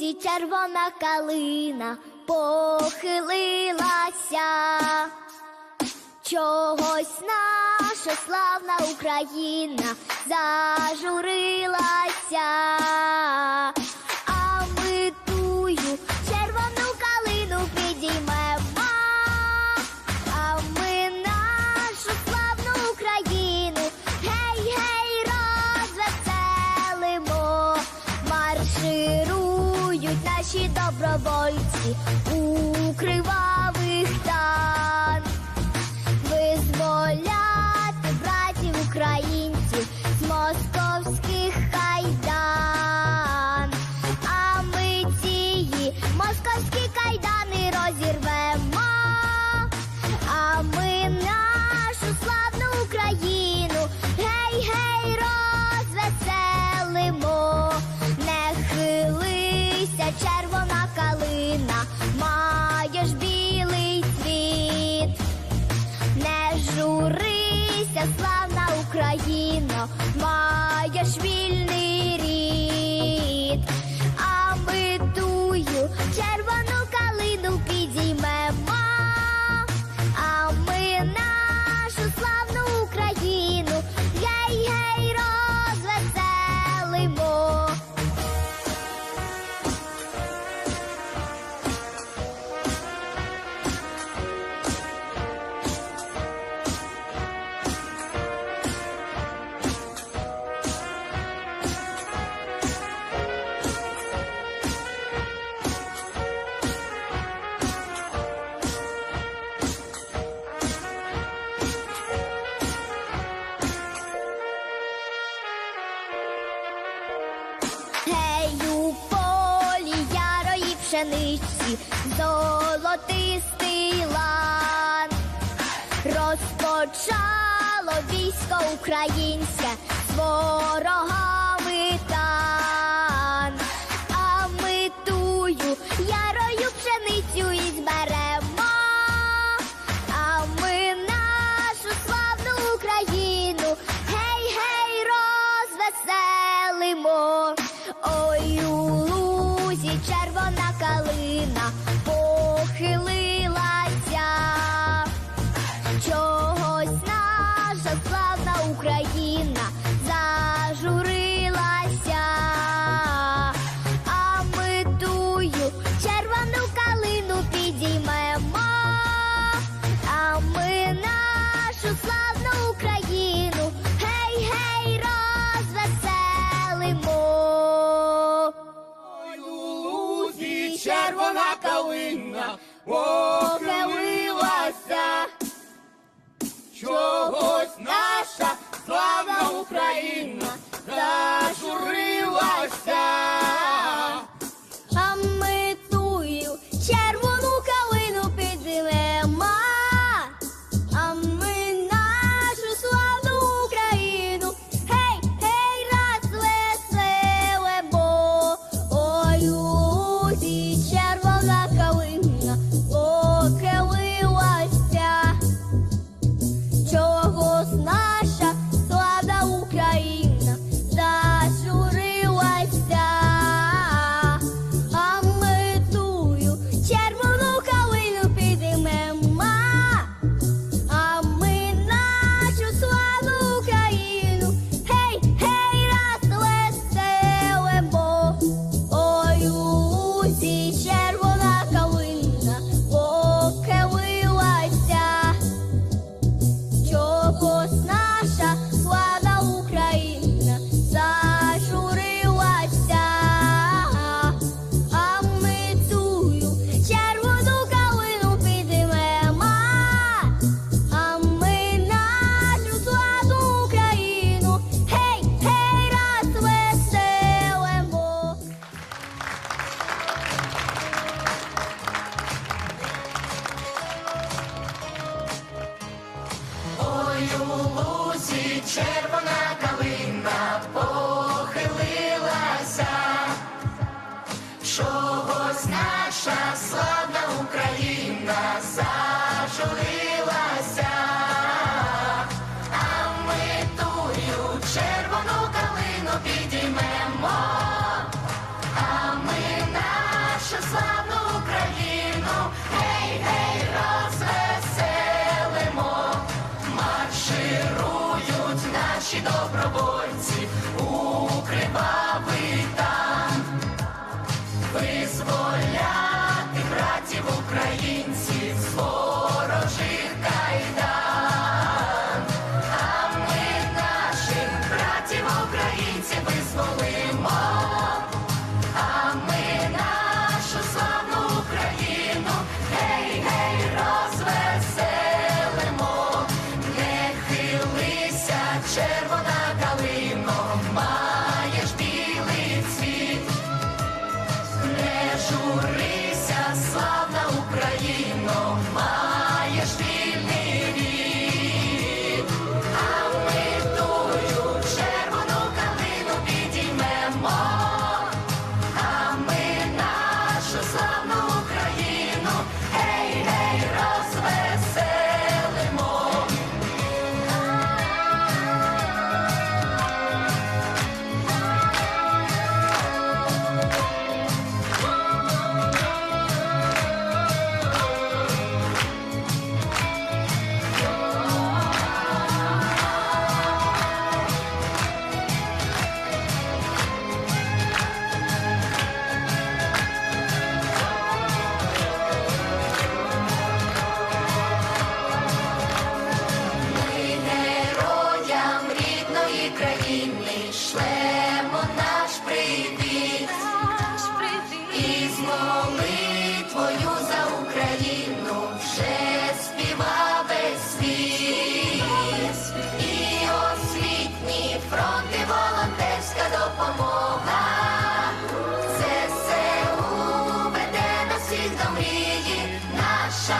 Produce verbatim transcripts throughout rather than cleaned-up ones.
лузі червона калина похилилася. Чогось наша славна Україна зажурилася. А ми тую червону калину підіймемо, а ми нашу славну Україну гей-гей розвеселимо. Марширують наші добровольці у кривавих танках, визволяти братів українців з московських кайдан. А ми ці московські кайдани розірвемо, а ми нашу славну Україну гей-гей розвеселимо. Не хилися, червона калина, маєш білий цвіт. Не журися, славна Україно, маєш вільний рід. А ми тую червону калину підіймемо, а ми нашу славну Україну гей-гей розвеселимо. Гей, у полі ярої пшениці золотистий лан. Розпочало військо українське з ворогами тан. А ми тую ярою пшеницю і зберемо, а ми нашу славну Україну гей-гей розвеселимо. Ой, у лузі червона калина похилилася. Чогось наша славна Україна зажурилася. А ми тую червону калину підіймемо, а ми нашу славну Україну гей-гей розвеселимо. Ой, у лузі червона калина похилилася. Чогось наша славна Україна зажурилася. А ми тую червону калину підіймемо, а ми нашу славну Україну гей-гей розвеселимо. Ой, у лузі червона калина похилилася. Чогось наша славна Україна зажурилася. А ми тую червону калину підіймемо, а ми нашу славну Україну гей-гей розвеселимо. Ой, у лузі червона калина похилилася. Чогось наша славна Україна зажурилася. А ми тую червону калину підіймемо, а ми нашу славну Україну гей-гей розвеселимо. Ой, у лузі червона калина похилилася. Чогось наша славна Україна зажурилася. А ми тую червону калину підіймемо, а ми на наші добровольці у кривавий танк. Визволяти братів українців з ворожих кайдан. А ми наших братів українців визволимо. А ми нашу славну Україну, гей, гей, розвеселимо. Не хилися, червона калино, маєш білий цвіт. Не журися, славна Україно, маєш вільний рід. А ми тую червону калину підіймемо. А ми нашу славну Україну, гей, гей, розвеселимо. Ми героям рідної країни шлемо наш привіт. І з молитвою за Україну вже співа весь світ. І освітні фронти, волонтерська допомога. ЗСУ веде нас всіх до мрії, наша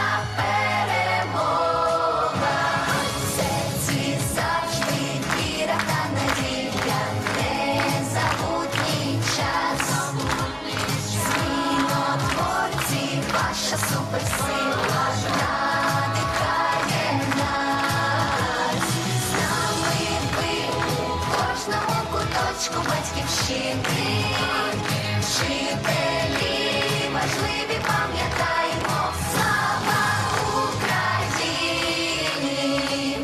перемога. В серці завжди віра та надія, незабутній час. Змінотворці, ваша суперсила надихає нас. З нами ви у кожному куточку батьківщини. Вчителі важливі, пам'ятаємо, слава Україні!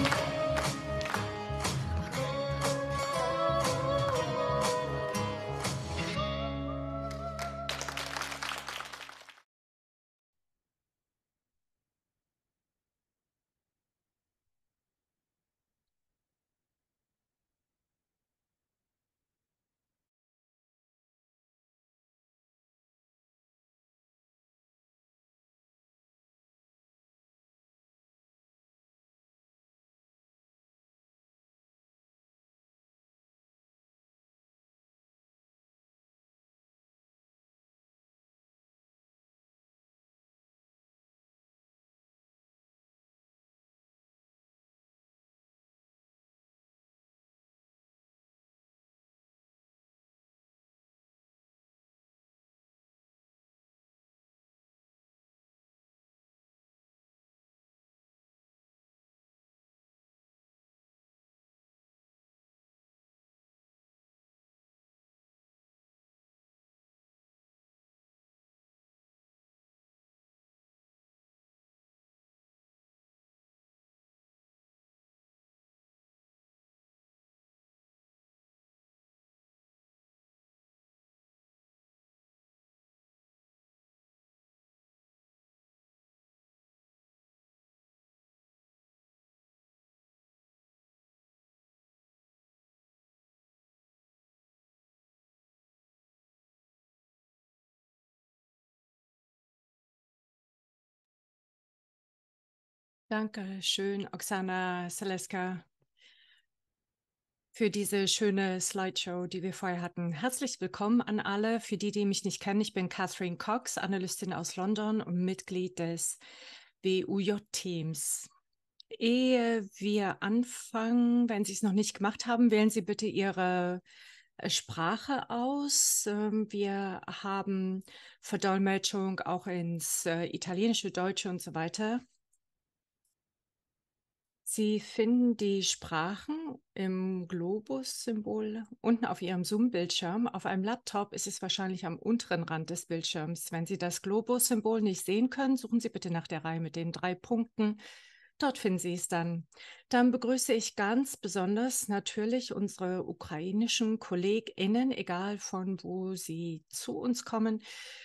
Danke schön, Oksana Saleska, für diese schöne Slideshow, die wir vorher hatten. Herzlich willkommen an alle. Für die, die mich nicht kennen, ich bin Catherine Cox, Analystin aus London und Mitglied des B U J-Teams. Ehe wir anfangen, wenn Sie es noch nicht gemacht haben, wählen Sie bitte Ihre Sprache aus. Wir haben Verdolmetschung auch ins Italienische, Deutsche und so weiter. Sie finden die Sprachen im Globus-Symbol unten auf Ihrem Zoom-Bildschirm. Auf einem Laptop ist es wahrscheinlich am unteren Rand des Bildschirms. Wenn Sie das Globus-Symbol nicht sehen können, suchen Sie bitte nach der Reihe mit den drei Punkten Dort finden Sie es dann. Dann begrüße ich ganz besonders natürlich unsere ukrainischen KollegInnen, egal von wo sie zu uns kommen.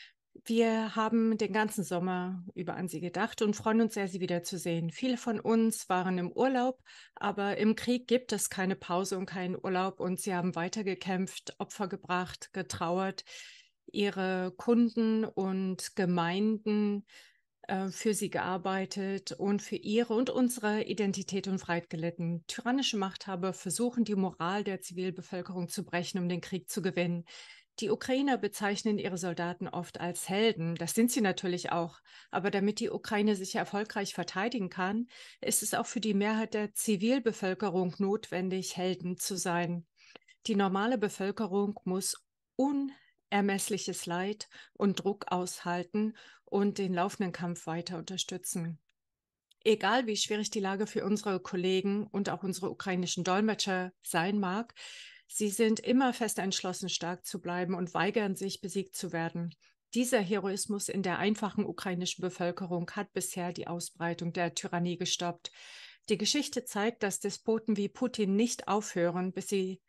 Wir haben den ganzen Sommer über an Sie gedacht und freuen uns sehr, Sie wiederzusehen. Viele von uns waren im Urlaub, aber im Krieg gibt es keine Pause und keinen Urlaub und Sie haben weitergekämpft, Opfer gebracht, getrauert, Ihre Kunden und Gemeinden äh, für Sie gearbeitet und für Ihre und unsere Identität und Freiheit gelitten. Tyrannische Machthaber versuchen, die Moral der Zivilbevölkerung zu brechen, um den Krieg zu gewinnen. Die Ukrainer bezeichnen ihre Soldaten oft als Helden. Das sind sie natürlich auch. Aber damit die Ukraine sich erfolgreich verteidigen kann, ist es auch für die Mehrheit der Zivilbevölkerung notwendig, Helden zu sein. Die normale Bevölkerung muss unermessliches Leid und Druck aushalten und den laufenden Kampf weiter unterstützen. Egal wie schwierig die Lage für unsere Kollegen und auch unsere ukrainischen Dolmetscher sein mag, sie sind immer fest entschlossen, stark zu bleiben und weigern sich, besiegt zu werden. Dieser Heroismus in der einfachen ukrainischen Bevölkerung hat bisher die Ausbreitung der Tyrannie gestoppt. Die Geschichte zeigt, dass Despoten wie Putin nicht aufhören, bis sie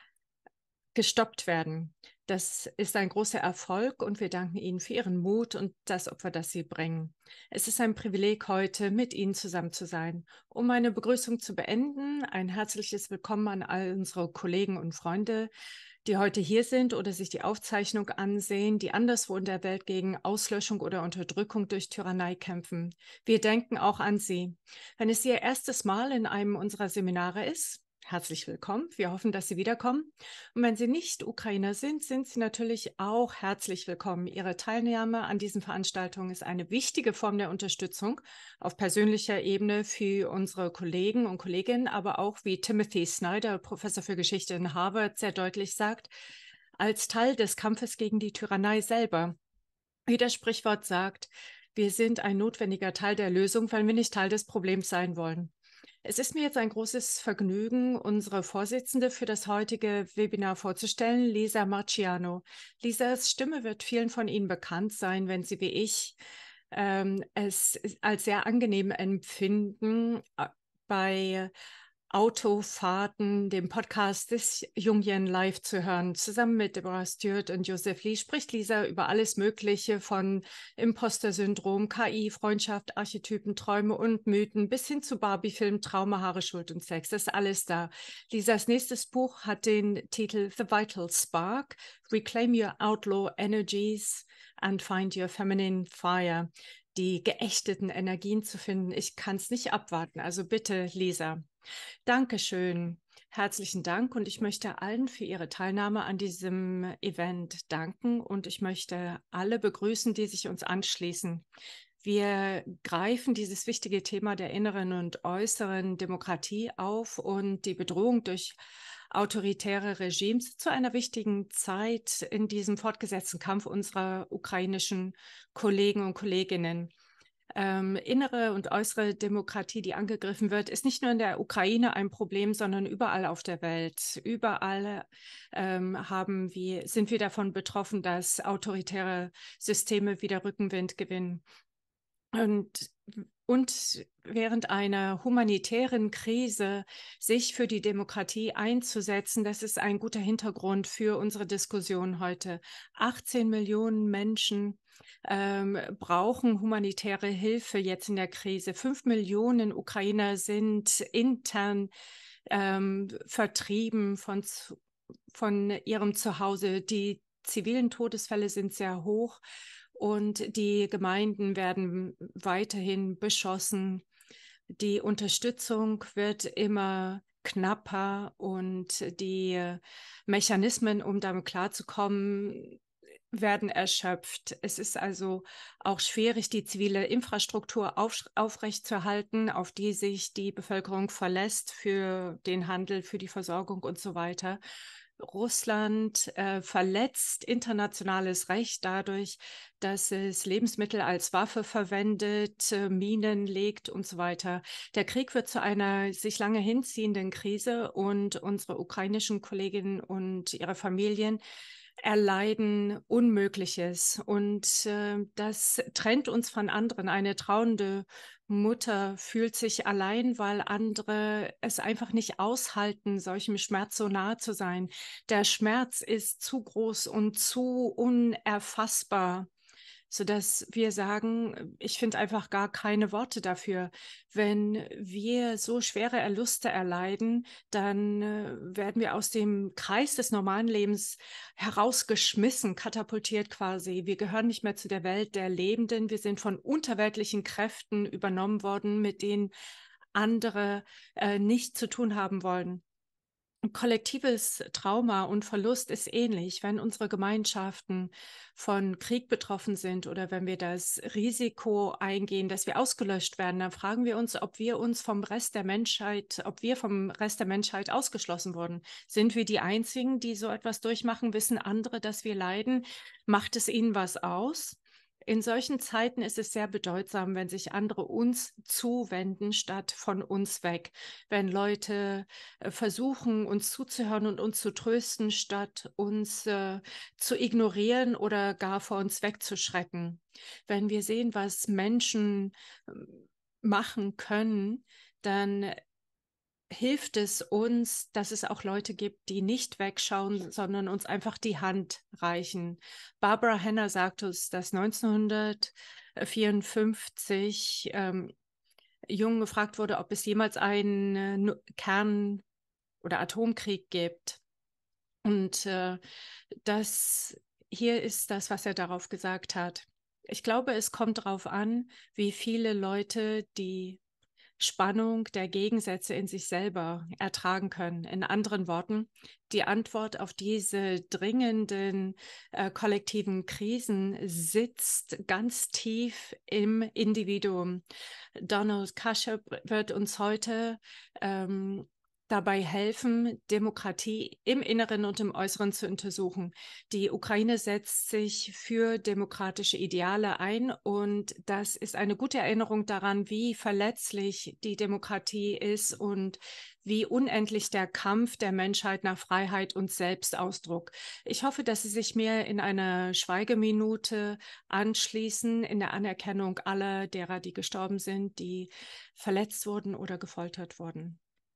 gestoppt werden. Das ist ein großer Erfolg und wir danken Ihnen für Ihren Mut und das Opfer, das Sie bringen. Es ist ein Privileg, heute mit Ihnen zusammen zu sein. Um meine Begrüßung zu beenden, ein herzliches Willkommen an all unsere Kollegen und Freunde, die heute hier sind oder sich die Aufzeichnung ansehen, die anderswo in der Welt gegen Auslöschung oder Unterdrückung durch Tyrannei kämpfen. Wir denken auch an Sie. Wenn es Ihr erstes Mal in einem unserer Seminare ist, herzlich willkommen. Wir hoffen, dass Sie wiederkommen. Und wenn Sie nicht Ukrainer sind, sind Sie natürlich auch herzlich willkommen. Ihre Teilnahme an diesen Veranstaltungen ist eine wichtige Form der Unterstützung auf persönlicher Ebene für unsere Kollegen und Kolleginnen, aber auch, wie Timothy Snyder, Professor für Geschichte in Harvard, sehr deutlich sagt, als Teil des Kampfes gegen die Tyrannei selber. Wie das Sprichwort sagt, wir sind ein notwendiger Teil der Lösung, weil wir nicht Teil des Problems sein wollen. Es ist mir jetzt ein großes Vergnügen, unsere Vorsitzende für das heutige Webinar vorzustellen, Lisa Marciano. Lisas Stimme wird vielen von Ihnen bekannt sein, wenn Sie wie ich ähm, es als sehr angenehm empfinden, äh, bei Autofahrten, dem Podcast des Jungian live zu hören. Zusammen mit Deborah Stewart und Joseph Lee spricht Lisa über alles Mögliche von Imposter-Syndrom, K I, Freundschaft, Archetypen, Träume und Mythen bis hin zu Barbie-Film, Trauma, Haare, Schuld und Sex. Das ist alles da. Lisas nächstes Buch hat den Titel The Vital Spark, Reclaim Your Outlaw Energies and Find Your Feminine Fire. Die geächteten Energien zu finden. Ich kann es nicht abwarten. Also bitte, Lisa. Dankeschön. Herzlichen Dank und ich möchte allen für ihre Teilnahme an diesem Event danken und ich möchte alle begrüßen, die sich uns anschließen. Wir greifen dieses wichtige Thema der inneren und äußeren Demokratie auf und die Bedrohung durch autoritäre Regimes zu einer wichtigen Zeit in diesem fortgesetzten Kampf unserer ukrainischen Kollegen und Kolleginnen. Ähm, innere und äußere Demokratie, die angegriffen wird, ist nicht nur in der Ukraine ein Problem, sondern überall auf der Welt. Überall ähm, haben wir, sind wir davon betroffen, dass autoritäre Systeme wieder Rückenwind gewinnen. Und, und während einer humanitären Krise sich für die Demokratie einzusetzen, das ist ein guter Hintergrund für unsere Diskussion heute. achtzehn Millionen Menschen ähm, brauchen humanitäre Hilfe jetzt in der Krise. Fünf Millionen Ukrainer sind intern ähm, vertrieben von, von ihrem Zuhause. Die zivilen Todesfälle sind sehr hoch. Und die Gemeinden werden weiterhin beschossen. Die Unterstützung wird immer knapper und die Mechanismen, um damit klarzukommen, werden erschöpft. Es ist also auch schwierig, die zivile Infrastruktur auf, aufrechtzuerhalten, auf die sich die Bevölkerung verlässt für den Handel, für die Versorgung und so weiter. Russland äh, verletzt internationales Recht dadurch, dass es Lebensmittel als Waffe verwendet, äh, Minen legt und so weiter. Der Krieg wird zu einer sich lange hinziehenden Krise und unsere ukrainischen Kolleginnen und ihre Familien erleiden Unmögliches und äh, das trennt uns von anderen. Eine trauernde Mutter fühlt sich allein, weil andere es einfach nicht aushalten, solchem Schmerz so nahe zu sein. Der Schmerz ist zu groß und zu unerfassbar, sodass wir sagen, ich finde einfach gar keine Worte dafür. Wenn wir so schwere Erluste erleiden, dann äh, werden wir aus dem Kreis des normalen Lebens herausgeschmissen, katapultiert quasi. Wir gehören nicht mehr zu der Welt der Lebenden. Wir sind von unterweltlichen Kräften übernommen worden, mit denen andere äh, nichts zu tun haben wollen. Kollektives Trauma und Verlust ist ähnlich, wenn unsere Gemeinschaften von Krieg betroffen sind oder wenn wir das Risiko eingehen, dass wir ausgelöscht werden, dann fragen wir uns, ob wir uns vom Rest der Menschheit, ob wir vom Rest der Menschheit ausgeschlossen wurden. Sind wir die Einzigen, die so etwas durchmachen? Wissen andere, dass wir leiden? Macht es ihnen was aus? In solchen Zeiten ist es sehr bedeutsam, wenn sich andere uns zuwenden, statt von uns weg. Wenn Leute äh, versuchen, uns zuzuhören und uns zu trösten, statt uns äh, zu ignorieren oder gar vor uns wegzuschrecken. Wenn wir sehen, was Menschen äh, machen können, dann hilft es uns, dass es auch Leute gibt, die nicht wegschauen, sondern uns einfach die Hand reichen. Barbara Henner sagt uns, dass neunzehnhundertvierundfünfzig ähm, Jungen gefragt wurde, ob es jemals einen äh, Kern- oder Atomkrieg gibt. Und äh, das hier ist das, was er darauf gesagt hat. Ich glaube, es kommt darauf an, wie viele Leute die Spannung der Gegensätze in sich selber ertragen können. In anderen Worten, die Antwort auf diese dringenden äh, kollektiven Krisen sitzt ganz tief im Individuum. Donald Kasher wird uns heute ähm, dabei helfen, Demokratie im Inneren und im Äußeren zu untersuchen. Die Ukraine setzt sich für demokratische Ideale ein und das ist eine gute Erinnerung daran, wie verletzlich die Demokratie ist und wie unendlich der Kampf der Menschheit nach Freiheit und Selbstausdruck. Ich hoffe, dass Sie sich mir in einer Schweigeminute anschließen, in der Anerkennung aller derer, die gestorben sind, die verletzt wurden oder gefoltert wurden.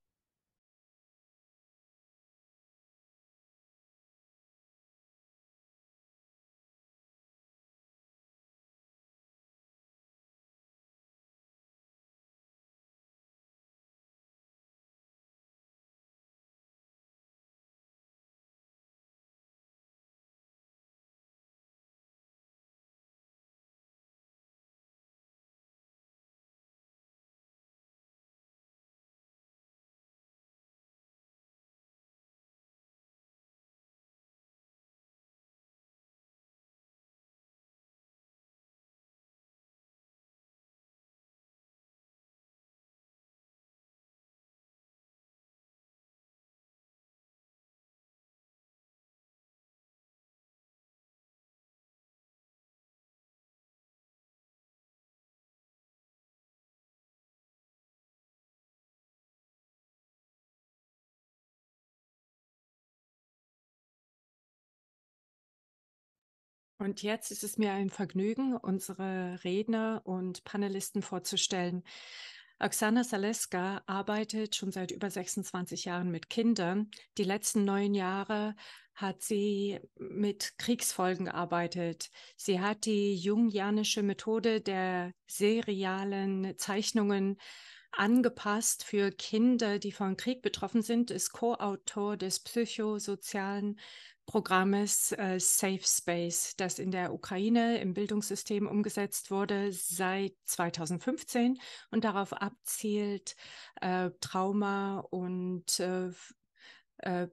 Und jetzt ist es mir ein Vergnügen, unsere Redner und Panelisten vorzustellen. Oksana Saleska arbeitet schon seit über sechsundzwanzig Jahren mit Kindern. Die letzten neun Jahre hat sie mit Kriegsfolgen gearbeitet. Sie hat die jungianische Methode der serialen Zeichnungen angepasst für Kinder, die von Krieg betroffen sind, ist Co-Autor des psychosozialen Programmes äh, Safe Space, das in der Ukraine im Bildungssystem umgesetzt wurde seit zweitausendfünfzehn und darauf abzielt, äh, Trauma und äh, äh,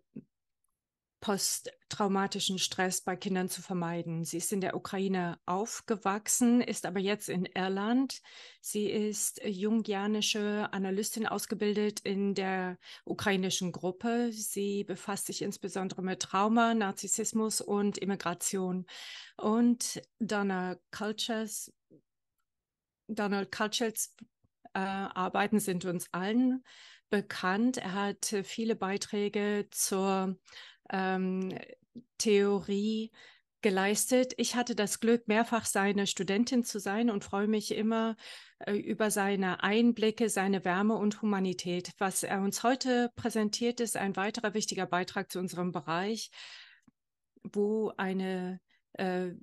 posttraumatischen Stress bei Kindern zu vermeiden. Sie ist in der Ukraine aufgewachsen, ist aber jetzt in Irland. Sie ist jungianische Analystin, ausgebildet in der ukrainischen Gruppe. Sie befasst sich insbesondere mit Trauma, Narzissmus und Immigration. Und Donna Cultures, Donald Cultures äh, Arbeiten sind uns allen bekannt. Er hat viele Beiträge zur ähm, Theorie geleistet. Ich hatte das Glück, mehrfach seine Studentin zu sein und freue mich immer äh, über seine Einblicke, seine Wärme und Humanität. Was er uns heute präsentiert, ist ein weiterer wichtiger Beitrag zu unserem Bereich, wo eine äh,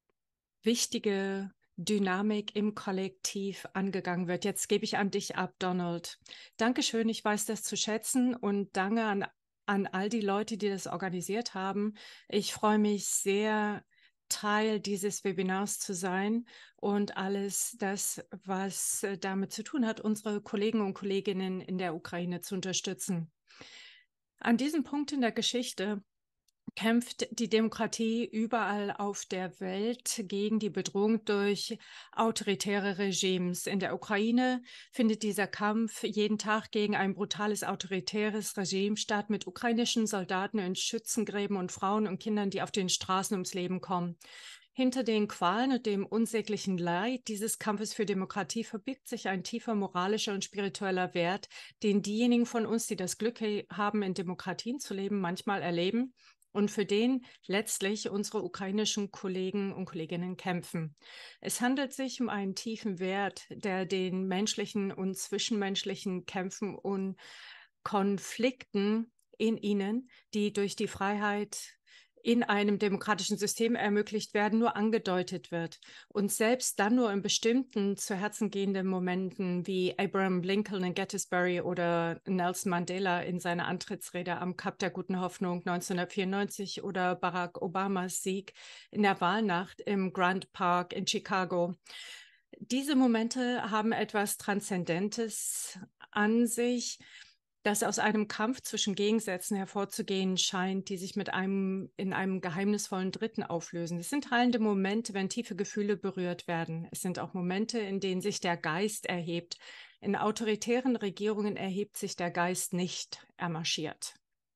wichtige Dynamik im Kollektiv angegangen wird. Jetzt gebe ich an dich ab, Donald. Dankeschön, ich weiß das zu schätzen und danke an, an all die Leute, die das organisiert haben. Ich freue mich sehr, Teil dieses Webinars zu sein und alles das, was damit zu tun hat, unsere Kollegen und Kolleginnen in der Ukraine zu unterstützen. An diesem Punkt in der Geschichte kämpft die Demokratie überall auf der Welt gegen die Bedrohung durch autoritäre Regimes. In der Ukraine findet dieser Kampf jeden Tag gegen ein brutales autoritäres Regime statt, mit ukrainischen Soldaten in Schützengräben und Frauen und Kindern, die auf den Straßen ums Leben kommen. Hinter den Qualen und dem unsäglichen Leid dieses Kampfes für Demokratie verbirgt sich ein tiefer moralischer und spiritueller Wert, den diejenigen von uns, die das Glück haben, in Demokratien zu leben, manchmal erleben und für den letztlich unsere ukrainischen Kollegen und Kolleginnen kämpfen. Es handelt sich um einen tiefen Wert, der den menschlichen und zwischenmenschlichen Kämpfen und Konflikten in ihnen, die durch die Freiheit in einem demokratischen System ermöglicht werden, nur angedeutet wird. Und selbst dann nur in bestimmten zu Herzen gehenden Momenten wie Abraham Lincoln in Gettysburg oder Nelson Mandela in seiner Antrittsrede am Kap der Guten Hoffnung neunzehnhundertvierundneunzig oder Barack Obamas Sieg in der Wahlnacht im Grant Park in Chicago. Diese Momente haben etwas Transzendentes an sich, das aus einem Kampf zwischen Gegensätzen hervorzugehen scheint, die sich mit einem in einem geheimnisvollen Dritten auflösen. Es sind heilende Momente, wenn tiefe Gefühle berührt werden. Es sind auch Momente, in denen sich der Geist erhebt. In autoritären Regierungen erhebt sich der Geist nicht, er marschiert.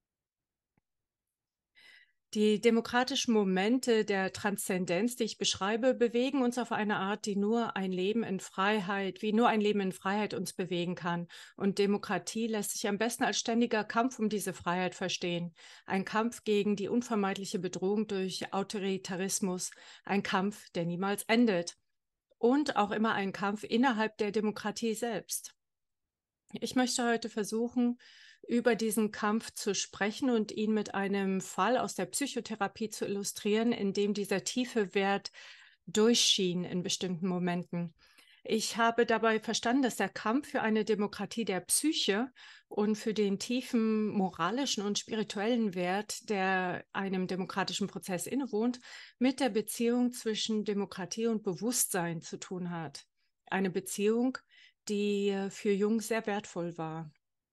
Die demokratischen Momente der Transzendenz, die ich beschreibe, bewegen uns auf eine Art, die nur ein Leben in Freiheit, wie nur ein Leben in Freiheit uns bewegen kann. Und Demokratie lässt sich am besten als ständiger Kampf um diese Freiheit verstehen. Ein Kampf gegen die unvermeidliche Bedrohung durch Autoritarismus. Ein Kampf, der niemals endet. Und auch immer ein Kampf innerhalb der Demokratie selbst. Ich möchte heute versuchen, über diesen Kampf zu sprechen und ihn mit einem Fall aus der Psychotherapie zu illustrieren, in dem dieser tiefe Wert durchschien in bestimmten Momenten. Ich habe dabei verstanden, dass der Kampf für eine Demokratie der Psyche und für den tiefen moralischen und spirituellen Wert, der einem demokratischen Prozess innewohnt, mit der Beziehung zwischen Demokratie und Bewusstsein zu tun hat. Eine Beziehung, die für Jung sehr wertvoll war.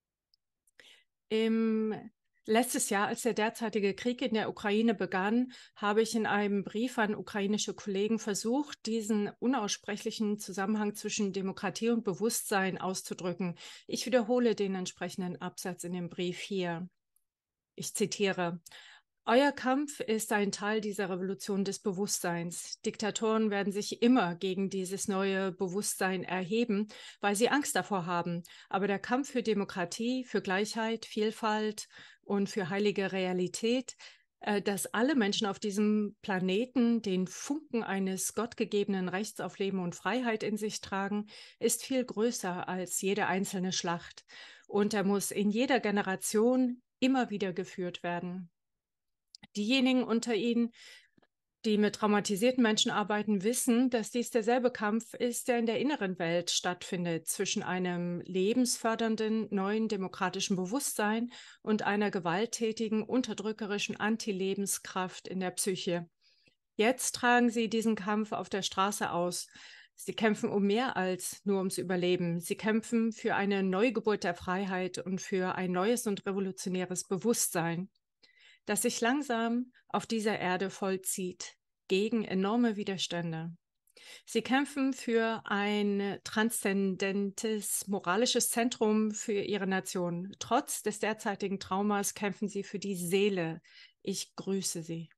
Im letztes Jahr, als der derzeitige Krieg in der Ukraine begann, habe ich in einem Brief an ukrainische Kollegen versucht, diesen unaussprechlichen Zusammenhang zwischen Demokratie und Bewusstsein auszudrücken. Ich wiederhole den entsprechenden Absatz in dem Brief hier. Ich zitiere: Euer Kampf ist ein Teil dieser Revolution des Bewusstseins. Diktatoren werden sich immer gegen dieses neue Bewusstsein erheben, weil sie Angst davor haben. Aber der Kampf für Demokratie, für Gleichheit, Vielfalt und für heilige Realität, äh, dass alle Menschen auf diesem Planeten den Funken eines gottgegebenen Rechts auf Leben und Freiheit in sich tragen, ist viel größer als jede einzelne Schlacht. Und er muss in jeder Generation immer wieder geführt werden. Diejenigen unter Ihnen, die mit traumatisierten Menschen arbeiten, wissen, dass dies derselbe Kampf ist, der in der inneren Welt stattfindet, zwischen einem lebensfördernden, neuen demokratischen Bewusstsein und einer gewalttätigen, unterdrückerischen Antilebenskraft in der Psyche. Jetzt tragen Sie diesen Kampf auf der Straße aus. Sie kämpfen um mehr als nur ums Überleben. Sie kämpfen für eine Neugeburt der Freiheit und für ein neues und revolutionäres Bewusstsein, das sich langsam auf dieser Erde vollzieht, gegen enorme Widerstände. Sie kämpfen für ein transzendentes moralisches Zentrum für ihre Nation. Trotz des derzeitigen Traumas kämpfen sie für die Seele. Ich grüße Sie.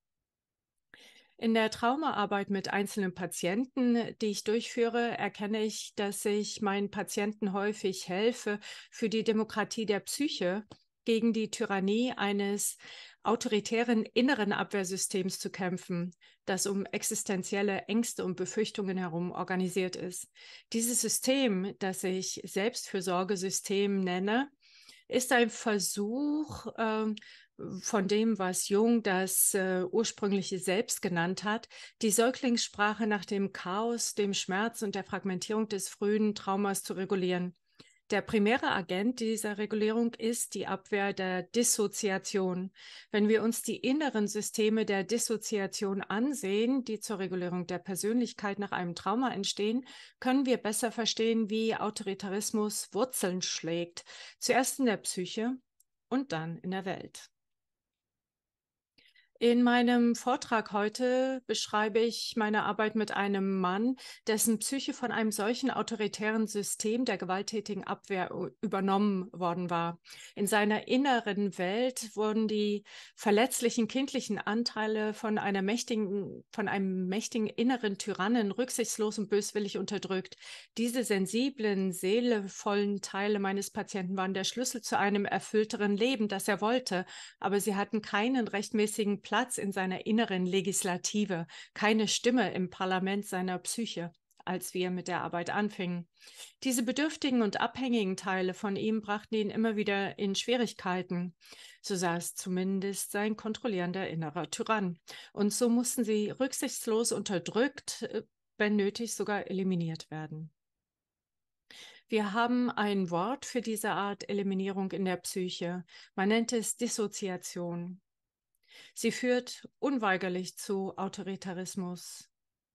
In der Traumaarbeit mit einzelnen Patienten, die ich durchführe, erkenne ich, dass ich meinen Patienten häufig helfe, für die Demokratie der Psyche gegen die Tyrannie eines autoritären inneren Abwehrsystems zu kämpfen, das um existenzielle Ängste und Befürchtungen herum organisiert ist. Dieses System, das ich Selbstfürsorgesystem nenne, ist ein Versuch äh, von dem, was Jung das äh, ursprüngliche Selbst genannt hat, die Säuglingssprache nach dem Chaos, dem Schmerz und der Fragmentierung des frühen Traumas zu regulieren. Der primäre Agent dieser Regulierung ist die Abwehr der Dissoziation. Wenn wir uns die inneren Systeme der Dissoziation ansehen, die zur Regulierung der Persönlichkeit nach einem Trauma entstehen, können wir besser verstehen, wie Autoritarismus Wurzeln schlägt, zuerst in der Psyche und dann in der Welt. In meinem Vortrag heute beschreibe ich meine Arbeit mit einem Mann, dessen Psyche von einem solchen autoritären System der gewalttätigen Abwehr übernommen worden war. In seiner inneren Welt wurden die verletzlichen kindlichen Anteile von einer mächtigen, von einem mächtigen inneren Tyrannen rücksichtslos und böswillig unterdrückt. Diese sensiblen, seelevollen Teile meines Patienten waren der Schlüssel zu einem erfüllteren Leben, das er wollte, aber sie hatten keinen rechtmäßigen Platz in seiner inneren Legislative, keine Stimme im Parlament seiner Psyche, als wir mit der Arbeit anfingen. Diese bedürftigen und abhängigen Teile von ihm brachten ihn immer wieder in Schwierigkeiten. So sah es zumindest sein kontrollierender innerer Tyrann. Und so mussten sie rücksichtslos unterdrückt, wenn nötig sogar eliminiert werden. Wir haben ein Wort für diese Art Eliminierung in der Psyche. Man nennt es Dissoziation. Sie führt unweigerlich zu Autoritarismus.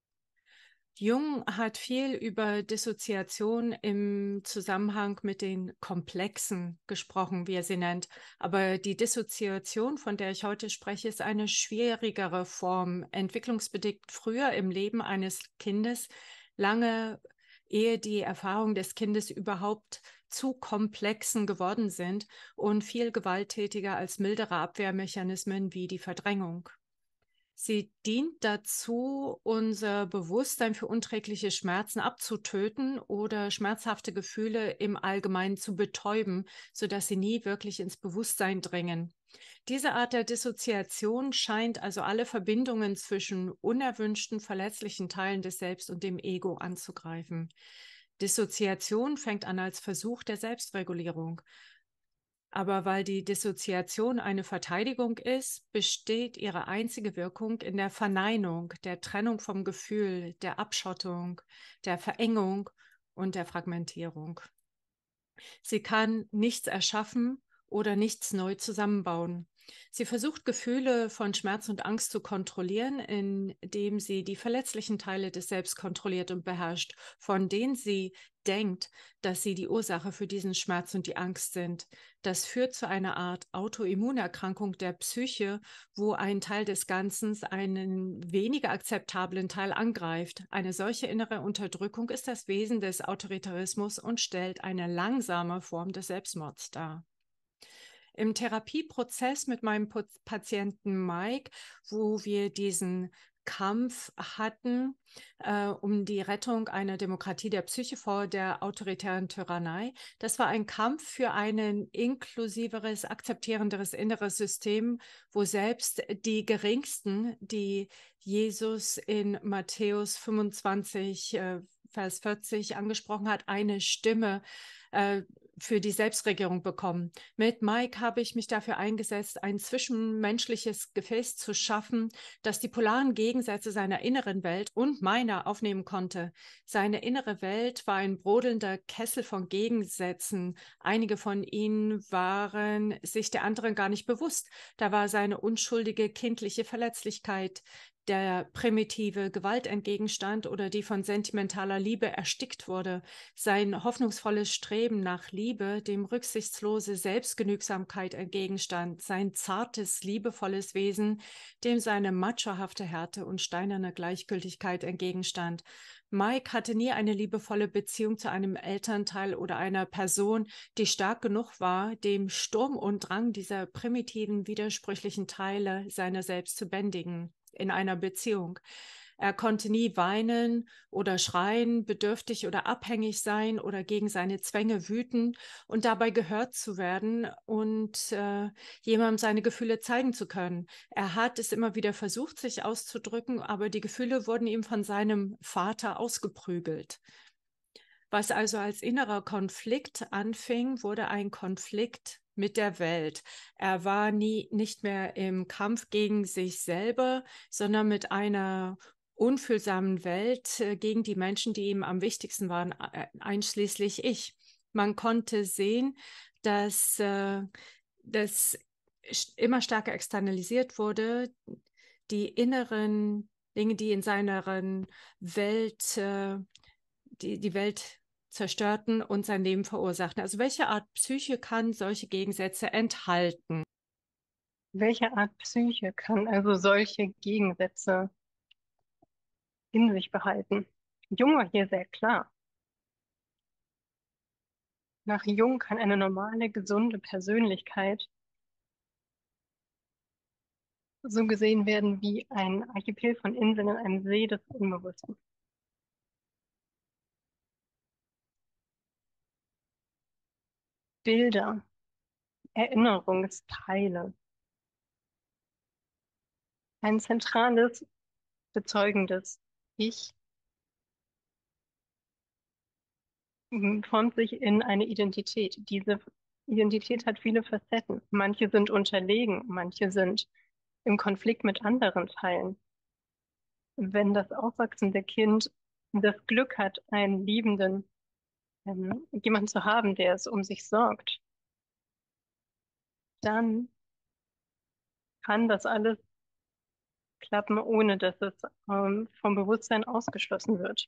Jung hat viel über Dissoziation im Zusammenhang mit den Komplexen gesprochen, wie er sie nennt. Aber die Dissoziation, von der ich heute spreche, ist eine schwierigere Form, entwicklungsbedingt früher im Leben eines Kindes, lange ehe die Erfahrungen des Kindes überhaupt zu komplexen geworden sind und viel gewalttätiger als mildere Abwehrmechanismen wie die Verdrängung. Sie dient dazu, unser Bewusstsein für unträgliche Schmerzen abzutöten oder schmerzhafte Gefühle im Allgemeinen zu betäuben, sodass sie nie wirklich ins Bewusstsein dringen. Diese Art der Dissoziation scheint also alle Verbindungen zwischen unerwünschten, verletzlichen Teilen des Selbst und dem Ego anzugreifen. Dissoziation fängt an als Versuch der Selbstregulierung. Aber weil die Dissoziation eine Verteidigung ist, besteht ihre einzige Wirkung in der Verneinung, der Trennung vom Gefühl, der Abschottung, der Verengung und der Fragmentierung. Sie kann nichts erschaffen oder nichts neu zusammenbauen. Sie versucht, Gefühle von Schmerz und Angst zu kontrollieren, indem sie die verletzlichen Teile des Selbst kontrolliert und beherrscht, von denen sie denkt, dass sie die Ursache für diesen Schmerz und die Angst sind. Das führt zu einer Art Autoimmunerkrankung der Psyche, wo ein Teil des Ganzen einen weniger akzeptablen Teil angreift. Eine solche innere Unterdrückung ist das Wesen des Autoritarismus und stellt eine langsame Form des Selbstmords dar. Im Therapieprozess mit meinem Patienten Mike, wo wir diesen Kampf hatten äh, um die Rettung einer Demokratie der Psyche vor der autoritären Tyrannei. Das war ein Kampf für ein inklusiveres, akzeptierenderes inneres System, wo selbst die Geringsten, die Jesus in Matthäus fünfundzwanzig, äh, Vers vierzig angesprochen hat, eine Stimme äh, für die Selbstregierung bekommen. Mit Mike habe ich mich dafür eingesetzt, ein zwischenmenschliches Gefäß zu schaffen, das die polaren Gegensätze seiner inneren Welt und meiner aufnehmen konnte. Seine innere Welt war ein brodelnder Kessel von Gegensätzen. Einige von ihnen waren sich der anderen gar nicht bewusst. Da war seine unschuldige kindliche Verletzlichkeit, der primitive Gewalt entgegenstand oder die von sentimentaler Liebe erstickt wurde, sein hoffnungsvolles Streben nach Liebe, dem rücksichtslose Selbstgenügsamkeit entgegenstand, sein zartes, liebevolles Wesen, dem seine machohafte Härte und steinerne Gleichgültigkeit entgegenstand. Mike hatte nie eine liebevolle Beziehung zu einem Elternteil oder einer Person, die stark genug war, dem Sturm und Drang dieser primitiven, widersprüchlichen Teile seiner selbst zu bändigen in einer Beziehung. Er konnte nie weinen oder schreien, bedürftig oder abhängig sein oder gegen seine Zwänge wüten und dabei gehört zu werden und äh, jemandem seine Gefühle zeigen zu können. Er hat es immer wieder versucht, sich auszudrücken, aber die Gefühle wurden ihm von seinem Vater ausgeprügelt. Was also als innerer Konflikt anfing, wurde ein Konflikt mit der Welt. Er war nie nicht mehr im Kampf gegen sich selber, sondern mit einer unfühlsamen Welt äh, gegen die Menschen, die ihm am wichtigsten waren, äh, einschließlich ich. Man konnte sehen, dass äh, das immer stärker externalisiert wurde, die inneren Dinge, die in seiner Welt äh, die, die Welt zerstörten und sein Leben verursachten. Also welche Art Psyche kann solche Gegensätze enthalten? Welche Art Psyche kann also solche Gegensätze in sich behalten? Jung war hier sehr klar. Nach Jung kann eine normale, gesunde Persönlichkeit so gesehen werden wie ein Archipel von Inseln in einem See des Unbewussten. Bilder, Erinnerungsteile. Ein zentrales, bezeugendes Ich formt sich in eine Identität. Diese Identität hat viele Facetten. Manche sind unterlegen, manche sind im Konflikt mit anderen Teilen. Wenn das aufwachsende Kind das Glück hat, einen liebenden, ähm, jemanden zu haben, der es um sich sorgt, dann kann das alles klappen, ohne dass es ähm, vom Bewusstsein ausgeschlossen wird.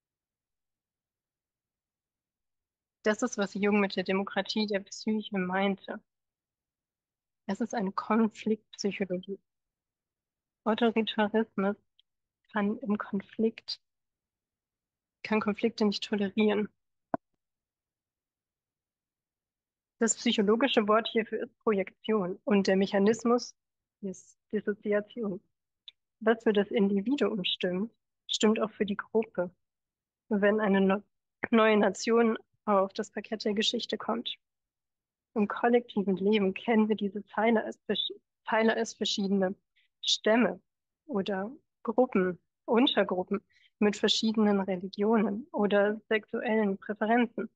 Das ist, was Jung mit der Demokratie der Psyche meinte. Es ist eine Konfliktpsychologie. Autoritarismus kann im Konflikt, kann Konflikte nicht tolerieren. Das psychologische Wort hierfür ist Projektion und der Mechanismus ist Dissoziation. Was für das Individuum stimmt, stimmt auch für die Gruppe, wenn eine no neue Nation auf das Parkett der Geschichte kommt. Im kollektiven Leben kennen wir diese Teile als, Teile als verschiedene Stämme oder Gruppen, Untergruppen mit verschiedenen Religionen oder sexuellen Präferenzen.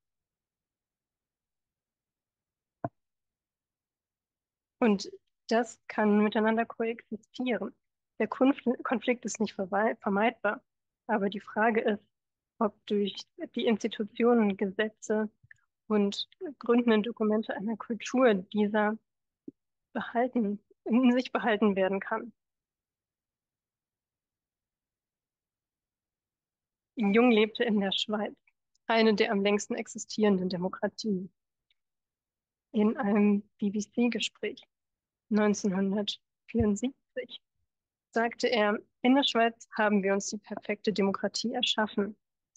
Und das kann miteinander koexistieren. Der Konflikt ist nicht vermeidbar, aber die Frage ist, ob durch die Institutionen, Gesetze und gründenden Dokumente einer Kultur dieser behalten, in sich behalten werden kann. Jung lebte in der Schweiz, eine der am längsten existierenden Demokratien. In einem B B C-Gespräch neunzehnhundertvierundsiebzig sagte er, in der Schweiz haben wir uns die perfekte Demokratie erschaffen,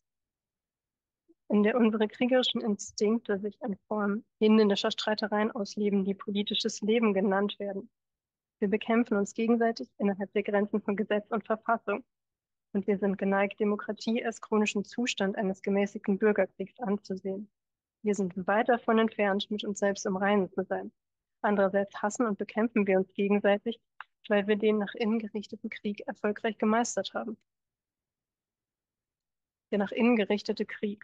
in der unsere kriegerischen Instinkte sich in Form hinländischer Streitereien ausleben, die politisches Leben genannt werden. Wir bekämpfen uns gegenseitig innerhalb der Grenzen von Gesetz und Verfassung. Und wir sind geneigt, Demokratie als chronischen Zustand eines gemäßigten Bürgerkriegs anzusehen. Wir sind weit davon entfernt, mit uns selbst im Reinen zu sein. Andererseits hassen und bekämpfen wir uns gegenseitig, weil wir den nach innen gerichteten Krieg erfolgreich gemeistert haben. Der nach innen gerichtete Krieg.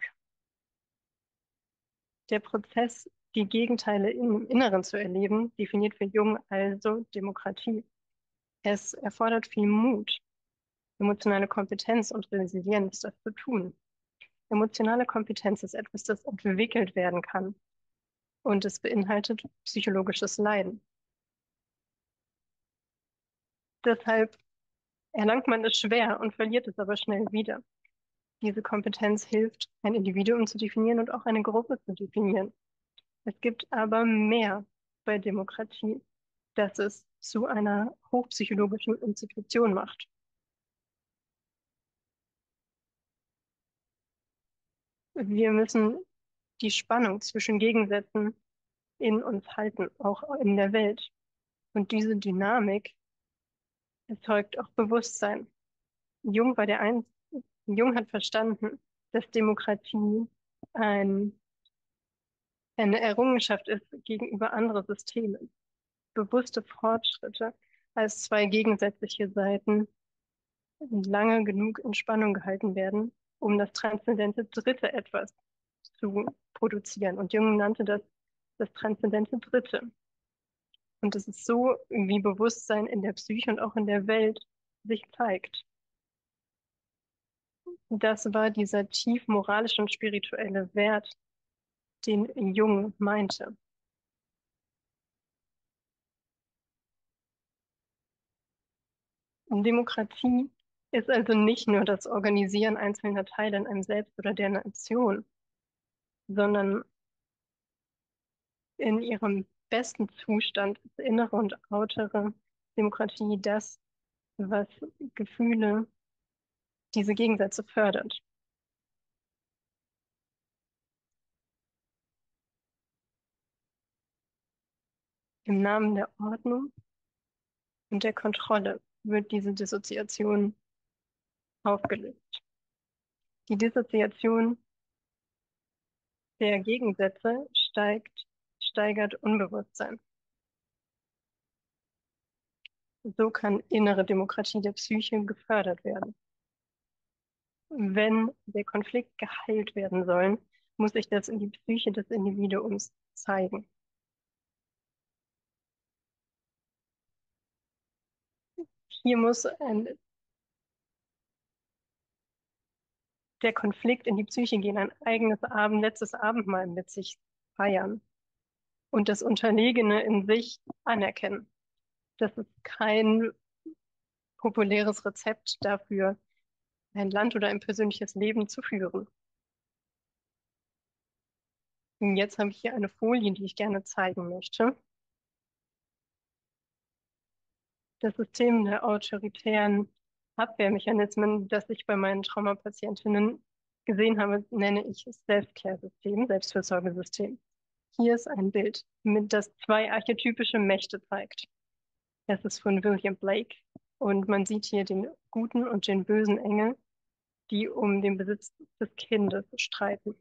Der Prozess, die Gegenteile im Inneren zu erleben, definiert für Jung also Demokratie. Es erfordert viel Mut, emotionale Kompetenz und Resilienz, das zu tun. Emotionale Kompetenz ist etwas, das entwickelt werden kann. Und es beinhaltet psychologisches Leiden. Deshalb erlangt man es schwer und verliert es aber schnell wieder. Diese Kompetenz hilft, ein Individuum zu definieren und auch eine Gruppe zu definieren. Es gibt aber mehr bei Demokratie, das es zu einer hochpsychologischen Institution macht. Wir müssen die Spannung zwischen Gegensätzen in uns halten, auch in der Welt. Und diese Dynamik erzeugt auch Bewusstsein. Jung war der ein, Jung hat verstanden, dass Demokratie ein, eine Errungenschaft ist gegenüber anderen Systemen. Bewusste Fortschritte als zwei gegensätzliche Seiten lange genug in Spannung gehalten werden, um das transzendente dritte etwas zu produzieren. Und Jung nannte das das transzendente Dritte. Und es ist so, wie Bewusstsein in der Psyche und auch in der Welt sich zeigt. Das war dieser tief moralische und spirituelle Wert, den Jung meinte. Und Demokratie ist also nicht nur das Organisieren einzelner Teile in einem Selbst oder der Nation, sondern in ihrem besten Zustand ist innere und äußere Demokratie das, was Gefühle, diese Gegensätze fördert. Im Namen der Ordnung und der Kontrolle wird diese Dissoziation aufgelöst. Die Dissoziation der Gegensätze steigt, steigert Unbewusstsein. So kann innere Demokratie der Psyche gefördert werden. Wenn der Konflikt geheilt werden soll, muss sich das in die Psyche des Individuums zeigen. Hier muss ein, der Konflikt in die Psyche gehen, ein eigenes Abend, letztes Abendmahl mit sich feiern und das Unterlegene in sich anerkennen. Das ist kein populäres Rezept dafür, ein Land oder ein persönliches Leben zu führen. Und jetzt habe ich hier eine Folie, die ich gerne zeigen möchte. Das System der autoritären Abwehrmechanismen, das ich bei meinen Traumapatientinnen gesehen habe, nenne ich Self-Care-System, Selbstfürsorgesystem. Hier ist ein Bild, mit das zwei archetypische Mächte zeigt. Das ist von William Blake und man sieht hier den guten und den bösen Engel, die um den Besitz des Kindes streiten.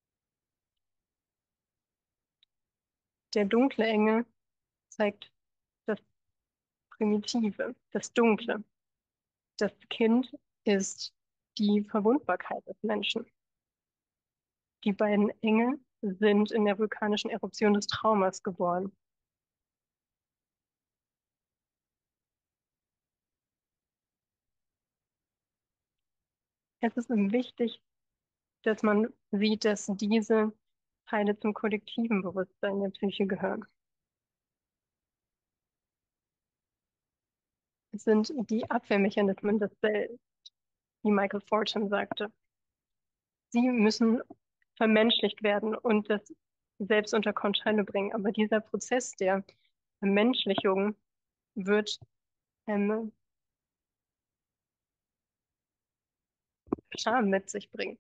Der dunkle Engel zeigt das Primitive, das Dunkle. Das Kind ist die Verwundbarkeit des Menschen. Die beiden Engel sind in der vulkanischen Eruption des Traumas geboren. Es ist wichtig, dass man sieht, dass diese Teile zum kollektiven Bewusstsein der Psyche gehören. Es sind die Abwehrmechanismen des Selbst, wie Michael Fortune sagte. Sie müssen vermenschlicht werden und das Selbst unter Kontrolle bringen. Aber dieser Prozess der Vermenschlichung wird ähm, Scham mit sich bringen.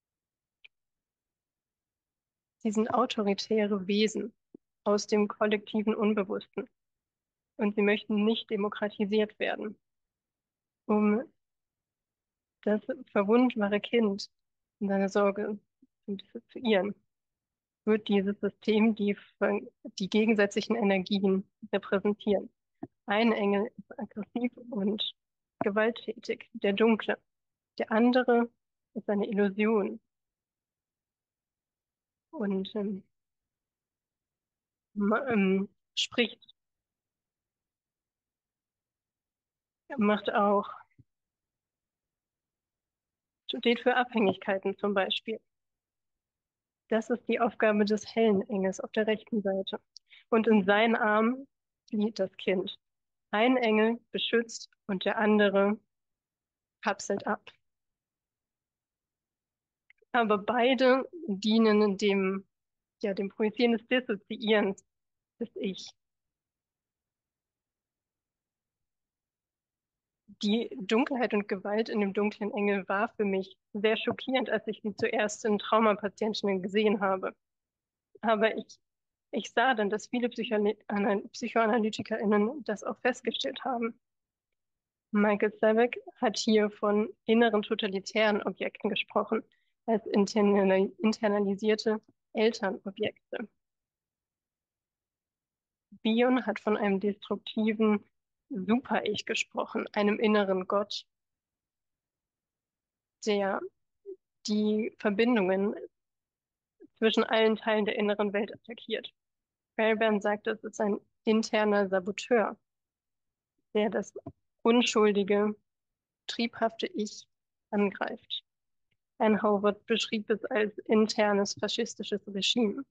Sie sind autoritäre Wesen aus dem kollektiven Unbewussten. Und sie möchten nicht demokratisiert werden, um das verwundbare Kind in seiner Sorge zu dissoziieren, wird dieses System die, die gegensätzlichen Energien repräsentieren. Ein Engel ist aggressiv und gewalttätig, der Dunkle. Der andere ist eine Illusion und ähm, ähm, spricht, macht auch, steht für Abhängigkeiten zum Beispiel. Das ist die Aufgabe des hellen Engels auf der rechten Seite. Und in seinen Arm flieht das Kind. Ein Engel beschützt und der andere kapselt ab. Aber beide dienen dem, ja, dem Projizieren des Dissoziierens des Ich. Die Dunkelheit und Gewalt in dem dunklen Engel war für mich sehr schockierend, als ich sie zuerst in Traumapatientinnen gesehen habe. Aber ich, ich sah dann, dass viele PsychoanalytikerInnen das auch festgestellt haben. Michael Savick hat hier von inneren totalitären Objekten gesprochen, als internali internalisierte Elternobjekte. Bion hat von einem destruktiven Super-Ich gesprochen, einem inneren Gott, der die Verbindungen zwischen allen Teilen der inneren Welt attackiert. Fairbairn sagt, es ist ein interner Saboteur, der das unschuldige, triebhafte Ich angreift. Anne Howard beschrieb es als internes faschistisches Regime.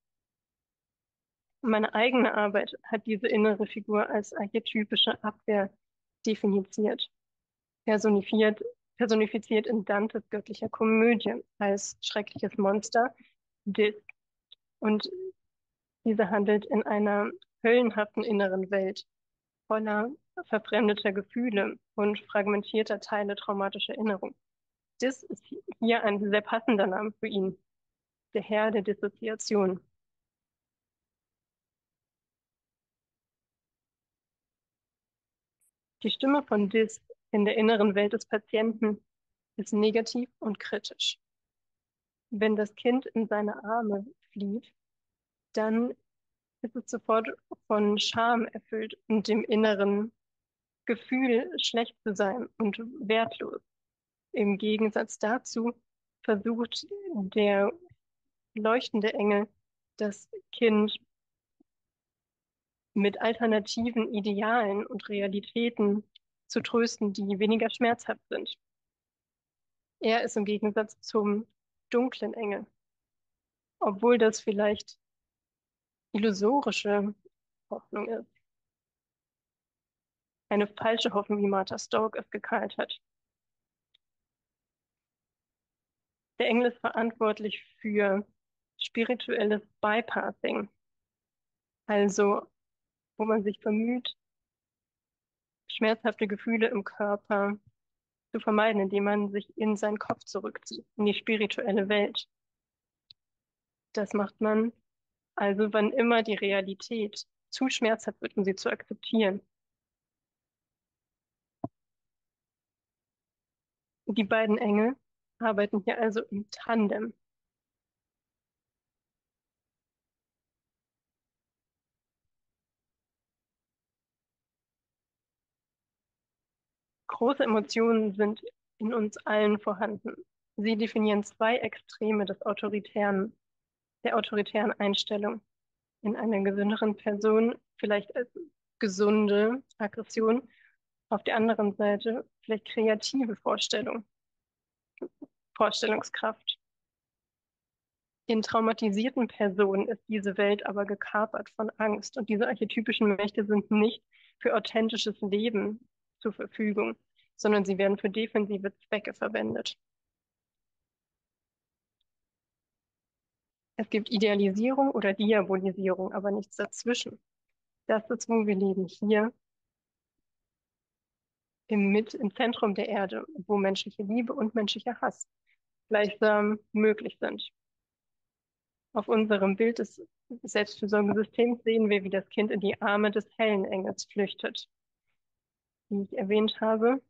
Meine eigene Arbeit hat diese innere Figur als archetypische Abwehr definiert, personifiziert, personifiziert in Dantes göttlicher Komödie als schreckliches Monster, Dis. Und diese handelt in einer höllenhaften inneren Welt, voller verfremdeter Gefühle und fragmentierter Teile traumatischer Erinnerung. Dis ist hier ein sehr passender Name für ihn, der Herr der Dissoziation. Die Stimme von Dis in der inneren Welt des Patienten ist negativ und kritisch. Wenn das Kind in seine Arme flieht, dann ist es sofort von Scham erfüllt und dem inneren Gefühl, schlecht zu sein und wertlos. Im Gegensatz dazu versucht der leuchtende Engel das Kind mit alternativen Idealen und Realitäten zu trösten, die weniger schmerzhaft sind. Er ist im Gegensatz zum dunklen Engel, obwohl das vielleicht illusorische Hoffnung ist. Eine falsche Hoffnung, wie Martha Stark es gekrallt hat. Der Engel ist verantwortlich für spirituelles Bypassing, also wo man sich bemüht, schmerzhafte Gefühle im Körper zu vermeiden, indem man sich in seinen Kopf zurückzieht, in die spirituelle Welt. Das macht man also, wann immer die Realität zu schmerzhaft wird, um sie zu akzeptieren. Die beiden Engel arbeiten hier also im Tandem. Große Emotionen sind in uns allen vorhanden. Sie definieren zwei Extreme des autoritären, der autoritären Einstellung. In einer gesünderen Person vielleicht als gesunde Aggression, auf der anderen Seite vielleicht kreative Vorstellung, Vorstellungskraft. In traumatisierten Personen ist diese Welt aber gekapert von Angst und diese archetypischen Mächte sind nicht für authentisches Leben zur Verfügung, sondern sie werden für defensive Zwecke verwendet. Es gibt Idealisierung oder Diabolisierung, aber nichts dazwischen. Das ist, wo wir leben, hier im, mit, im Zentrum der Erde, wo menschliche Liebe und menschlicher Hass gleichsam möglich sind. Auf unserem Bild des Selbstfürsorgesystems sehen wir, wie das Kind in die Arme des hellen Engels flüchtet. Wie ich erwähnt habe,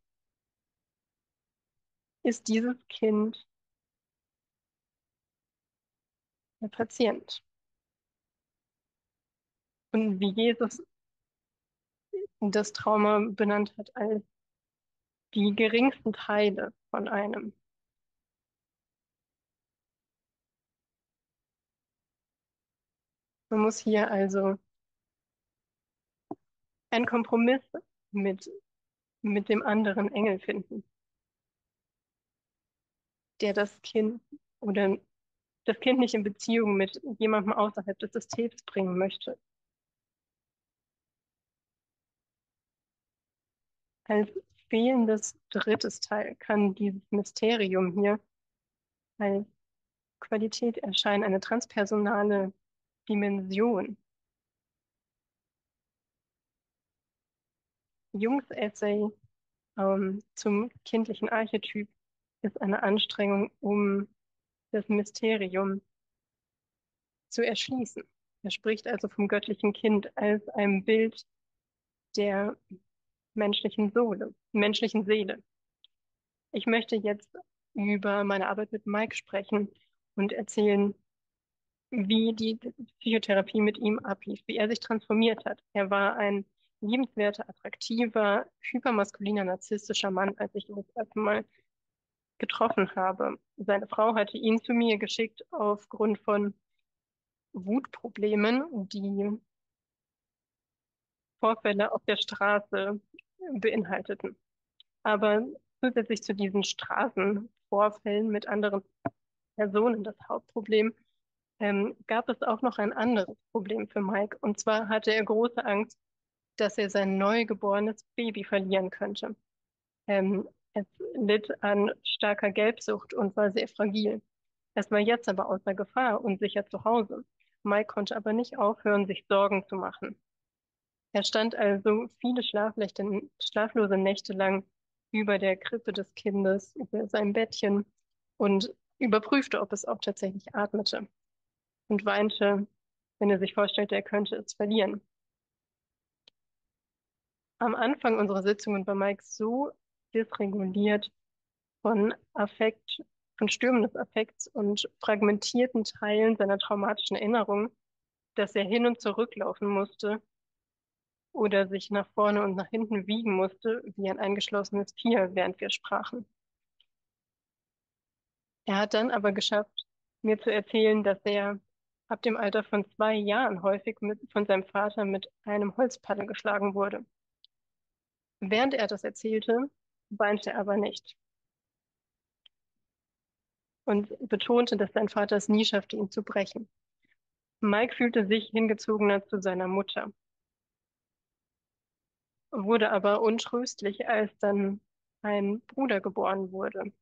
ist dieses Kind der Patient. Und wie Jesus das Trauma benannt hat als die geringsten Teile von einem. Man muss hier also einen Kompromiss mit, mit dem anderen Engel finden, der das Kind oder das Kind nicht in Beziehung mit jemandem außerhalb des Systems bringen möchte. Als fehlendes drittes Teil kann dieses Mysterium hier als Qualität erscheinen, eine transpersonale Dimension. Jungs Essay ähm, zum kindlichen Archetyp ist eine Anstrengung, um das Mysterium zu erschließen. Er spricht also vom göttlichen Kind als einem Bild der menschlichen Sohle, menschlichen Seele. Ich möchte jetzt über meine Arbeit mit Mike sprechen und erzählen, wie die Psychotherapie mit ihm ablief, wie er sich transformiert hat. Er war ein liebenswerter, attraktiver, hypermaskuliner, narzisstischer Mann, als ich ihn das erste Mal getroffen habe. Seine Frau hatte ihn zu mir geschickt aufgrund von Wutproblemen, die Vorfälle auf der Straße beinhalteten. Aber zusätzlich zu diesen Straßenvorfällen mit anderen Personen, das Hauptproblem, ähm, gab es auch noch ein anderes Problem für Mike. Und zwar hatte er große Angst, dass er sein neugeborenes Baby verlieren könnte. Ähm, es litt an starker Gelbsucht und war sehr fragil. Es war jetzt aber außer Gefahr und sicher zu Hause. Mike konnte aber nicht aufhören, sich Sorgen zu machen. Er stand also viele schlaflose, schlaflose Nächte lang über der Krippe des Kindes, über seinem Bettchen und überprüfte, ob es auch tatsächlich atmete und weinte, wenn er sich vorstellte, er könnte es verlieren. Am Anfang unserer Sitzungen war Mike so dysreguliert von Affekt, von Stürmen des Affekts und fragmentierten Teilen seiner traumatischen Erinnerungen, dass er hin und zurück laufen musste oder sich nach vorne und nach hinten wiegen musste, wie ein eingeschlossenes Tier, während wir sprachen. Er hat dann aber geschafft, mir zu erzählen, dass er ab dem Alter von zwei Jahren häufig mit, von seinem Vater mit einem Holzpaddel geschlagen wurde. Während er das erzählte, weinte er aber nicht und betonte, dass sein Vater es nie schaffte, ihn zu brechen. Mike fühlte sich hingezogener zu seiner Mutter, wurde aber untröstlich, als dann ein Bruder geboren wurde.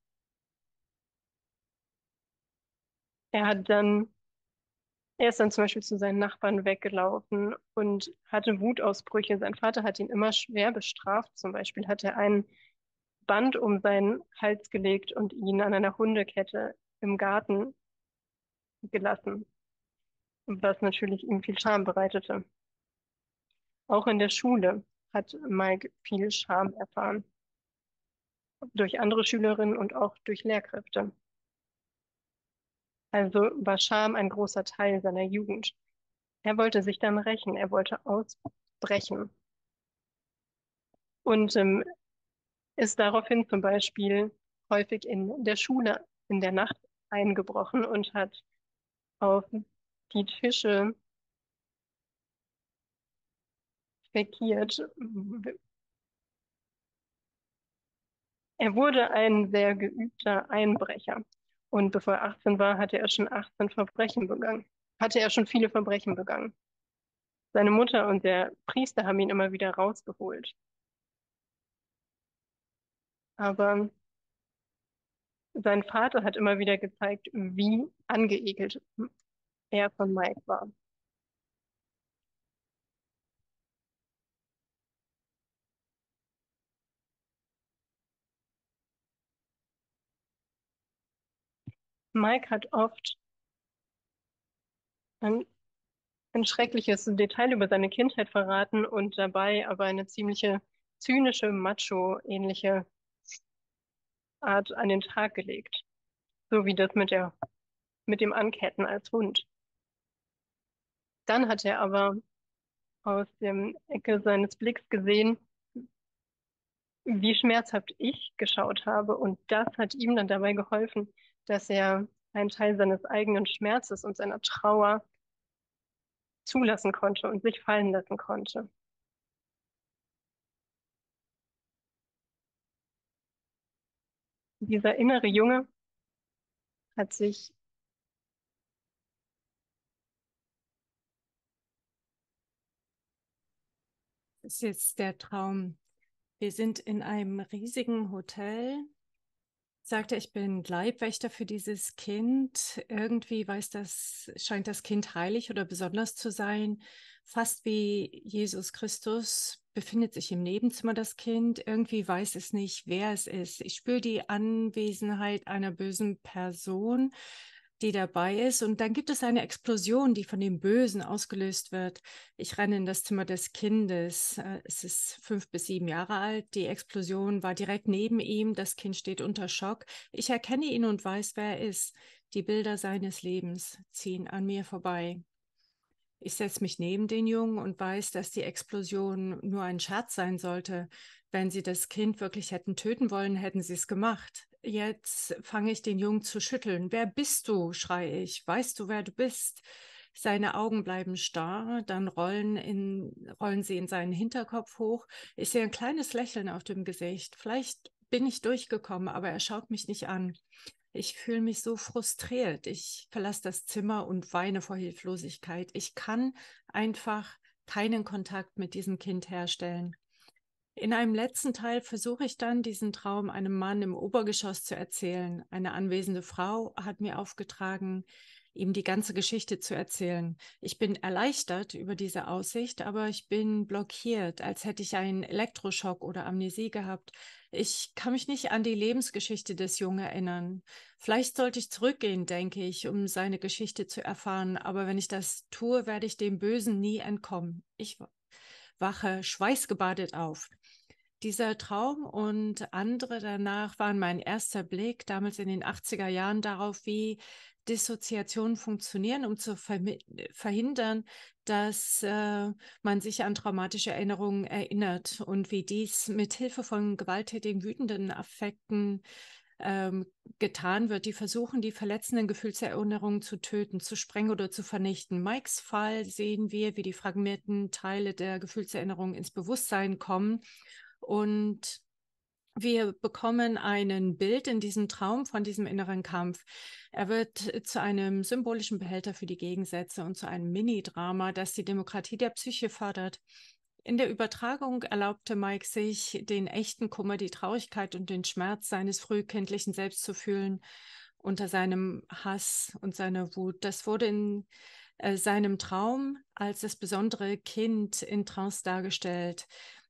Er hat dann, er ist dann zum Beispiel zu seinen Nachbarn weggelaufen und hatte Wutausbrüche. Sein Vater hat ihn immer schwer bestraft. Zum Beispiel hat er ein Band um seinen Hals gelegt und ihn an einer Hundekette im Garten gelassen, was natürlich ihm viel Scham bereitete. Auch in der Schule hat Mike viel Scham erfahren, durch andere Schülerinnen und auch durch Lehrkräfte. Also war Scham ein großer Teil seiner Jugend. Er wollte sich dann rächen, er wollte ausbrechen und ähm, ist daraufhin zum Beispiel häufig in der Schule in der Nacht eingebrochen und hat auf die Tische fäkiert. Er wurde ein sehr geübter Einbrecher. Und bevor er achtzehn war, hatte er schon achtzehn Verbrechen begangen. Hatte er schon viele Verbrechen begangen. Seine Mutter und der Priester haben ihn immer wieder rausgeholt. Aber sein Vater hat immer wieder gezeigt, wie angeekelt er von Mike war. Mike hat oft ein, ein schreckliches Detail über seine Kindheit verraten und dabei aber eine ziemliche zynische, macho-ähnliche Art an den Tag gelegt. So wie das mit der, mit dem Anketten als Hund. Dann hat er aber aus dem Ecke seines Blicks gesehen, wie schmerzhaft ich geschaut habe. Und das hat ihm dann dabei geholfen, dass er einen Teil seines eigenen Schmerzes und seiner Trauer zulassen konnte und sich fallen lassen konnte. Dieser innere Junge hat sich Das ist jetzt der Traum. Wir sind in einem riesigen Hotel. Sagte, ich bin Leibwächter für dieses Kind. Irgendwie weiß das, scheint das Kind heilig oder besonders zu sein. Fast wie Jesus Christus befindet sich im Nebenzimmer das Kind. Irgendwie weiß es nicht, wer es ist. Ich spüre die Anwesenheit einer bösen Person. die dabei ist. Und dann gibt es eine Explosion, die von dem Bösen ausgelöst wird. Ich renne in das Zimmer des Kindes. Äh, Es ist fünf bis sieben Jahre alt. Die Explosion war direkt neben ihm. Das Kind steht unter Schock. Ich erkenne ihn und weiß, wer er ist. Die Bilder seines Lebens ziehen an mir vorbei. Ich setze mich neben den Jungen und weiß, dass die Explosion nur ein Scherz sein sollte. Wenn sie das Kind wirklich hätten töten wollen, hätten sie es gemacht. Jetzt fange ich den Jungen zu schütteln. Wer bist du? Schreie ich. Weißt du, wer du bist? Seine Augen bleiben starr, dann rollen, in, rollen sie in seinen Hinterkopf hoch. Ich sehe ein kleines Lächeln auf dem Gesicht. Vielleicht bin ich durchgekommen, aber er schaut mich nicht an. Ich fühle mich so frustriert. Ich verlasse das Zimmer und weine vor Hilflosigkeit. Ich kann einfach keinen Kontakt mit diesem Kind herstellen. In einem letzten Teil versuche ich dann, diesen Traum einem Mann im Obergeschoss zu erzählen. Eine anwesende Frau hat mir aufgetragen, ihm die ganze Geschichte zu erzählen. Ich bin erleichtert über diese Aussicht, aber ich bin blockiert, als hätte ich einen Elektroschock oder Amnesie gehabt. Ich kann mich nicht an die Lebensgeschichte des Jungen erinnern. Vielleicht sollte ich zurückgehen, denke ich, um seine Geschichte zu erfahren, aber wenn ich das tue, werde ich dem Bösen nie entkommen. Ich wache schweißgebadet auf. Dieser Traum und andere danach waren mein erster Blick damals in den achtziger Jahren darauf, wie Dissoziationen funktionieren, um zu verhindern, dass äh, man sich an traumatische Erinnerungen erinnert und wie dies mit Hilfe von gewalttätigen, wütenden Affekten ähm, getan wird, die versuchen, die verletzenden Gefühlserinnerungen zu töten, zu sprengen oder zu vernichten. Mikes Fall sehen wir, wie die fragmentierten Teile der Gefühlserinnerungen ins Bewusstsein kommen und wir bekommen ein Bild in diesem Traum von diesem inneren Kampf. Er wird zu einem symbolischen Behälter für die Gegensätze und zu einem Mini-Drama, das die Demokratie der Psyche fördert. In der Übertragung erlaubte Mike sich, den echten Kummer, die Traurigkeit und den Schmerz seines frühkindlichen Selbst zu fühlen, unter seinem Hass und seiner Wut. Das wurde in äh, seinem Traum als das besondere Kind in Trance dargestellt.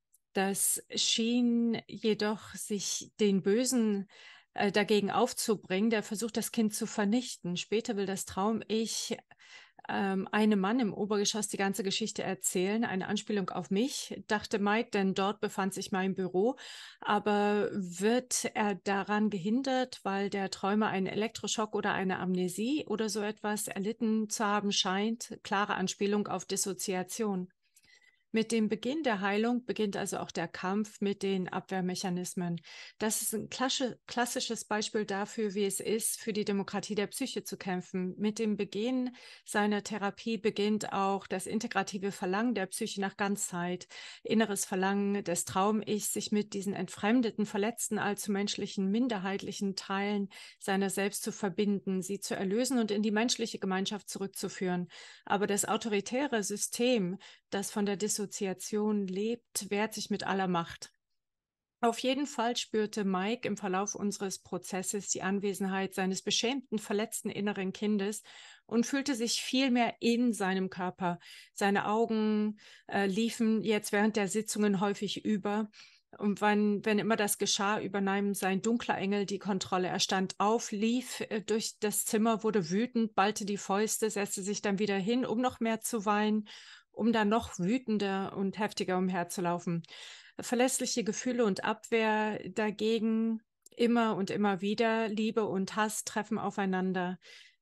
Das schien jedoch, sich den Bösen äh, dagegen aufzubringen, der versucht, das Kind zu vernichten. Später will das Traum-Ich ähm, einem Mann im Obergeschoss die ganze Geschichte erzählen, eine Anspielung auf mich, dachte Mike, denn dort befand sich mein Büro. Aber wird er daran gehindert, weil der Träumer einen Elektroschock oder eine Amnesie oder so etwas erlitten zu haben scheint? Klare Anspielung auf Dissoziation. Mit dem Beginn der Heilung beginnt also auch der Kampf mit den Abwehrmechanismen. Das ist ein klassisches Beispiel dafür, wie es ist, für die Demokratie der Psyche zu kämpfen. Mit dem Beginn seiner Therapie beginnt auch das integrative Verlangen der Psyche nach Ganzheit, inneres Verlangen des Traum-Ichs, sich mit diesen entfremdeten, verletzten, allzu menschlichen, minderheitlichen Teilen seiner selbst zu verbinden, sie zu erlösen und in die menschliche Gemeinschaft zurückzuführen. Aber das autoritäre System, das von der Dissoziation lebt, wehrt sich mit aller Macht. Auf jeden Fall spürte Mike im Verlauf unseres Prozesses die Anwesenheit seines beschämten, verletzten inneren Kindes und fühlte sich viel mehr in seinem Körper. Seine Augen äh, liefen jetzt während der Sitzungen häufig über. Und wenn, wenn immer das geschah, übernahm sein dunkler Engel die Kontrolle. Er stand auf, lief äh, durch das Zimmer, wurde wütend, ballte die Fäuste, setzte sich dann wieder hin, um noch mehr zu weinen, um dann noch wütender und heftiger umherzulaufen. Verlässliche Gefühle und Abwehr dagegen immer und immer wieder, Liebe und Hass treffen aufeinander.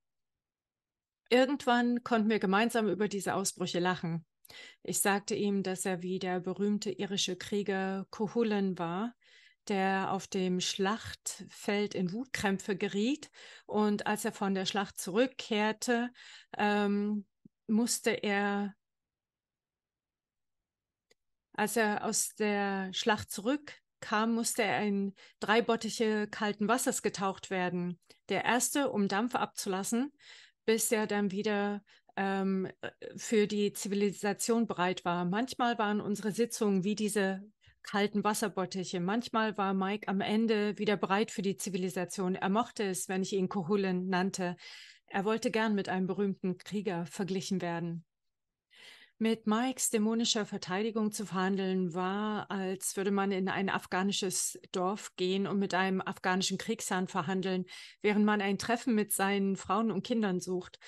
Irgendwann konnten wir gemeinsam über diese Ausbrüche lachen. Ich sagte ihm, dass er wie der berühmte irische Krieger Cuchulainn war, der auf dem Schlachtfeld in Wutkrämpfe geriet und als er von der Schlacht zurückkehrte, ähm, musste er Als er aus der Schlacht zurückkam, musste er in drei Bottiche kalten Wassers getaucht werden. Der erste, um Dampf abzulassen, bis er dann wieder ähm, für die Zivilisation bereit war. Manchmal waren unsere Sitzungen wie diese kalten Wasserbottiche. Manchmal war Mike am Ende wieder bereit für die Zivilisation. Er mochte es, wenn ich ihn Cuchulainn nannte. Er wollte gern mit einem berühmten Krieger verglichen werden. Mit Mikes dämonischer Verteidigung zu verhandeln war, als würde man in ein afghanisches Dorf gehen und mit einem afghanischen Kriegsherrn verhandeln, während man ein Treffen mit seinen Frauen und Kindern sucht.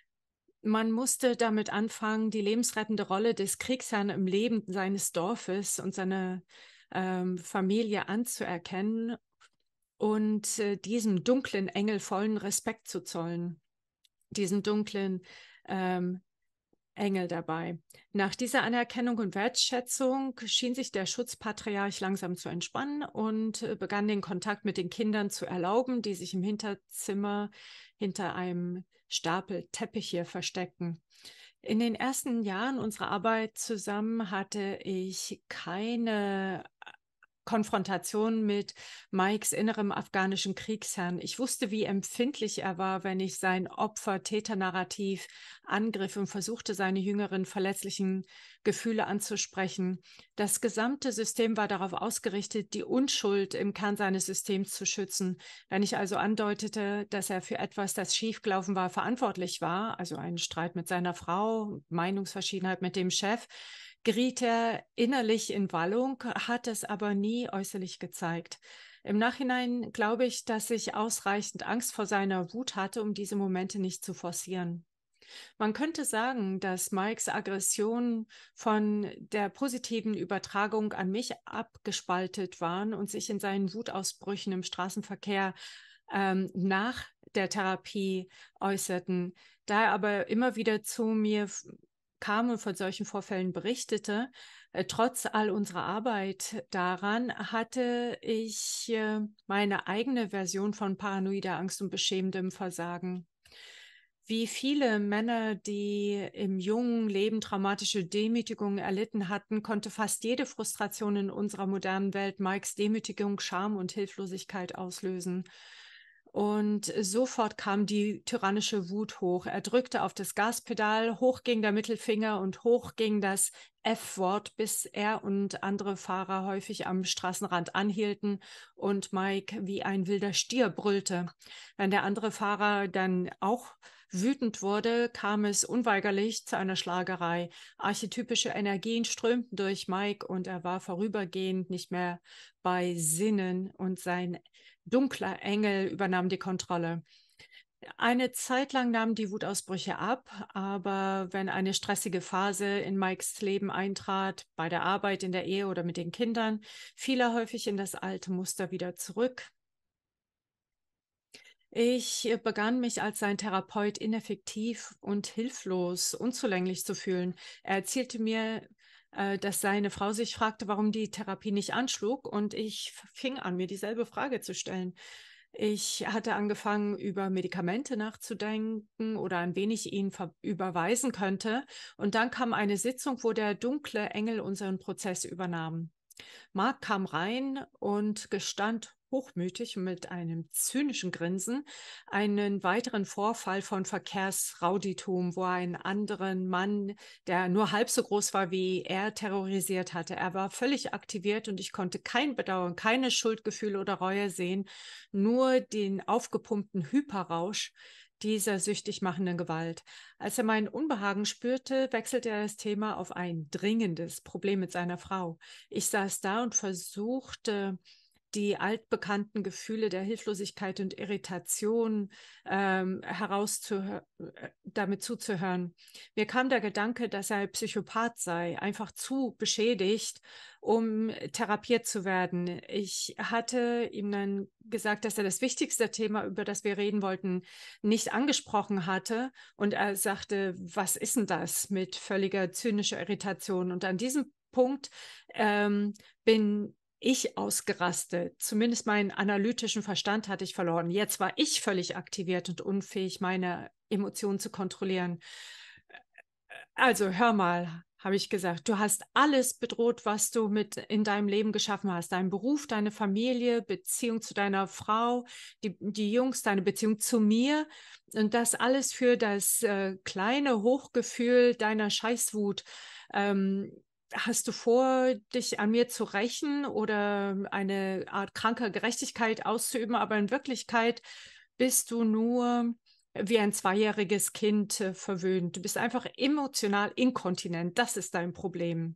Man musste damit anfangen, die lebensrettende Rolle des Kriegsherrn im Leben seines Dorfes und seiner ähm, Familie anzuerkennen und äh, diesem dunklen Engel vollen Respekt zu zollen. Diesen dunklen ähm, Engel dabei. Nach dieser Anerkennung und Wertschätzung schien sich der Schutzpatriarch langsam zu entspannen und äh, begann den Kontakt mit den Kindern zu erlauben, die sich im Hinterzimmer hinter einem Stapel Teppiche versteckten. In den ersten Jahren unserer Arbeit zusammen hatte ich keine Konfrontation mit Mikes innerem afghanischen Kriegsherrn. Ich wusste, wie empfindlich er war, wenn ich sein Opfer-Täter-Narrativ angriff und versuchte, seine jüngeren verletzlichen Gefühle anzusprechen. Das gesamte System war darauf ausgerichtet, die Unschuld im Kern seines Systems zu schützen. Wenn ich also andeutete, dass er für etwas, das schiefgelaufen war, verantwortlich war, also einen Streit mit seiner Frau, Meinungsverschiedenheit mit dem Chef, geriet er innerlich in Wallung, hat es aber nie äußerlich gezeigt. Im Nachhinein glaube ich, dass ich ausreichend Angst vor seiner Wut hatte, um diese Momente nicht zu forcieren. Man könnte sagen, dass Mikes Aggressionen von der positiven Übertragung an mich abgespaltet waren und sich in seinen Wutausbrüchen im Straßenverkehr ähm, nach der Therapie äußerten. Da er aber immer wieder zu mir kam und von solchen Vorfällen berichtete, äh, trotz all unserer Arbeit daran, hatte ich äh, meine eigene Version von paranoider Angst und beschämendem Versagen. Wie viele Männer, die im jungen Leben traumatische Demütigungen erlitten hatten, konnte fast jede Frustration in unserer modernen Welt Mikes Demütigung, Scham und Hilflosigkeit auslösen. Und sofort kam die tyrannische Wut hoch. Er drückte auf das Gaspedal, hoch ging der Mittelfinger und hoch ging das F-Wort, bis er und andere Fahrer häufig am Straßenrand anhielten und Mike wie ein wilder Stier brüllte. Wenn der andere Fahrer dann auch wütend wurde, kam es unweigerlich zu einer Schlagerei. Archetypische Energien strömten durch Mike und er war vorübergehend nicht mehr bei Sinnen und sein dunkler Engel übernahm die Kontrolle. Eine Zeit lang nahmen die Wutausbrüche ab, aber wenn eine stressige Phase in Mikes Leben eintrat, bei der Arbeit, in der Ehe oder mit den Kindern, fiel er häufig in das alte Muster wieder zurück. Ich begann mich als sein Therapeut ineffektiv und hilflos, unzulänglich zu fühlen. Er erzählte mir, äh, dass seine Frau sich fragte, warum die Therapie nicht anschlug, und ich fing an, mir dieselbe Frage zu stellen. Ich hatte angefangen, über Medikamente nachzudenken oder ein wenig ihn überweisen könnte, und dann kam eine Sitzung, wo der dunkle Engel unseren Prozess übernahm. Mark kam rein und gestand hochmütig und mit einem zynischen Grinsen einen weiteren Vorfall von Verkehrsrauditum, wo er einen anderen Mann, der nur halb so groß war wie er, terrorisiert hatte. Er war völlig aktiviert und ich konnte kein Bedauern, keine Schuldgefühle oder Reue sehen, nur den aufgepumpten Hyperrausch dieser süchtig machenden Gewalt. Als er mein Unbehagen spürte, wechselte er das Thema auf ein dringendes Problem mit seiner Frau. Ich saß da und versuchte, die altbekannten Gefühle der Hilflosigkeit und Irritation ähm, herauszuhören, damit zuzuhören. Mir kam der Gedanke, dass er Psychopath sei, einfach zu beschädigt, um therapiert zu werden. Ich hatte ihm dann gesagt, dass er das wichtigste Thema, über das wir reden wollten, nicht angesprochen hatte. Und er sagte, was ist denn das mit völliger zynischer Irritation? Und an diesem Punkt ähm, bin ich ausgerastet. Zumindest meinen analytischen Verstand hatte ich verloren. Jetzt war ich völlig aktiviert und unfähig, meine Emotionen zu kontrollieren. Also hör mal, habe ich gesagt, du hast alles bedroht, was du mit in deinem Leben geschaffen hast. Deinen Beruf, deine Familie, Beziehung zu deiner Frau, die, die Jungs, deine Beziehung zu mir. Und das alles für das äh, kleine Hochgefühl deiner Scheißwut. Ähm, Hast du vor, dich an mir zu rächen oder eine Art kranker Gerechtigkeit auszuüben, aber in Wirklichkeit bist du nur wie ein zweijähriges Kind äh, verwöhnt. Du bist einfach emotional inkontinent. Das ist dein Problem.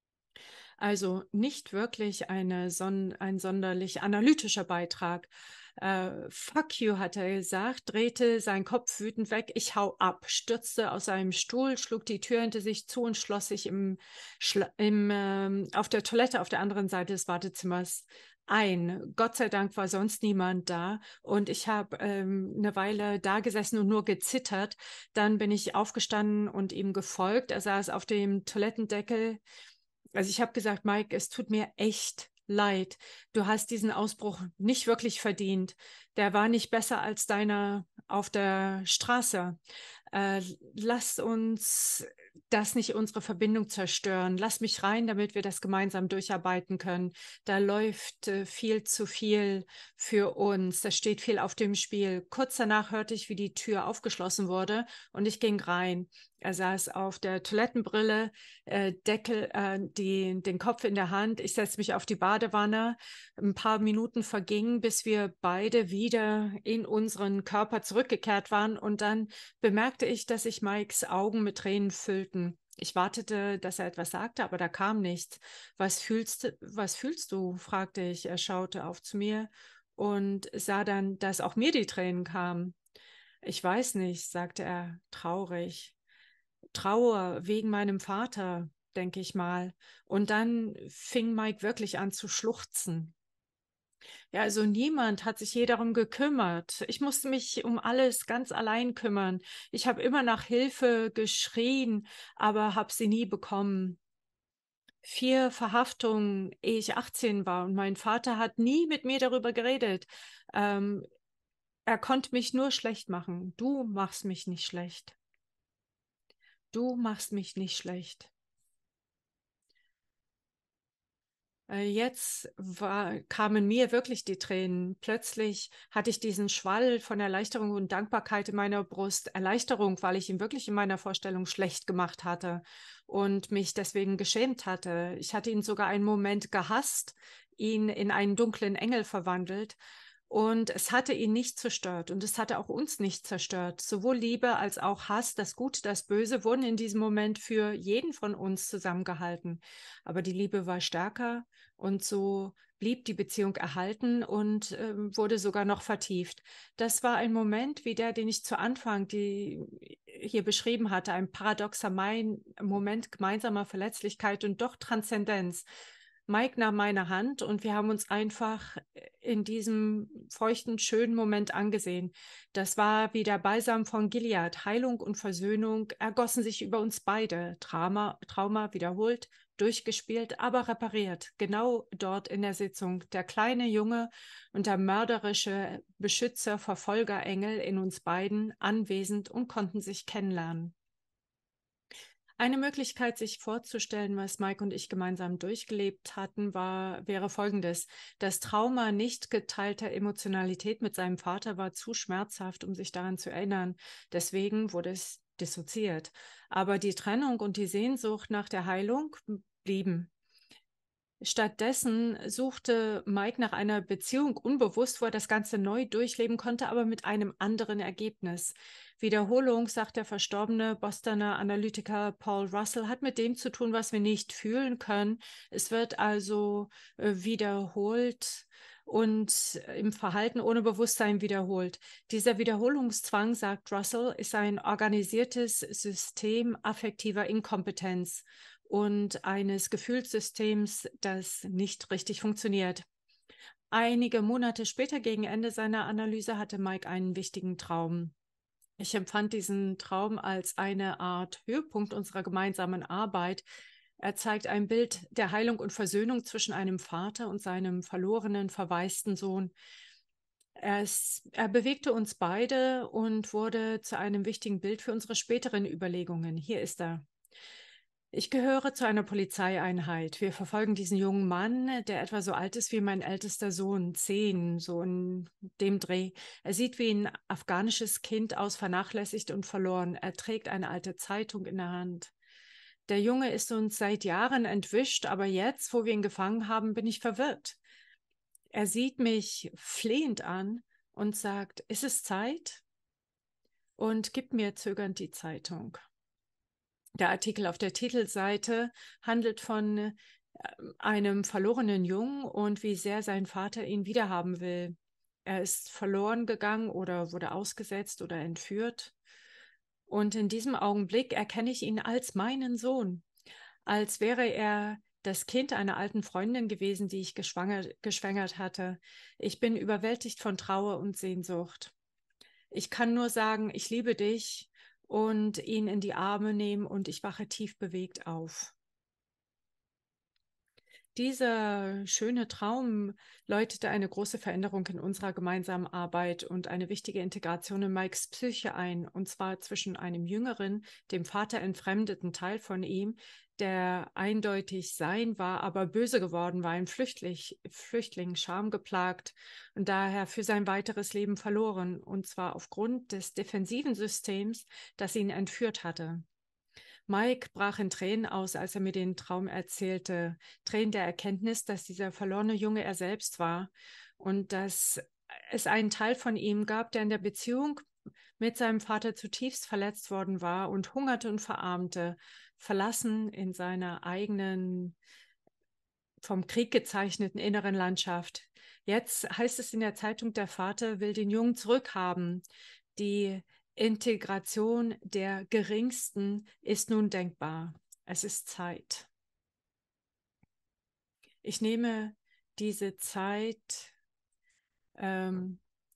Also nicht wirklich eine son ein sonderlich analytischer Beitrag. Äh, fuck you, hat er gesagt, drehte seinen Kopf wütend weg. Ich hau ab, stürzte aus seinem Stuhl, schlug die Tür hinter sich zu und schloss sich im, im, ähm, auf der Toilette auf der anderen Seite des Wartezimmers ein. Gott sei Dank war sonst niemand da und ich habe ähm, eine Weile da gesessen und nur gezittert. Dann bin ich aufgestanden und ihm gefolgt. Er saß auf dem Toilettendeckel. Also ich habe gesagt, Mike, es tut mir echt leid. Du hast diesen Ausbruch nicht wirklich verdient. Der war nicht besser als deiner auf der Straße. Äh, lass uns das nicht unsere Verbindung zerstören. Lass mich rein, damit wir das gemeinsam durcharbeiten können. Da läuft äh, viel zu viel für uns. Da steht viel auf dem Spiel. Kurz danach hörte ich, wie die Tür aufgeschlossen wurde und ich ging rein. Er saß auf der Toilettenbrille, äh, Deckel, äh, die, den Kopf in der Hand. Ich setzte mich auf die Badewanne. Ein paar Minuten vergingen, bis wir beide wieder in unseren Körper zurückgekehrt waren. Und dann bemerkte ich, dass sich Mikes Augen mit Tränen füllten. Ich wartete, dass er etwas sagte, aber da kam nichts. Was fühlst, was fühlst du? Fragte ich. Er schaute auf zu mir und sah dann, dass auch mir die Tränen kamen. Ich weiß nicht, sagte er, traurig. Trauer wegen meinem Vater, denke ich mal. Und dann fing Mike wirklich an zu schluchzen. Ja, also niemand hat sich je darum gekümmert. Ich musste mich um alles ganz allein kümmern. Ich habe immer nach Hilfe geschrien, aber habe sie nie bekommen. Vier Verhaftungen, ehe ich achtzehn war, und mein Vater hat nie mit mir darüber geredet. Ähm, er konnte mich nur schlecht machen. Du machst mich nicht schlecht. Du machst mich nicht schlecht. Jetzt war, kamen mir wirklich die Tränen. Plötzlich hatte ich diesen Schwall von Erleichterung und Dankbarkeit in meiner Brust. Erleichterung, weil ich ihn wirklich in meiner Vorstellung schlecht gemacht hatte und mich deswegen geschämt hatte. Ich hatte ihn sogar einen Moment gehasst, ihn in einen dunklen Engel verwandelt. Und es hatte ihn nicht zerstört und es hatte auch uns nicht zerstört. Sowohl Liebe als auch Hass, das Gute, das Böse wurden in diesem Moment für jeden von uns zusammengehalten. Aber die Liebe war stärker und so blieb die Beziehung erhalten und äh, wurde sogar noch vertieft. Das war ein Moment wie der, den ich zu Anfang die, hier beschrieben hatte, ein paradoxer Moment gemeinsamer Verletzlichkeit und doch Transzendenz. Mike nahm meine Hand und wir haben uns einfach in diesem feuchten, schönen Moment angesehen. Das war wie der Balsam von Gilead. Heilung und Versöhnung ergossen sich über uns beide. Trauma, Trauma wiederholt, durchgespielt, aber repariert. Genau dort in der Sitzung. Der kleine Junge und der mörderische Beschützer, Verfolgerengel in uns beiden anwesend und konnten sich kennenlernen. Eine Möglichkeit, sich vorzustellen, was Mike und ich gemeinsam durchgelebt hatten, war, wäre folgendes. Das Trauma nicht geteilter Emotionalität mit seinem Vater war zu schmerzhaft, um sich daran zu erinnern. Deswegen wurde es dissoziiert. Aber die Trennung und die Sehnsucht nach der Heilung blieben. Stattdessen suchte Mike nach einer Beziehung unbewusst, wo er das Ganze neu durchleben konnte, aber mit einem anderen Ergebnis. Wiederholung, sagt der verstorbene Bostoner Analytiker Paul Russell, hat mit dem zu tun, was wir nicht fühlen können. Es wird also äh, wiederholt und im Verhalten ohne Bewusstsein wiederholt. Dieser Wiederholungszwang, sagt Russell, ist ein organisiertes System affektiver Inkompetenz und eines Gefühlssystems, das nicht richtig funktioniert. Einige Monate später, gegen Ende seiner Analyse, hatte Mike einen wichtigen Traum. Ich empfand diesen Traum als eine Art Höhepunkt unserer gemeinsamen Arbeit. Er zeigt ein Bild der Heilung und Versöhnung zwischen einem Vater und seinem verlorenen, verwaisten Sohn. Er, ist, er bewegte uns beide und wurde zu einem wichtigen Bild für unsere späteren Überlegungen. Hier ist er. Ich gehöre zu einer Polizeieinheit. Wir verfolgen diesen jungen Mann, der etwa so alt ist wie mein ältester Sohn, zehn, so in dem Dreh. Er sieht wie ein afghanisches Kind aus, vernachlässigt und verloren. Er trägt eine alte Zeitung in der Hand. Der Junge ist uns seit Jahren entwischt, aber jetzt, wo wir ihn gefangen haben, bin ich verwirrt. Er sieht mich flehend an und sagt, ist es Zeit? und gibt mir zögernd die Zeitung. Der Artikel auf der Titelseite handelt von äh, einem verlorenen Jungen und wie sehr sein Vater ihn wiederhaben will. Er ist verloren gegangen oder wurde ausgesetzt oder entführt. Und in diesem Augenblick erkenne ich ihn als meinen Sohn, als wäre er das Kind einer alten Freundin gewesen, die ich geschwängert, geschwängert hatte. Ich bin überwältigt von Trauer und Sehnsucht. Ich kann nur sagen, ich liebe dich und ihn in die Arme nehmen und ich wache tief bewegt auf. Dieser schöne Traum läutete eine große Veränderung in unserer gemeinsamen Arbeit und eine wichtige Integration in Mikes Psyche ein, und zwar zwischen einem jüngeren, dem Vater entfremdeten Teil von ihm, der eindeutig sein war, aber böse geworden war, ein Flüchtling, Flüchtling, schamgeplagt und daher für sein weiteres Leben verloren, und zwar aufgrund des defensiven Systems, das ihn entführt hatte. Mike brach in Tränen aus, als er mir den Traum erzählte. Tränen der Erkenntnis, dass dieser verlorene Junge er selbst war und dass es einen Teil von ihm gab, der in der Beziehung mit seinem Vater zutiefst verletzt worden war und hungerte und verarmte, verlassen in seiner eigenen, vom Krieg gezeichneten inneren Landschaft. Jetzt heißt es in der Zeitung, der Vater will den Jungen zurückhaben. Die Integration der Geringsten ist nun denkbar. Es ist Zeit. Ich nehme diese Zeit ähm,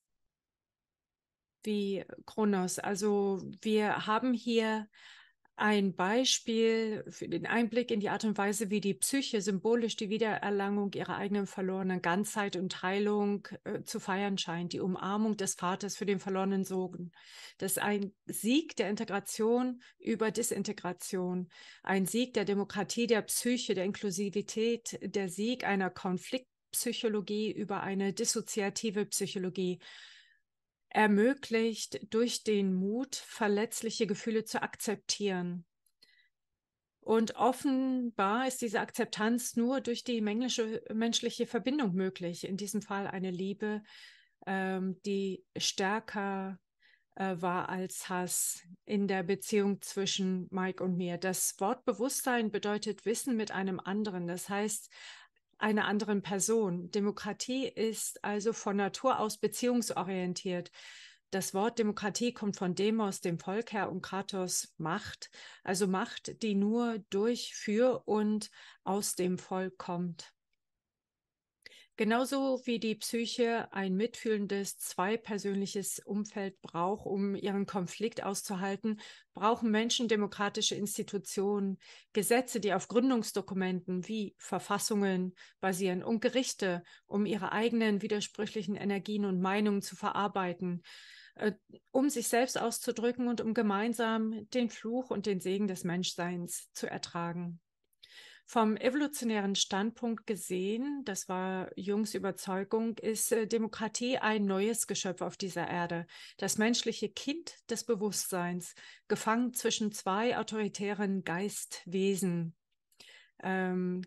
wie Kronos. Also wir haben hier ein Beispiel für den Einblick in die Art und Weise, wie die Psyche symbolisch die Wiedererlangung ihrer eigenen verlorenen Ganzheit und Heilung äh, zu feiern scheint. Die Umarmung des Vaters für den verlorenen Sohn. Das ist ein Sieg der Integration über Disintegration. Ein Sieg der Demokratie, der Psyche, der Inklusivität, der Sieg einer Konfliktpsychologie über eine dissoziative Psychologie. Ermöglicht durch den Mut, verletzliche Gefühle zu akzeptieren. Und offenbar ist diese Akzeptanz nur durch die menschliche, menschliche Verbindung möglich. In diesem Fall eine Liebe, ähm, die stärker äh, war als Hass in der Beziehung zwischen Mike und mir. Das Wort Bewusstsein bedeutet Wissen mit einem anderen. Das heißt, einer anderen Person. Demokratie ist also von Natur aus beziehungsorientiert. Das Wort Demokratie kommt von Demos, dem Volk her, und Kratos, Macht, also Macht, die nur durch, für und aus dem Volk kommt. Genauso wie die Psyche ein mitfühlendes, zweipersönliches Umfeld braucht, um ihren Konflikt auszuhalten, brauchen Menschen demokratische Institutionen, Gesetze, die auf Gründungsdokumenten wie Verfassungen basieren, und Gerichte, um ihre eigenen widersprüchlichen Energien und Meinungen zu verarbeiten, äh, um sich selbst auszudrücken und um gemeinsam den Fluch und den Segen des Menschseins zu ertragen. Vom evolutionären Standpunkt gesehen, das war Jungs Überzeugung, ist äh, Demokratie ein neues Geschöpf auf dieser Erde. Das menschliche Kind des Bewusstseins, gefangen zwischen zwei autoritären Geistwesen, ähm,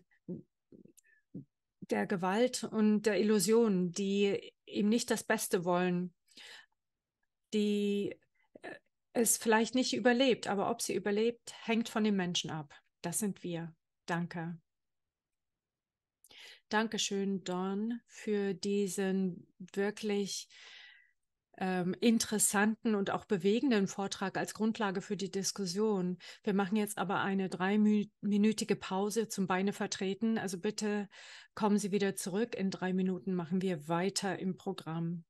der Gewalt und der Illusion, die ihm nicht das Beste wollen, die äh, es vielleicht nicht überlebt, aber ob sie überlebt, hängt von den Menschen ab. Das sind wir. Danke. Dankeschön, Don, für diesen wirklich ähm, interessanten und auch bewegenden Vortrag als Grundlage für die Diskussion. Wir machen jetzt aber eine dreiminütige Pause zum Beine vertreten. Also bitte kommen Sie wieder zurück. In drei Minuten machen wir weiter im Programm.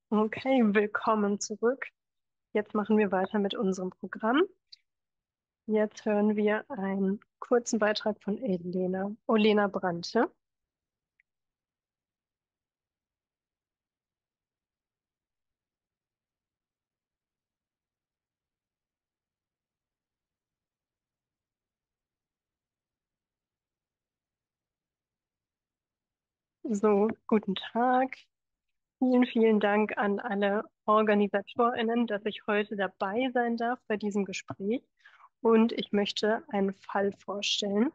Okay, willkommen zurück. Jetzt machen wir weiter mit unserem Programm. Jetzt hören wir einen kurzen Beitrag von Elena, Olena Brandte. So, guten Tag. Vielen, vielen Dank an alle OrganisatorInnen, dass ich heute dabei sein darf bei diesem Gespräch. Und ich möchte einen Fall vorstellen.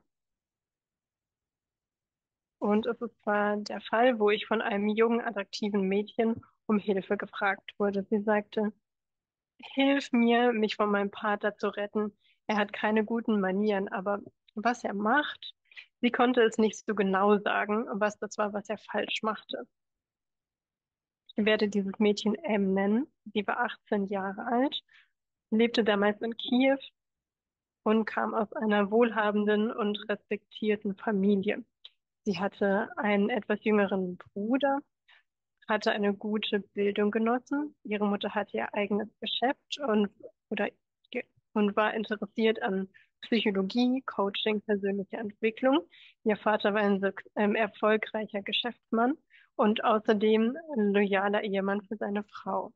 Und es ist zwar der Fall, wo ich von einem jungen, attraktiven Mädchen um Hilfe gefragt wurde. Sie sagte, hilf mir, mich von meinem Vater zu retten. Er hat keine guten Manieren, aber was er macht, sie konnte es nicht so genau sagen, was das war, was er falsch machte. Ich werde dieses Mädchen M nennen. Sie war achtzehn Jahre alt, lebte damals in Kiew und kam aus einer wohlhabenden und respektierten Familie. Sie hatte einen etwas jüngeren Bruder, hatte eine gute Bildung genossen. Ihre Mutter hatte ihr eigenes Geschäft und, oder, und war interessiert an Psychologie, Coaching, persönliche Entwicklung. Ihr Vater war ein ähm, erfolgreicher Geschäftsmann und außerdem ein loyaler Ehemann für seine Frau.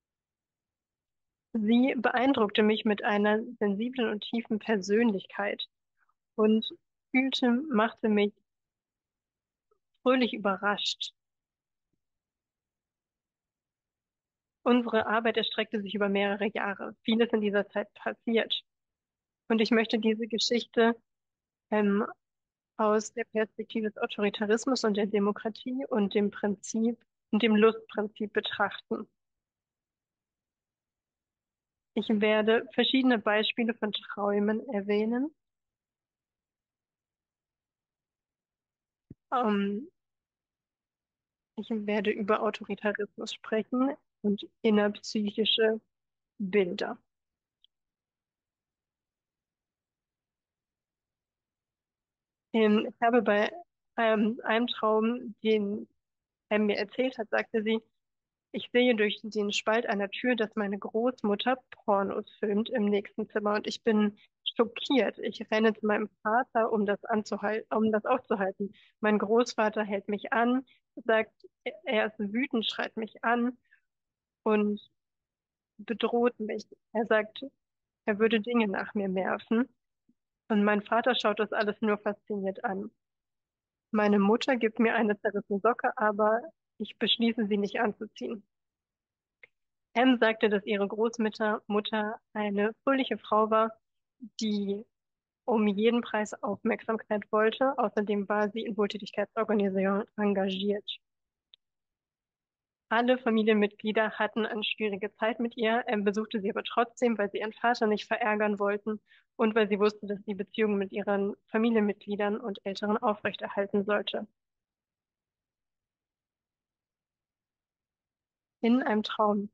Sie beeindruckte mich mit einer sensiblen und tiefen Persönlichkeit und fühlte, machte mich fröhlich überrascht. Unsere Arbeit erstreckte sich über mehrere Jahre. Vieles in dieser Zeit passiert. Und ich möchte diese Geschichte ähm, aus der Perspektive des Autoritarismus und der Demokratie und dem Prinzip und dem Lustprinzip betrachten. Ich werde verschiedene Beispiele von Träumen erwähnen. Ähm, ich werde über Autoritarismus sprechen und innerpsychische Bilder. Ähm, ich habe bei ähm, einem Traum, den er mir erzählt hat, sagte sie, ich sehe durch den Spalt einer Tür, dass meine Großmutter Pornos filmt im nächsten Zimmer und ich bin schockiert. Ich renne zu meinem Vater, um das anzuhalten, um das aufzuhalten. Mein Großvater hält mich an, sagt, er ist wütend, schreit mich an und bedroht mich. Er sagt, er würde Dinge nach mir werfen. Und mein Vater schaut das alles nur fasziniert an. Meine Mutter gibt mir eine zerrissene Socke, aber ich beschließe, sie nicht anzuziehen. M sagte, dass ihre Großmutter Mutter eine fröhliche Frau war, die um jeden Preis Aufmerksamkeit wollte. Außerdem war sie in Wohltätigkeitsorganisationen engagiert. Alle Familienmitglieder hatten eine schwierige Zeit mit ihr. M besuchte sie aber trotzdem, weil sie ihren Vater nicht verärgern wollten und weil sie wusste, dass sie Beziehungen mit ihren Familienmitgliedern und Älteren aufrechterhalten sollte. In einem Traum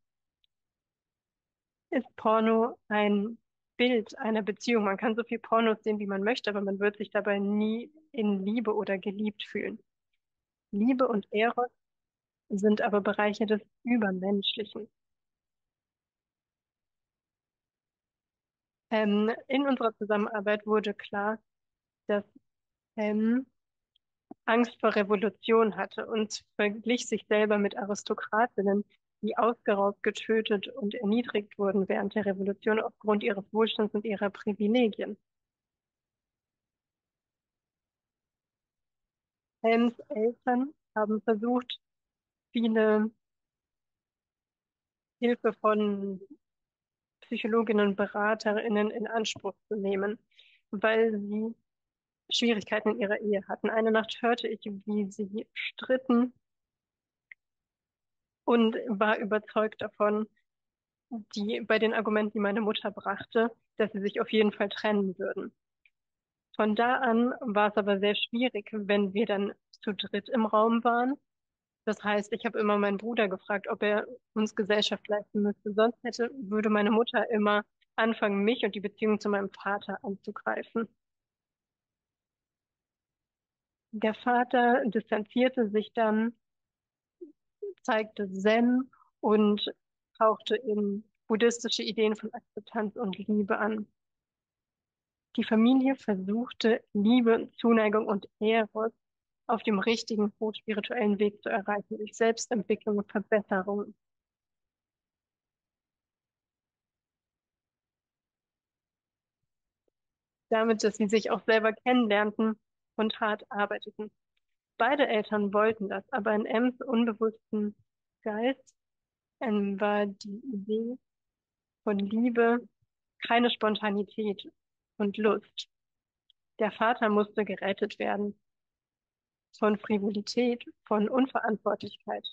ist Porno ein Bild einer Beziehung. Man kann so viel Pornos sehen, wie man möchte, aber man wird sich dabei nie in Liebe oder geliebt fühlen. Liebe und Eros sind aber Bereiche des Übermenschlichen. Ähm, in unserer Zusammenarbeit wurde klar, dass ähm, Angst vor Revolution hatte und verglich sich selber mit Aristokratinnen, die ausgeraubt, getötet und erniedrigt wurden während der Revolution aufgrund ihres Wohlstands und ihrer Privilegien. Helms Eltern haben versucht, viele Hilfe von Psychologinnen und Beraterinnen in Anspruch zu nehmen, weil sie Schwierigkeiten in ihrer Ehe hatten. Eine Nacht hörte ich, wie sie stritten und war überzeugt davon, die, bei den Argumenten, die meine Mutter brachte, dass sie sich auf jeden Fall trennen würden. Von da an war es aber sehr schwierig, wenn wir dann zu dritt im Raum waren. Das heißt, ich habe immer meinen Bruder gefragt, ob er uns Gesellschaft leisten müsste. Sonst hätte, würde meine Mutter immer anfangen, mich und die Beziehung zu meinem Vater anzugreifen. Der Vater distanzierte sich dann, zeigte Zen und hauchte in buddhistische Ideen von Akzeptanz und Liebe an. Die Familie versuchte, Liebe, Zuneigung und Eros auf dem richtigen hochspirituellen Weg zu erreichen, durch Selbstentwicklung und Verbesserung. Damit, dass sie sich auch selber kennenlernten und hart arbeiteten. Beide Eltern wollten das, aber in Ems unbewussten Geist ähm, war die Idee von Liebe keine Spontanität und Lust. Der Vater musste gerettet werden von Frivolität, von Unverantwortlichkeit.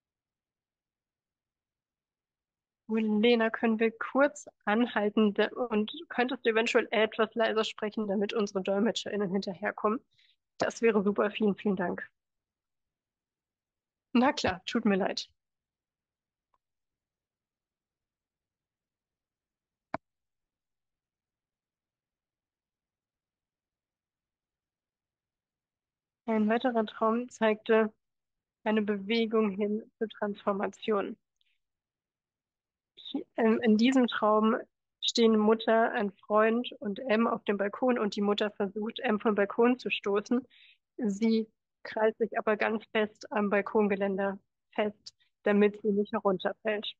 Lena, können wir kurz anhalten da- und könntest du eventuell etwas leiser sprechen, damit unsere DolmetscherInnen hinterherkommen? Das wäre super. Vielen, vielen Dank. Na klar, tut mir leid. Ein weiterer Traum zeigte eine Bewegung hin zur Transformation. Hi- ähm, In diesem Traum stehen Mutter, ein Freund und M auf dem Balkon und die Mutter versucht, M vom Balkon zu stoßen. Sie krallt sich aber ganz fest am Balkongeländer fest, damit sie nicht herunterfällt.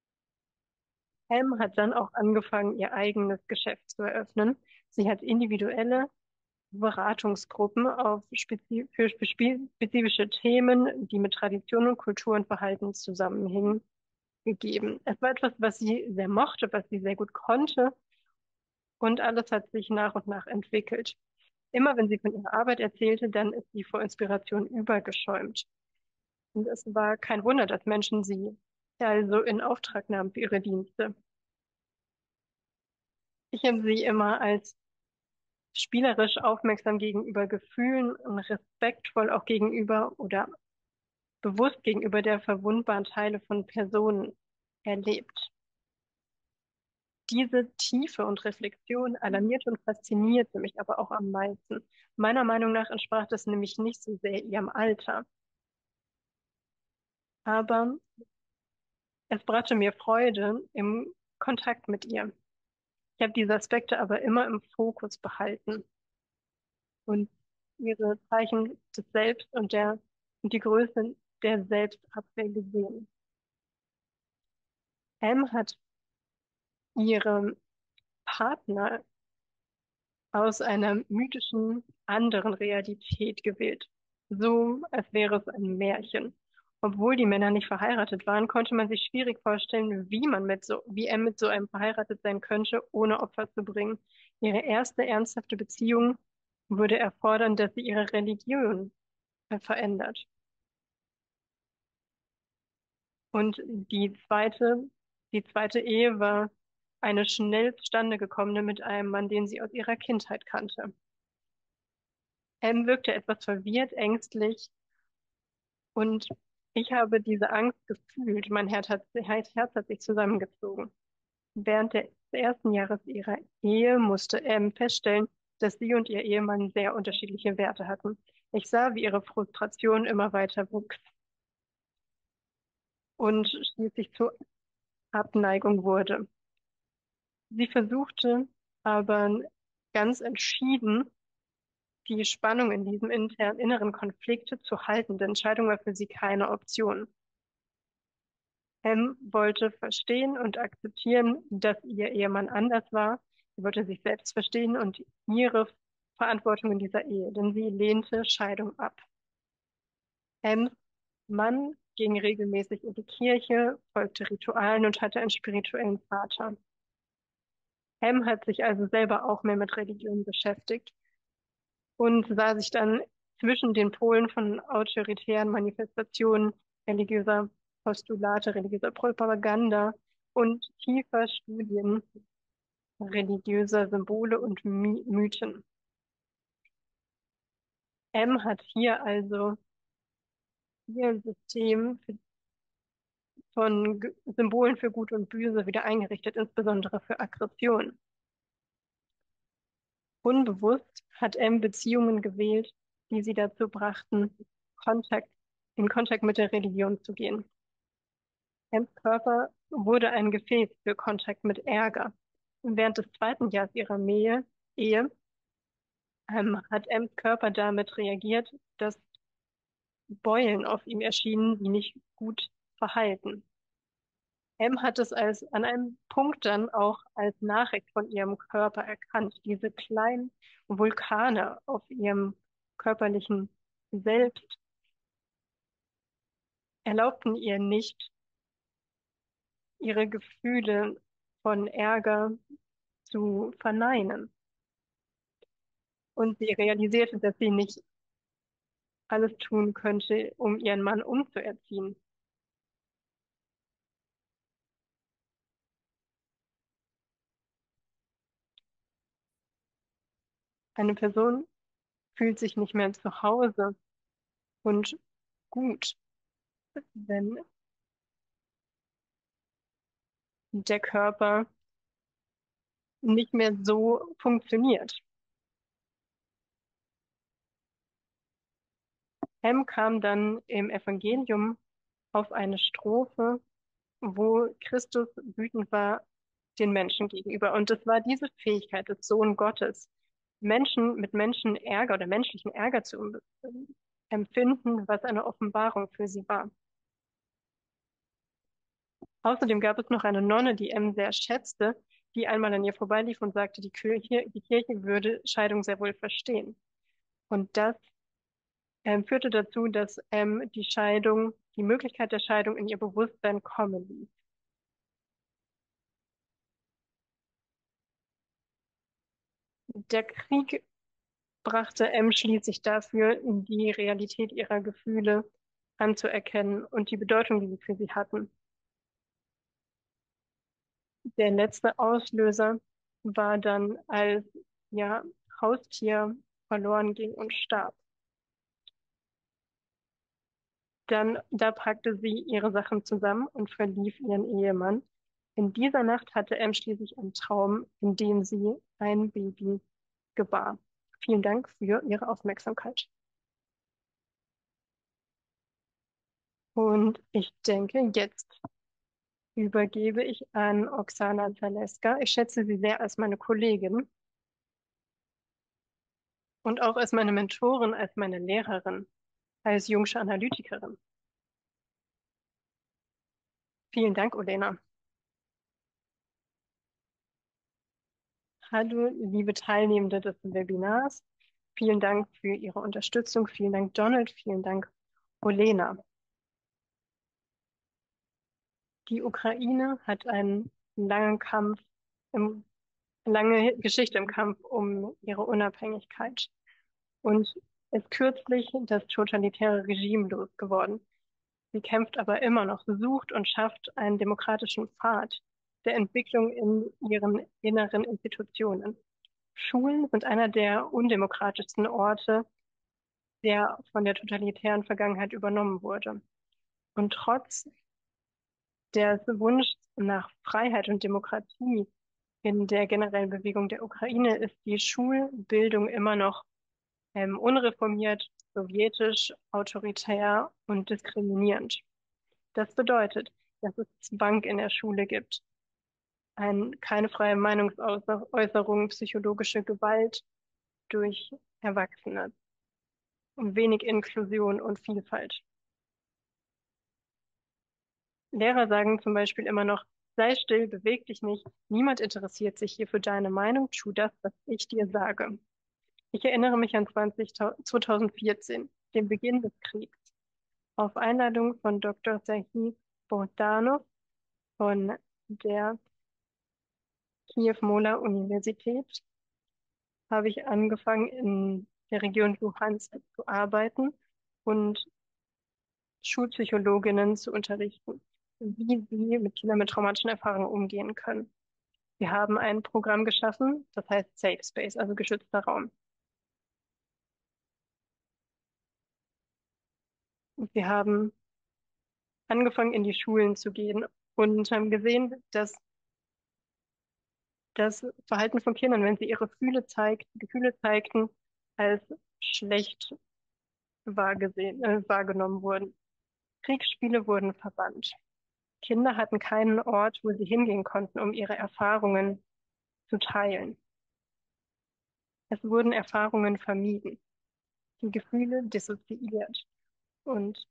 M hat dann auch angefangen, ihr eigenes Geschäft zu eröffnen. Sie hat individuelle Beratungsgruppen auf spezi für spezi- spezifische Themen, die mit Tradition und Kultur und Verhalten zusammenhingen, gegeben. Es war etwas, was sie sehr mochte, was sie sehr gut konnte und alles hat sich nach und nach entwickelt. Immer wenn sie von ihrer Arbeit erzählte, dann ist sie vor Inspiration übergeschäumt. Und es war kein Wunder, dass Menschen sie also in Auftrag nahmen für ihre Dienste. Ich habe sie immer als spielerisch aufmerksam gegenüber Gefühlen und respektvoll auch gegenüber oder bewusst gegenüber der verwundbaren Teile von Personen erlebt. Diese Tiefe und Reflexion alarmierte und faszinierte mich aber auch am meisten. Meiner Meinung nach entsprach das nämlich nicht so sehr ihrem Alter. Aber es brachte mir Freude im Kontakt mit ihr. Ich habe diese Aspekte aber immer im Fokus behalten und ihre Zeichen des Selbst und der und die Größe der Selbstabwehr gesehen. M hat ihren Partner aus einer mythischen anderen Realität gewählt. So, als wäre es ein Märchen. Obwohl die Männer nicht verheiratet waren, konnte man sich schwierig vorstellen, wie man mit so, wie er mit so einem verheiratet sein könnte, ohne Opfer zu bringen. Ihre erste ernsthafte Beziehung würde erfordern, dass sie ihre Religion äh, verändert. Und die zweite, die zweite Ehe war eine schnell zustande gekommene mit einem Mann, den sie aus ihrer Kindheit kannte. Em wirkte etwas verwirrt, ängstlich und ich habe diese Angst gefühlt. Mein Herz hat, Herz hat sich zusammengezogen. Während des ersten Jahres ihrer Ehe musste Em feststellen, dass sie und ihr Ehemann sehr unterschiedliche Werte hatten. Ich sah, wie ihre Frustration immer weiter wuchs und schließlich zur Abneigung wurde. Sie versuchte aber ganz entschieden, die Spannung in diesem internen inneren Konflikt zu halten. Die Entscheidung war für sie keine Option. Em wollte verstehen und akzeptieren, dass ihr Ehemann anders war. Sie wollte sich selbst verstehen und ihre Verantwortung in dieser Ehe, denn sie lehnte Scheidung ab. Ems Mann ging regelmäßig in die Kirche, folgte Ritualen und hatte einen spirituellen Vater. Em hat sich also selber auch mehr mit Religion beschäftigt und sah sich dann zwischen den Polen von autoritären Manifestationen, religiöser Postulate, religiöser Propaganda und tiefer Studien religiöser Symbole und My Mythen. M hat hier also ihr System für, von G Symbolen für Gut und Böse wieder eingerichtet, insbesondere für Aggression. Unbewusst hat M Beziehungen gewählt, die sie dazu brachten, Kontakt, in Kontakt mit der Religion zu gehen. Hems Körper wurde ein Gefäß für Kontakt mit Ärger. Während des zweiten Jahres ihrer Ehe, Ehe ähm, hat Ems Körper damit reagiert, dass Beulen auf ihm erschienen, die nicht gut verhalten. Em hat es als an einem Punkt dann auch als Nachricht von ihrem Körper erkannt. Diese kleinen Vulkane auf ihrem körperlichen Selbst erlaubten ihr nicht, ihre Gefühle von Ärger zu verneinen. Und sie realisierte, dass sie nicht alles tun könnte, um ihren Mann umzuerziehen. Eine Person fühlt sich nicht mehr zu Hause und gut, wenn der Körper nicht mehr so funktioniert. Hem kam dann im Evangelium auf eine Strophe, wo Christus wütend war den Menschen gegenüber. Und es war diese Fähigkeit des Sohn Gottes, Menschen mit Menschen Ärger oder menschlichen Ärger zu empfinden, was eine Offenbarung für sie war. Außerdem gab es noch eine Nonne, die Em sehr schätzte, die einmal an ihr vorbeilief und sagte, die Kirche, die Kirche würde Scheidung sehr wohl verstehen. Und das ähm, führte dazu, dass Em die Scheidung, die Möglichkeit der Scheidung in ihr Bewusstsein kommen ließ. Der Krieg brachte Em schließlich dafür, die Realität ihrer Gefühle anzuerkennen und die Bedeutung, die sie für sie hatten. Der letzte Auslöser war dann, als ja, Haustier verloren ging und starb. Dann, da packte sie ihre Sachen zusammen und verlief ihren Ehemann. In dieser Nacht hatte Em schließlich einen Traum, in dem sie ein Baby gebar. Vielen Dank für Ihre Aufmerksamkeit. Und ich denke, jetzt übergebe ich an Oksana Zaleska. Ich schätze sie sehr als meine Kollegin und auch als meine Mentorin, als meine Lehrerin, als Jungsche Analytikerin. Vielen Dank, Olena. Hallo, liebe Teilnehmende des Webinars. Vielen Dank für Ihre Unterstützung. Vielen Dank, Donald. Vielen Dank, Olena. Die Ukraine hat einen langen Kampf, im, lange Geschichte im Kampf um ihre Unabhängigkeit und ist kürzlich das totalitäre Regime losgeworden. Sie kämpft aber immer noch, sucht und schafft einen demokratischen Pfad der Entwicklung in ihren inneren Institutionen. Schulen sind einer der undemokratischsten Orte, der von der totalitären Vergangenheit übernommen wurde. Und trotz des Wunsch nach Freiheit und Demokratie in der generellen Bewegung der Ukraine ist die Schulbildung immer noch ähm, unreformiert, sowjetisch, autoritär und diskriminierend. Das bedeutet, dass es Zwang in der Schule gibt, ein, keine freie Meinungsäußerung, psychologische Gewalt durch Erwachsene, wenig Inklusion und Vielfalt. Lehrer sagen zum Beispiel immer noch, sei still, beweg dich nicht, niemand interessiert sich hier für deine Meinung, tu das, was ich dir sage. Ich erinnere mich an zwanzig, zweitausendvierzehn, den Beginn des Kriegs. Auf Einladung von Doktor Serhii Bogdanov von der Kiew-Mola-Universität habe ich angefangen, in der Region Luhansk zu arbeiten und Schulpsychologinnen zu unterrichten, wie sie mit Kindern mit traumatischen Erfahrungen umgehen können. Wir haben ein Programm geschaffen, das heißt Safe Space, also geschützter Raum. Und wir haben angefangen, in die Schulen zu gehen und haben gesehen, dass das Verhalten von Kindern, wenn sie ihre Gefühle, zeigt, Gefühle zeigten, als schlecht wahrgesehen, äh, wahrgenommen wurden. Kriegsspiele wurden verbannt. Kinder hatten keinen Ort, wo sie hingehen konnten, um ihre Erfahrungen zu teilen. Es wurden Erfahrungen vermieden, die Gefühle dissoziiert. Und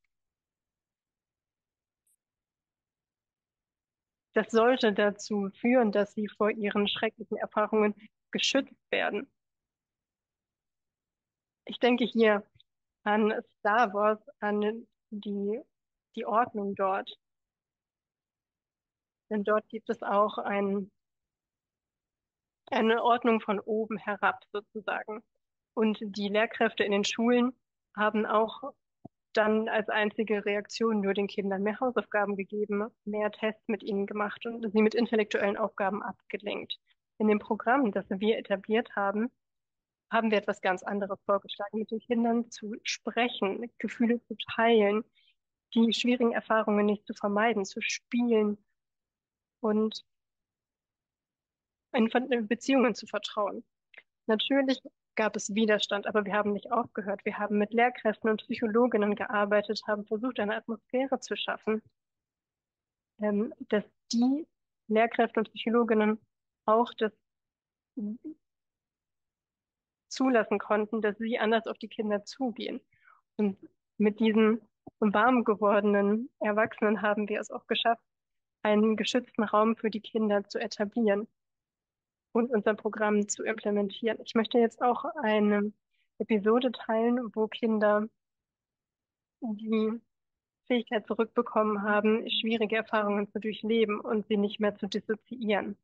das sollte dazu führen, dass sie vor ihren schrecklichen Erfahrungen geschützt werden. Ich denke hier an Star Wars, an die, die Ordnung dort. Denn dort gibt es auch ein, eine Ordnung von oben herab sozusagen. Und die Lehrkräfte in den Schulen haben auch dann als einzige Reaktion nur den Kindern mehr Hausaufgaben gegeben, mehr Tests mit ihnen gemacht und sie mit intellektuellen Aufgaben abgelenkt. In dem Programm, das wir etabliert haben, haben wir etwas ganz anderes vorgeschlagen, mit den Kindern zu sprechen, Gefühle zu teilen, die schwierigen Erfahrungen nicht zu vermeiden, zu spielen und in Beziehungen zu vertrauen. Natürlich gab es Widerstand, aber wir haben nicht aufgehört. Wir haben mit Lehrkräften und Psychologinnen gearbeitet, haben versucht, eine Atmosphäre zu schaffen, ähm, dass die Lehrkräfte und Psychologinnen auch das zulassen konnten, dass sie anders auf die Kinder zugehen. Und mit diesen warm gewordenen Erwachsenen haben wir es auch geschafft, einen geschützten Raum für die Kinder zu etablieren und unser Programm zu implementieren. Ich möchte jetzt auch eine Episode teilen, wo Kinder die Fähigkeit zurückbekommen haben, schwierige Erfahrungen zu durchleben und sie nicht mehr zu dissoziieren.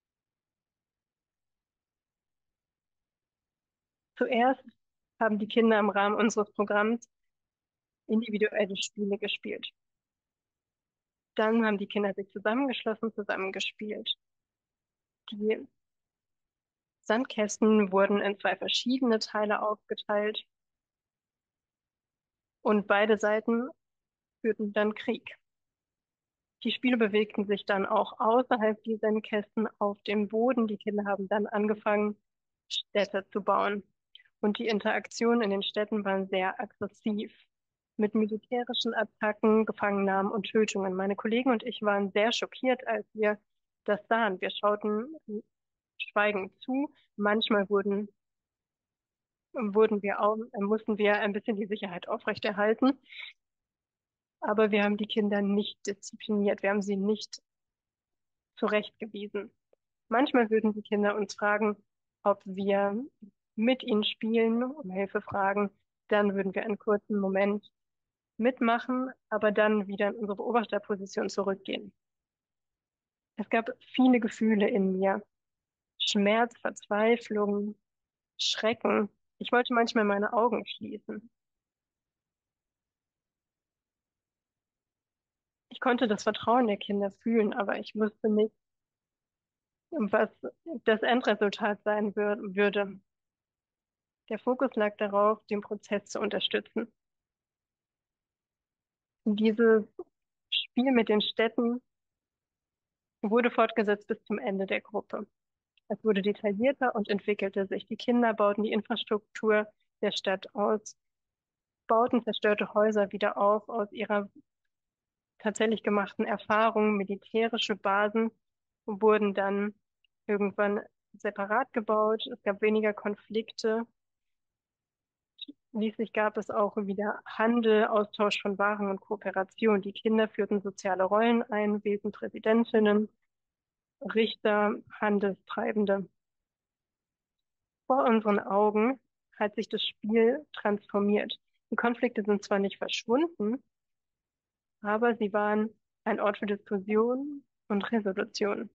Zuerst haben die Kinder im Rahmen unseres Programms individuelle Spiele gespielt. Dann haben die Kinder sich zusammengeschlossen, zusammengespielt. Die Sandkästen wurden in zwei verschiedene Teile aufgeteilt und beide Seiten führten dann Krieg. Die Spiele bewegten sich dann auch außerhalb dieser Sandkästen auf dem Boden. Die Kinder haben dann angefangen, Städte zu bauen. Und die Interaktionen in den Städten waren sehr aggressiv, mit militärischen Attacken, Gefangennahmen und Tötungen. Meine Kollegen und ich waren sehr schockiert, als wir das sahen. Wir schauten schweigend zu. Manchmal wurden, wurden wir auch, mussten wir ein bisschen die Sicherheit aufrechterhalten. Aber wir haben die Kinder nicht diszipliniert. Wir haben sie nicht zurechtgewiesen. Manchmal würden die Kinder uns fragen, ob wir mit ihnen spielen, um Hilfe fragen. Dann würden wir einen kurzen Moment mitmachen, aber dann wieder in unsere Beobachterposition zurückgehen. Es gab viele Gefühle in mir. Schmerz, Verzweiflung, Schrecken. Ich wollte manchmal meine Augen schließen. Ich konnte das Vertrauen der Kinder fühlen, aber ich wusste nicht, was das Endresultat sein wür würde. Der Fokus lag darauf, den Prozess zu unterstützen. Dieses Spiel mit den Städten wurde fortgesetzt bis zum Ende der Gruppe. Es wurde detaillierter und entwickelte sich. Die Kinder bauten die Infrastruktur der Stadt aus, bauten zerstörte Häuser wieder auf aus ihrer tatsächlich gemachten Erfahrung. Militärische Basen wurden dann irgendwann separat gebaut. Es gab weniger Konflikte. Schließlich gab es auch wieder Handel, Austausch von Waren und Kooperation. Die Kinder führten soziale Rollen ein, wählten Präsidentinnen, Richter, Handelstreibende. Vor unseren Augen hat sich das Spiel transformiert. Die Konflikte sind zwar nicht verschwunden, aber sie waren ein Ort für Diskussion und Resolution.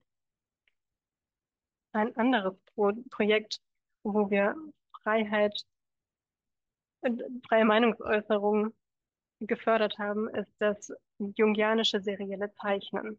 Ein anderes Pro Projekt, wo wir Freiheit und freie Meinungsäußerung gefördert haben, ist das jungianische serielle Zeichnen.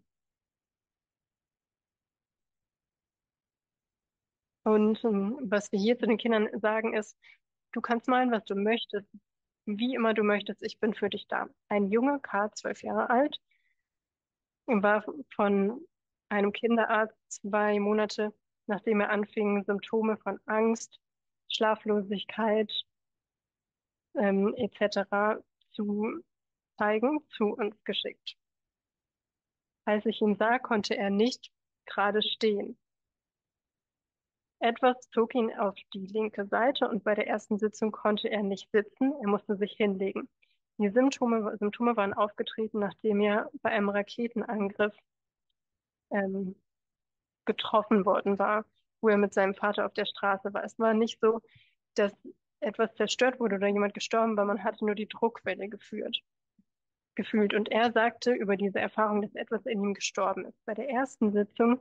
Und um, was wir hier zu den Kindern sagen ist, du kannst malen, was du möchtest, wie immer du möchtest, ich bin für dich da. Ein Junge, K, zwölf Jahre alt, war von einem Kinderarzt zwei Monate, nachdem er anfing, Symptome von Angst, Schlaflosigkeit ähm, et cetera zu zeigen, zu uns geschickt. Als ich ihn sah, konnte er nicht gerade stehen. Etwas zog ihn auf die linke Seite und bei der ersten Sitzung konnte er nicht sitzen, er musste sich hinlegen. Die Symptome, Symptome waren aufgetreten, nachdem er bei einem Raketenangriff ähm, getroffen worden war, wo er mit seinem Vater auf der Straße war. Es war nicht so, dass etwas zerstört wurde oder jemand gestorben war, man hatte nur die Druckwelle geführt, gefühlt. Und er sagte über diese Erfahrung, dass etwas in ihm gestorben ist. Bei der ersten Sitzung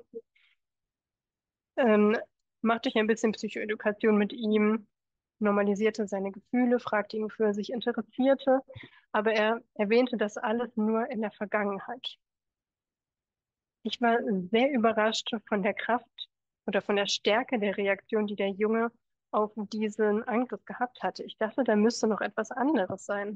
ähm, machte ich ein bisschen Psychoedukation mit ihm, normalisierte seine Gefühle, fragte ihn, wofür er sich interessierte, aber er erwähnte das alles nur in der Vergangenheit. Ich war sehr überrascht von der Kraft oder von der Stärke der Reaktion, die der Junge auf diesen Angriff gehabt hatte. Ich dachte, da müsste noch etwas anderes sein.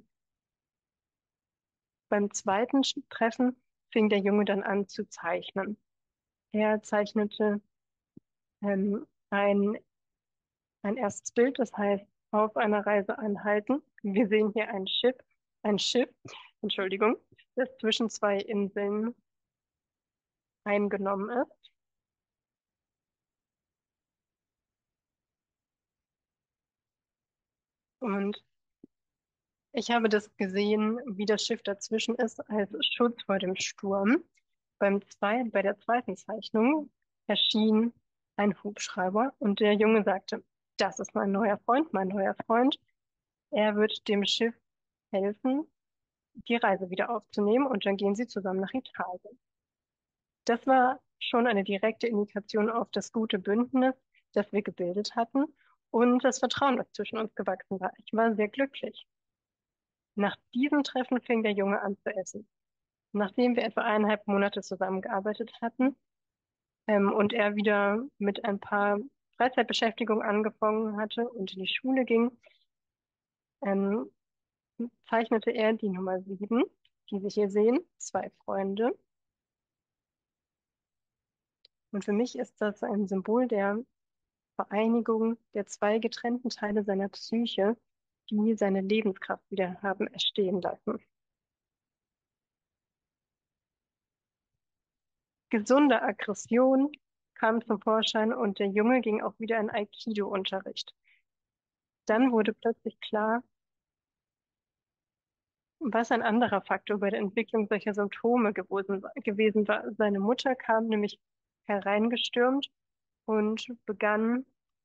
Beim zweiten Treffen fing der Junge dann an zu zeichnen. Er zeichnete ähm, ein, ein erstes Bild, das heißt, auf einer Reise anhalten. Wir sehen hier ein Schiff, ein Schiff, Entschuldigung, das zwischen zwei Inseln eingenommen ist. Und ich habe das gesehen, wie das Schiff dazwischen ist, als Schutz vor dem Sturm. Beim zwei, bei der zweiten Zeichnung erschien ein Hubschrauber und der Junge sagte, das ist mein neuer Freund, mein neuer Freund. Er wird dem Schiff helfen, die Reise wieder aufzunehmen und dann gehen sie zusammen nach Italien. Das war schon eine direkte Indikation auf das gute Bündnis, das wir gebildet hatten und das Vertrauen, das zwischen uns gewachsen war. Ich war sehr glücklich. Nach diesem Treffen fing der Junge an zu essen. Nachdem wir etwa eineinhalb Monate zusammengearbeitet hatten, ähm, und er wieder mit ein paar Freizeitbeschäftigungen angefangen hatte und in die Schule ging, ähm, zeichnete er die Nummer sieben, die Sie hier sehen, zwei Freunde. Und für mich ist das ein Symbol der Vereinigung der zwei getrennten Teile seiner Psyche, die seine Lebenskraft wieder haben erstehen lassen. Gesunde Aggression kam zum Vorschein und der Junge ging auch wieder in Aikido-Unterricht. Dann wurde plötzlich klar, was ein anderer Faktor bei der Entwicklung solcher Symptome gewesen, gewesen war. Seine Mutter kam nämlich hereingestürmt und begann,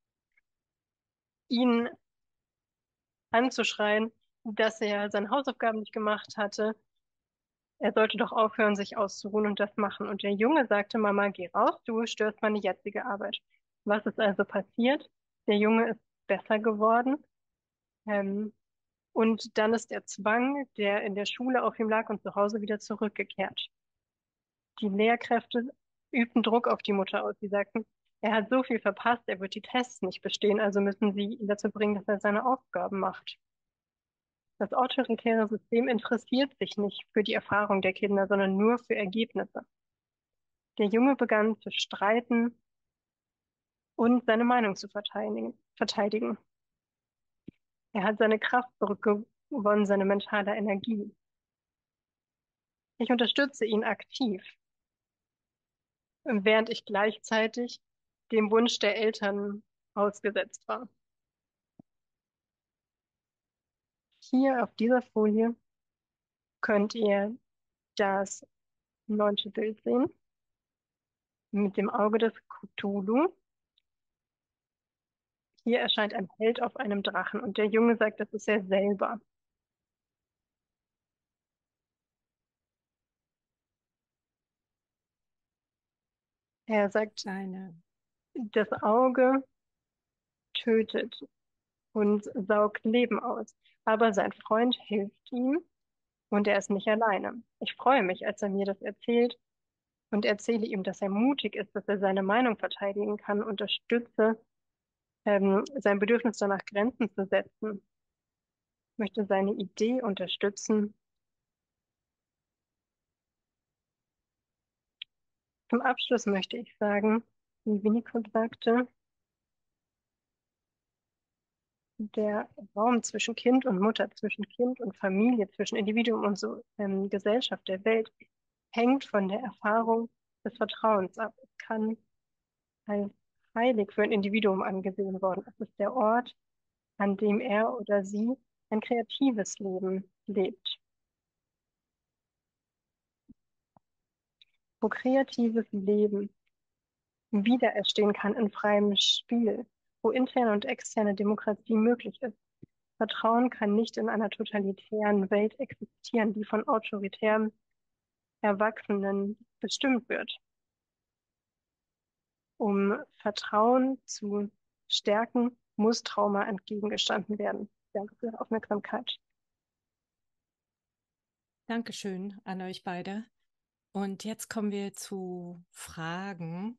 ihn anzuschreien, dass er seine Hausaufgaben nicht gemacht hatte. Er sollte doch aufhören, sich auszuruhen und das machen. Und der Junge sagte, Mama, geh raus, du störst meine jetzige Arbeit. Was ist also passiert? Der Junge ist besser geworden. Ähm, und dann ist der Zwang, der in der Schule auf ihm lag und zu Hause wieder zurückgekehrt. Die Lehrkräfte übten Druck auf die Mutter aus. Sie sagten, er hat so viel verpasst, er wird die Tests nicht bestehen, also müssen sie ihn dazu bringen, dass er seine Aufgaben macht. Das autoritäre System interessiert sich nicht für die Erfahrung der Kinder, sondern nur für Ergebnisse. Der Junge begann zu streiten und seine Meinung zu verteidigen. verteidigen. Er hat seine Kraft zurückgewonnen, seine mentale Energie. Ich unterstütze ihn aktiv, während ich gleichzeitig dem Wunsch der Eltern ausgesetzt war. Hier auf dieser Folie könnt ihr das neunte Bild sehen mit dem Auge des Cthulhu. Hier erscheint ein Held auf einem Drachen und der Junge sagt, das ist er selber. Er sagt, Seine, das Auge tötet und saugt Leben aus, aber sein Freund hilft ihm und er ist nicht alleine. Ich freue mich, als er mir das erzählt und erzähle ihm, dass er mutig ist, dass er seine Meinung verteidigen kann, unterstütze ähm, sein Bedürfnis danach, Grenzen zu setzen, möchte seine Idee unterstützen. Zum Abschluss möchte ich sagen, wie Winnicott sagte, der Raum zwischen Kind und Mutter, zwischen Kind und Familie, zwischen Individuum und so ähm, Gesellschaft der Welt hängt von der Erfahrung des Vertrauens ab. Es kann als heilig für ein Individuum angesehen worden. Es ist der Ort, an dem er oder sie ein kreatives Leben lebt. Wo kreatives Leben wiedererstehen kann in freiem Spiel, wo interne und externe Demokratie möglich ist. Vertrauen kann nicht in einer totalitären Welt existieren, die von autoritären Erwachsenen bestimmt wird. Um Vertrauen zu stärken, muss Trauma entgegengestanden werden. Danke für Ihre Aufmerksamkeit. Dankeschön an euch beide. Und jetzt kommen wir zu Fragen.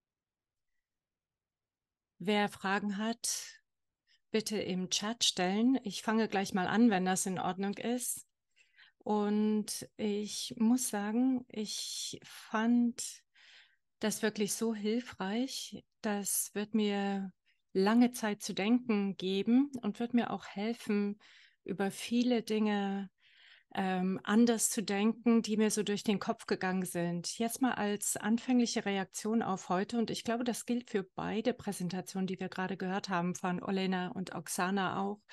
Wer Fragen hat, bitte im Chat stellen. Ich fange gleich mal an, wenn das in Ordnung ist. Und ich muss sagen, ich fand das wirklich so hilfreich. Das wird mir lange Zeit zu denken geben und wird mir auch helfen, über viele Dinge ähm, anders zu denken, die mir so durch den Kopf gegangen sind. Jetzt mal als anfängliche Reaktion auf heute, und ich glaube, das gilt für beide Präsentationen, die wir gerade gehört haben, von Olena und Oksana auch.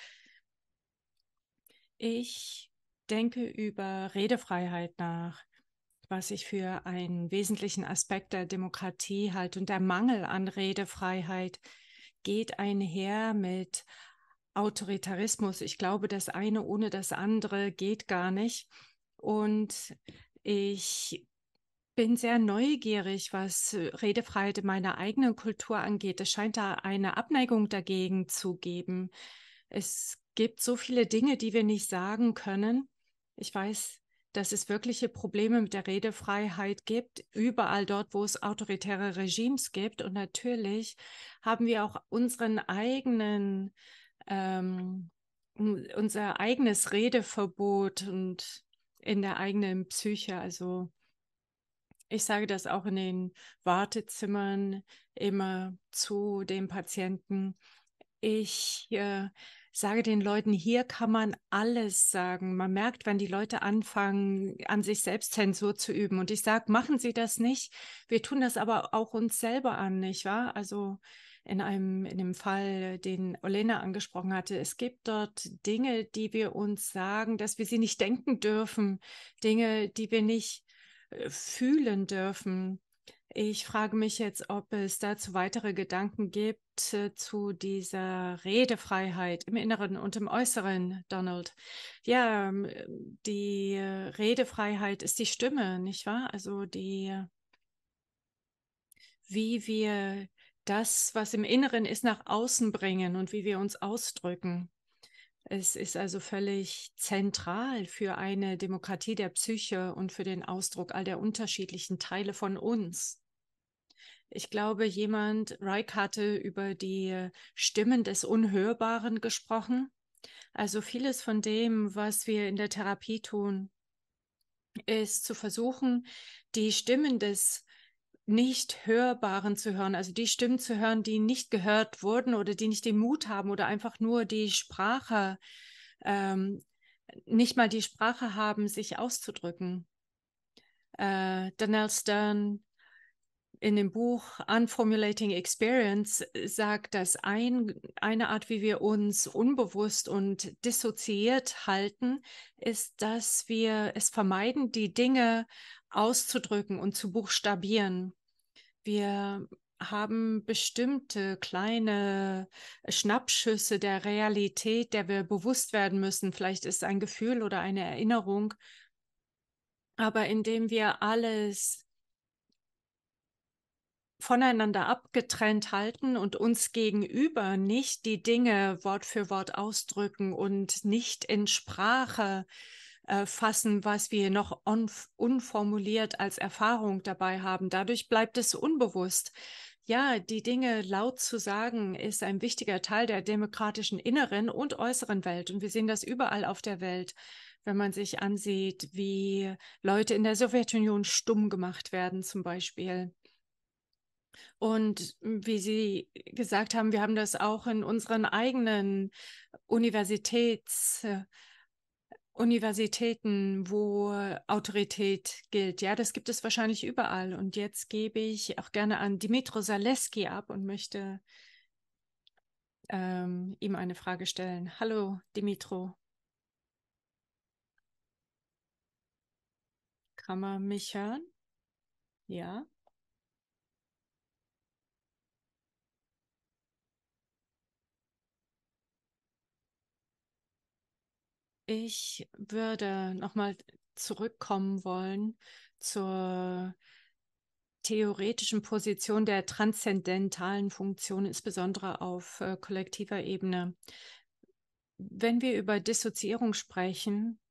Ich denke über Redefreiheit nach, was ich für einen wesentlichen Aspekt der Demokratie halte. Und der Mangel an Redefreiheit geht einher mit Autoritarismus. Ich glaube, das eine ohne das andere geht gar nicht. Und ich bin sehr neugierig, was Redefreiheit in meiner eigenen Kultur angeht. Es scheint da eine Abneigung dagegen zu geben. Es gibt so viele Dinge, die wir nicht sagen können. Ich weiß, dass es wirkliche Probleme mit der Redefreiheit gibt, überall dort, wo es autoritäre Regimes gibt. Und natürlich haben wir auch unseren eigenen, ähm, unser eigenes Redeverbot und in der eigenen Psyche. Also ich sage das auch in den Wartezimmern immer zu den Patienten. Ich äh, sage den Leuten, hier kann man alles sagen. Man merkt, wenn die Leute anfangen, an sich selbst Zensur zu üben. Und ich sage, machen Sie das nicht. Wir tun das aber auch uns selber an, nicht wahr? Also in einem, in dem Fall, den Olena angesprochen hatte, es gibt dort Dinge, die wir uns sagen, dass wir sie nicht denken dürfen. Dinge, die wir nicht äh, fühlen dürfen. Ich frage mich jetzt, ob es dazu weitere Gedanken gibt äh, zu dieser Redefreiheit im Inneren und im Äußeren, Donald. Ja, ähm, die äh, Redefreiheit ist die Stimme, nicht wahr? Also die, wie wir das, was im Inneren ist, nach außen bringen und wie wir uns ausdrücken. Es ist also völlig zentral für eine Demokratie der Psyche und für den Ausdruck all der unterschiedlichen Teile von uns. Ich glaube, jemand, Reich hatte über die Stimmen des Unhörbaren gesprochen. Also vieles von dem, was wir in der Therapie tun, ist zu versuchen, die Stimmen des Nicht-Hörbaren zu hören, also die Stimmen zu hören, die nicht gehört wurden oder die nicht den Mut haben oder einfach nur die Sprache, ähm, nicht mal die Sprache haben, sich auszudrücken. Äh, Danielle Stern in dem Buch Unformulating Experience sagt, dass ein, eine Art, wie wir uns unbewusst und dissoziiert halten, ist, dass wir es vermeiden, die Dinge auszudrücken und zu buchstabieren. Wir haben bestimmte kleine Schnappschüsse der Realität, der wir bewusst werden müssen. Vielleicht ist es ein Gefühl oder eine Erinnerung. Aber indem wir alles voneinander abgetrennt halten und uns gegenüber nicht die Dinge Wort für Wort ausdrücken und nicht in Sprache äh, fassen, was wir noch unformuliert als Erfahrung dabei haben. Dadurch bleibt es unbewusst. Ja, die Dinge laut zu sagen, ist ein wichtiger Teil der demokratischen inneren und äußeren Welt. Und wir sehen das überall auf der Welt, wenn man sich ansieht, wie Leute in der Sowjetunion stumm gemacht werden zum Beispiel. Und wie Sie gesagt haben, wir haben das auch in unseren eigenen Universitäts- Universitäten, wo Autorität gilt. Ja, das gibt es wahrscheinlich überall. Und jetzt gebe ich auch gerne an Dimitro Zaleski ab und möchte ähm, ihm eine Frage stellen. Hallo, Dimitro. Kann man mich hören? Ja. Ich würde nochmal zurückkommen wollen zur theoretischen Position der transzendentalen Funktion, insbesondere auf äh, kollektiver Ebene. Wenn wir über Dissoziierung sprechen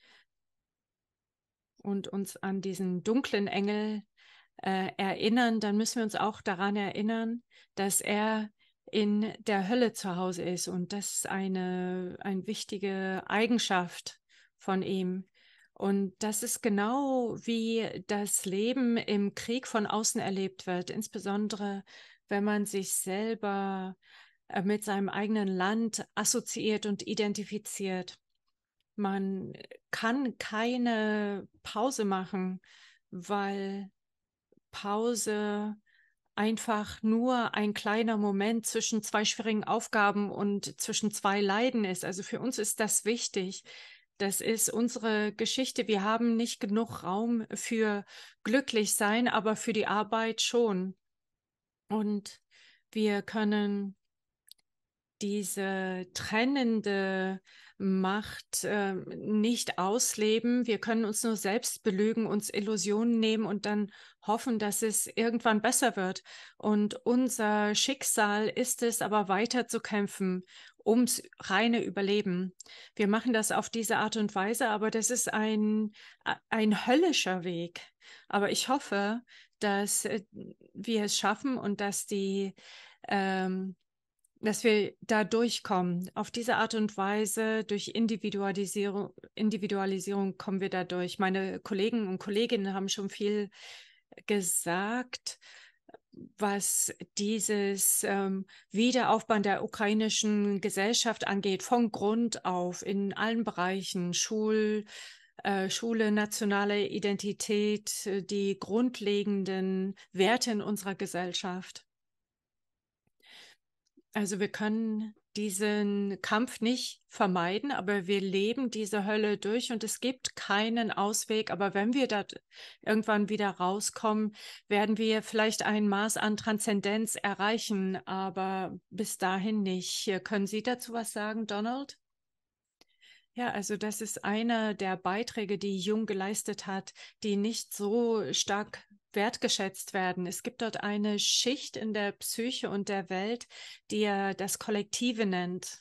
und uns an diesen dunklen Engel äh, erinnern, dann müssen wir uns auch daran erinnern, dass er in der Hölle zu Hause ist. Und das ist eine, eine wichtige Eigenschaft von ihm. Und das ist genau wie das Leben im Krieg von außen erlebt wird, insbesondere wenn man sich selber äh, mit seinem eigenen Land assoziiert und identifiziert. Man kann keine Pause machen, weil Pause einfach nur ein kleiner Moment zwischen zwei schwierigen Aufgaben und zwischen zwei Leiden ist. Also für uns ist das wichtig. Das ist unsere Geschichte. Wir haben nicht genug Raum für glücklich sein, aber für die Arbeit schon. Und wir können diese trennende Macht äh, nicht ausleben. Wir können uns nur selbst belügen, uns Illusionen nehmen und dann hoffen, dass es irgendwann besser wird. Und unser Schicksal ist es, aber weiter zu kämpfen, ums reine Überleben. Wir machen das auf diese Art und Weise, aber das ist ein, ein höllischer Weg. Aber ich hoffe, dass äh, wir es schaffen und dass die ähm, dass wir da durchkommen. Auf diese Art und Weise, durch Individualisierung, Individualisierung kommen wir da durch. Meine Kollegen und Kolleginnen haben schon viel gesagt, was dieses ähm, Wiederaufbauen der ukrainischen Gesellschaft angeht, von Grund auf, in allen Bereichen, Schul, äh, Schule, nationale Identität, die grundlegenden Werte in unserer Gesellschaft. Also wir können diesen Kampf nicht vermeiden, aber wir leben diese Hölle durch und es gibt keinen Ausweg. Aber wenn wir da irgendwann wieder rauskommen, werden wir vielleicht ein Maß an Transzendenz erreichen, aber bis dahin nicht. Können Sie dazu was sagen, Donald? Ja, also das ist einer der Beiträge, die Jung geleistet hat, die nicht so stark wertgeschätzt werden. Es gibt dort eine Schicht in der Psyche und der Welt, die er das Kollektive nennt,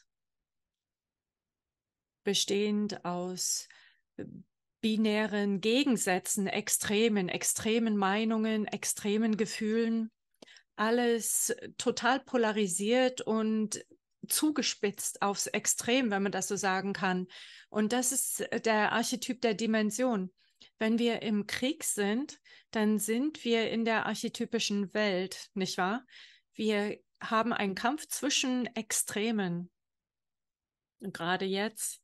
bestehend aus binären Gegensätzen, Extremen, extremen Meinungen, extremen Gefühlen, alles total polarisiert und zugespitzt aufs Extrem, wenn man das so sagen kann. Und das ist der Archetyp der Dimension. Wenn wir im Krieg sind, dann sind wir in der archetypischen Welt, nicht wahr? Wir haben einen Kampf zwischen Extremen. Und gerade jetzt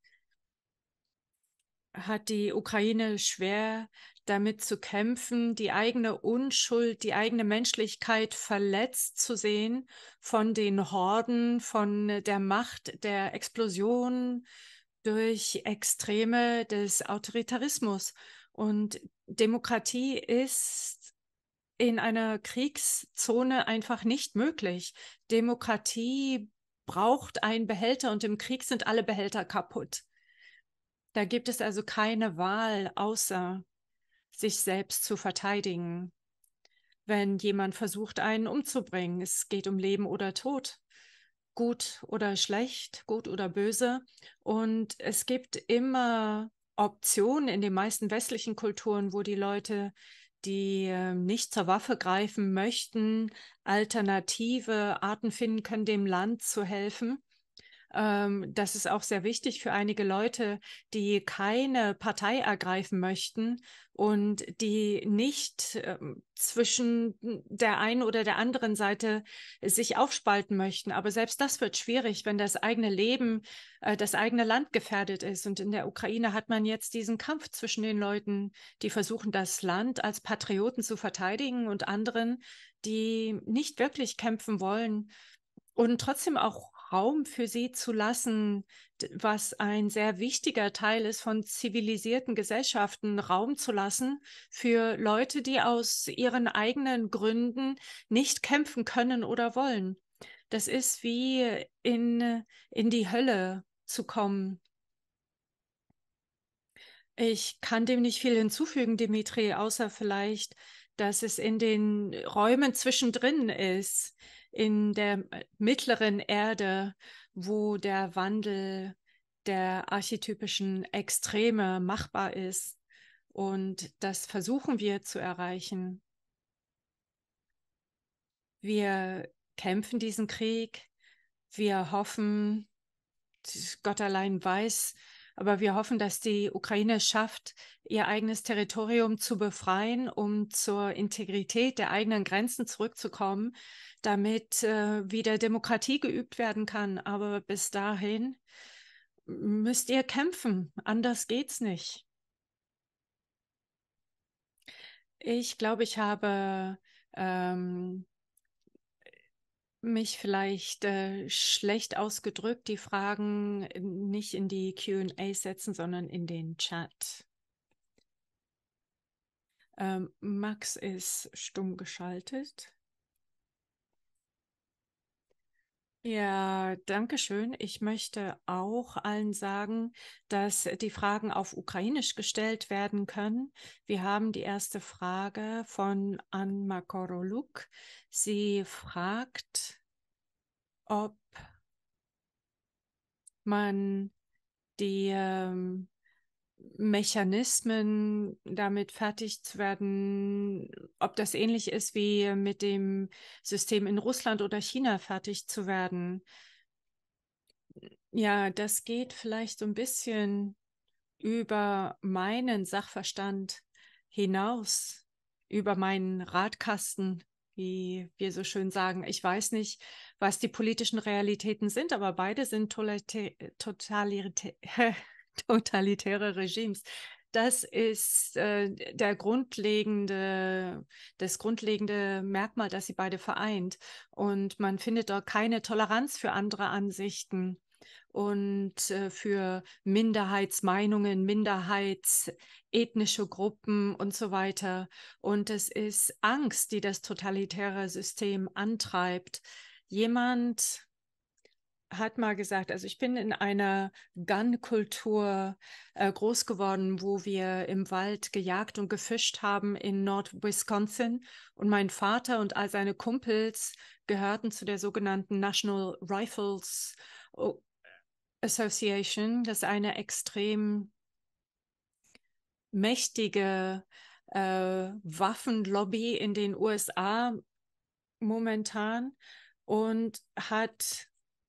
hat die Ukraine schwer damit zu kämpfen, die eigene Unschuld, die eigene Menschlichkeit verletzt zu sehen von den Horden, von der Macht der Explosion durch Extreme des Autoritarismus. Und Demokratie ist in einer Kriegszone einfach nicht möglich. Demokratie braucht einen Behälter und im Krieg sind alle Behälter kaputt. Da gibt es also keine Wahl, außer sich selbst zu verteidigen. Wenn jemand versucht, einen umzubringen, es geht um Leben oder Tod, gut oder schlecht, gut oder böse. Und es gibt immer Optionen in den meisten westlichen Kulturen, wo die Leute, die äh, nicht zur Waffe greifen möchten, alternative Arten finden können, dem Land zu helfen. Ähm, das ist auch sehr wichtig für einige Leute, die keine Partei ergreifen möchten und die nicht ähm, zwischen der einen oder der anderen Seite sich aufspalten möchten. Aber selbst das wird schwierig, wenn das eigene Leben, äh, das eigene Land gefährdet ist. Und in der Ukraine hat man jetzt diesen Kampf zwischen den Leuten, die versuchen, das Land als Patrioten zu verteidigen und anderen, die nicht wirklich kämpfen wollen und trotzdem auch Raum für sie zu lassen, d- was ein sehr wichtiger Teil ist von zivilisierten Gesellschaften, Raum zu lassen für Leute, die aus ihren eigenen Gründen nicht kämpfen können oder wollen. Das ist wie in, in die Hölle zu kommen. Ich kann dem nicht viel hinzufügen, Dimitri, außer vielleicht, dass es in den Räumen zwischendrin ist, in der äh, mittleren Erde, wo der Wandel der archetypischen Extreme machbar ist. Und das versuchen wir zu erreichen. Wir kämpfen diesen Krieg. Wir hoffen, Gott allein weiß, aber wir hoffen, dass die Ukraine es schafft, ihr eigenes Territorium zu befreien, um zur Integrität der eigenen Grenzen zurückzukommen, damit äh, wieder Demokratie geübt werden kann. Aber bis dahin müsst ihr kämpfen. Anders geht's nicht. Ich glaube, ich habe ähm, mich vielleicht äh, schlecht ausgedrückt, die Fragen nicht in die Q und A setzen, sondern in den Chat. Ähm, Max ist stumm geschaltet. Ja, danke schön. Ich möchte auch allen sagen, dass die Fragen auf Ukrainisch gestellt werden können. Wir haben die erste Frage von Anna Koroluk. Sie fragt, ob man die ähm, Mechanismen, damit fertig zu werden, ob das ähnlich ist wie mit dem System in Russland oder China fertig zu werden. Ja, das geht vielleicht so ein bisschen über meinen Sachverstand hinaus, über meinen Radkasten, wie wir so schön sagen. Ich weiß nicht, was die politischen Realitäten sind, aber beide sind totalitär, totalitäre Regimes. Das ist äh, der grundlegende, das grundlegende Merkmal, das sie beide vereint. Und man findet dort keine Toleranz für andere Ansichten und äh, für Minderheitsmeinungen, minderheitsethnische Gruppen und so weiter. Und es ist Angst, die das totalitäre System antreibt. Jemand hat mal gesagt, also ich bin in einer Gun-Kultur äh, groß geworden, wo wir im Wald gejagt und gefischt haben in Nord-Wisconsin. Und mein Vater und all seine Kumpels gehörten zu der sogenannten National Rifles Association. Das ist eine extrem mächtige äh, Waffenlobby in den U S A momentan und hat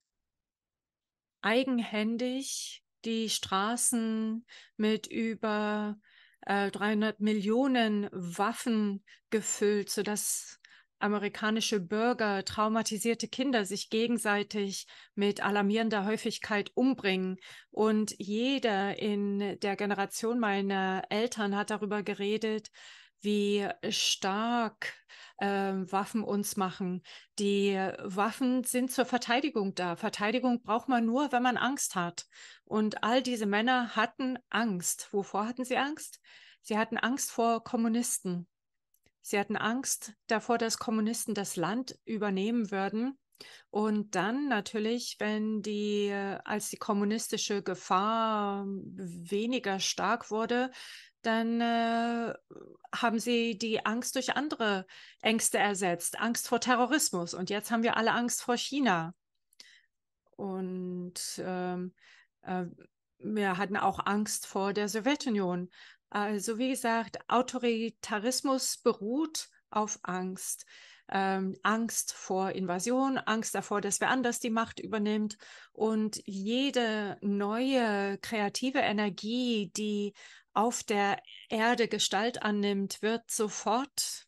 eigenhändig die Straßen mit über äh, dreihundert Millionen Waffen gefüllt, sodass amerikanische Bürger, traumatisierte Kinder sich gegenseitig mit alarmierender Häufigkeit umbringen. Und jeder in der Generation meiner Eltern hat darüber geredet, wie stark äh, Waffen uns machen. Die Waffen sind zur Verteidigung da. Verteidigung braucht man nur, wenn man Angst hat. Und all diese Männer hatten Angst. Wovor hatten sie Angst? Sie hatten Angst vor Kommunisten. Sie hatten Angst davor, dass Kommunisten das Land übernehmen würden. Und dann natürlich, wenn die, als die kommunistische Gefahr weniger stark wurde, dann äh, haben sie die Angst durch andere Ängste ersetzt. Angst vor Terrorismus. Und jetzt haben wir alle Angst vor China. Und ähm, äh, wir hatten auch Angst vor der Sowjetunion. Also wie gesagt, Autoritarismus beruht auf Angst. ähm, Angst vor Invasion, Angst davor, dass wer anders die Macht übernimmt. Und jede neue kreative Energie, die auf der Erde Gestalt annimmt, wird sofort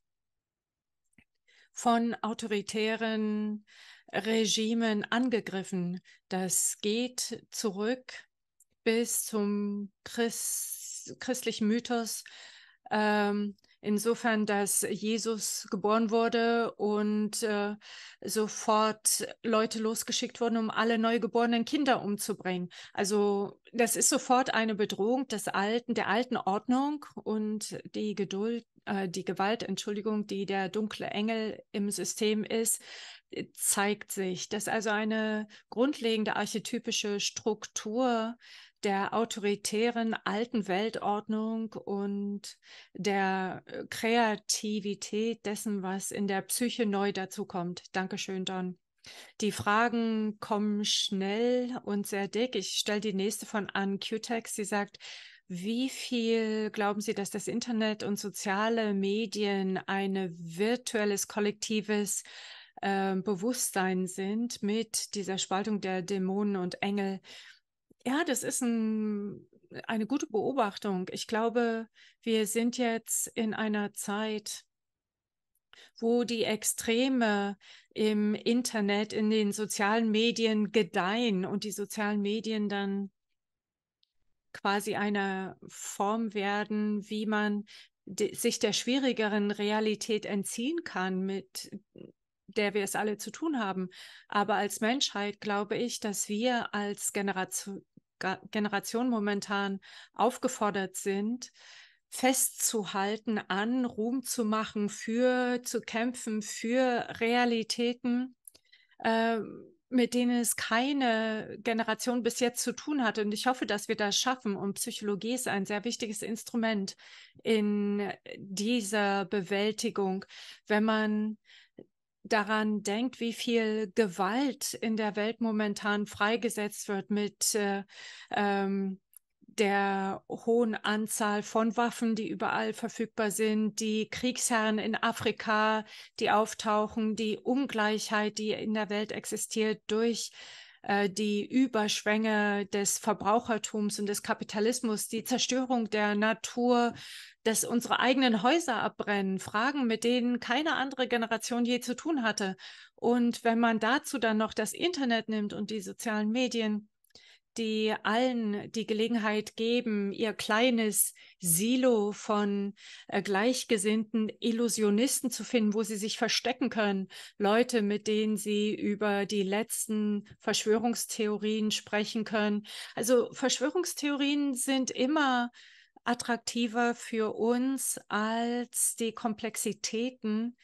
von autoritären Regimen angegriffen. Das geht zurück bis zum Christ, christlichen Mythos. Ähm, insofern, dass Jesus geboren wurde und äh, sofort Leute losgeschickt wurden, um alle neugeborenen Kinder umzubringen. Also das ist sofort eine Bedrohung des alten, der alten Ordnung, und die Geduld, äh, die Gewalt, Entschuldigung, die der dunkle Engel im System ist, zeigt sich. Das ist also eine grundlegende archetypische Struktur der autoritären alten Weltordnung und der Kreativität dessen, was in der Psyche neu dazukommt. Dankeschön, Don. Die Fragen kommen schnell und sehr dick. Ich stelle die nächste von Ann Cutex. Sie sagt, wie viel glauben Sie, dass das Internet und soziale Medien ein virtuelles, kollektives äh, Bewusstsein sind mit dieser Spaltung der Dämonen und Engel? Ja, das ist ein, eine gute Beobachtung. Ich glaube, wir sind jetzt in einer Zeit, wo die Extreme im Internet, in den sozialen Medien gedeihen und die sozialen Medien dann quasi eine Form werden, wie man sich der schwierigeren Realität entziehen kann, mit der wir es alle zu tun haben. Aber als Menschheit glaube ich, dass wir als Generation, Generation momentan aufgefordert sind, festzuhalten, an Ruhm zu machen, für zu kämpfen, für Realitäten, äh, mit denen es keine Generation bis jetzt zu tun hatte. Und ich hoffe, dass wir das schaffen. Und Psychologie ist ein sehr wichtiges Instrument in dieser Bewältigung. Wenn man daran denkt, wie viel Gewalt in der Welt momentan freigesetzt wird mit äh, ähm, der hohen Anzahl von Waffen, die überall verfügbar sind, die Kriegsherren in Afrika, die auftauchen, die Ungleichheit, die in der Welt existiert durch äh, die Überschwänge des Verbrauchertums und des Kapitalismus, die Zerstörung der Natur, dass unsere eigenen Häuser abbrennen, Fragen, mit denen keine andere Generation je zu tun hatte. Und wenn man dazu dann noch das Internet nimmt und die sozialen Medien, die allen die Gelegenheit geben, ihr kleines Silo von äh, gleichgesinnten Illusionisten zu finden, wo sie sich verstecken können. Leute, mit denen sie über die letzten Verschwörungstheorien sprechen können. Also Verschwörungstheorien sind immer attraktiver für uns als die Komplexitäten,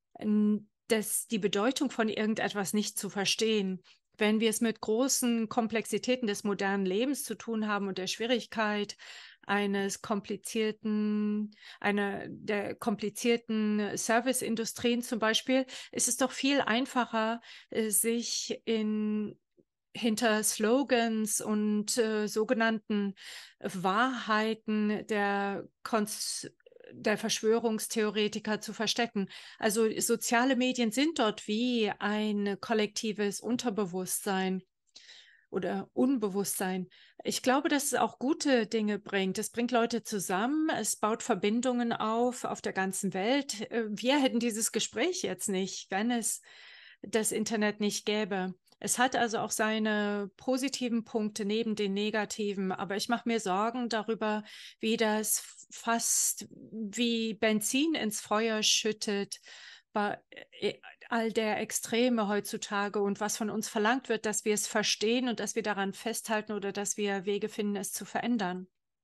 des, die Bedeutung von irgendetwas nicht zu verstehen. Wenn wir es mit großen Komplexitäten des modernen Lebens zu tun haben und der Schwierigkeit eines komplizierten, einer der komplizierten Serviceindustrien zum Beispiel, ist es doch viel einfacher, sich in hinter Slogans und äh, sogenannten Wahrheiten der Konst der Verschwörungstheoretiker zu verstecken. Also soziale Medien sind dort wie ein kollektives Unterbewusstsein oder Unbewusstsein. Ich glaube, dass es auch gute Dinge bringt. Es bringt Leute zusammen, es baut Verbindungen auf auf der ganzen Welt. Wir hätten dieses Gespräch jetzt nicht, wenn es das Internet nicht gäbe. Es hat also auch seine positiven Punkte neben den negativen, aber ich mache mir Sorgen darüber, wie das fast wie Benzin ins Feuer schüttet bei all der Extreme heutzutage und was von uns verlangt wird, dass wir es verstehen und dass wir daran festhalten oder dass wir Wege finden, es zu verändern.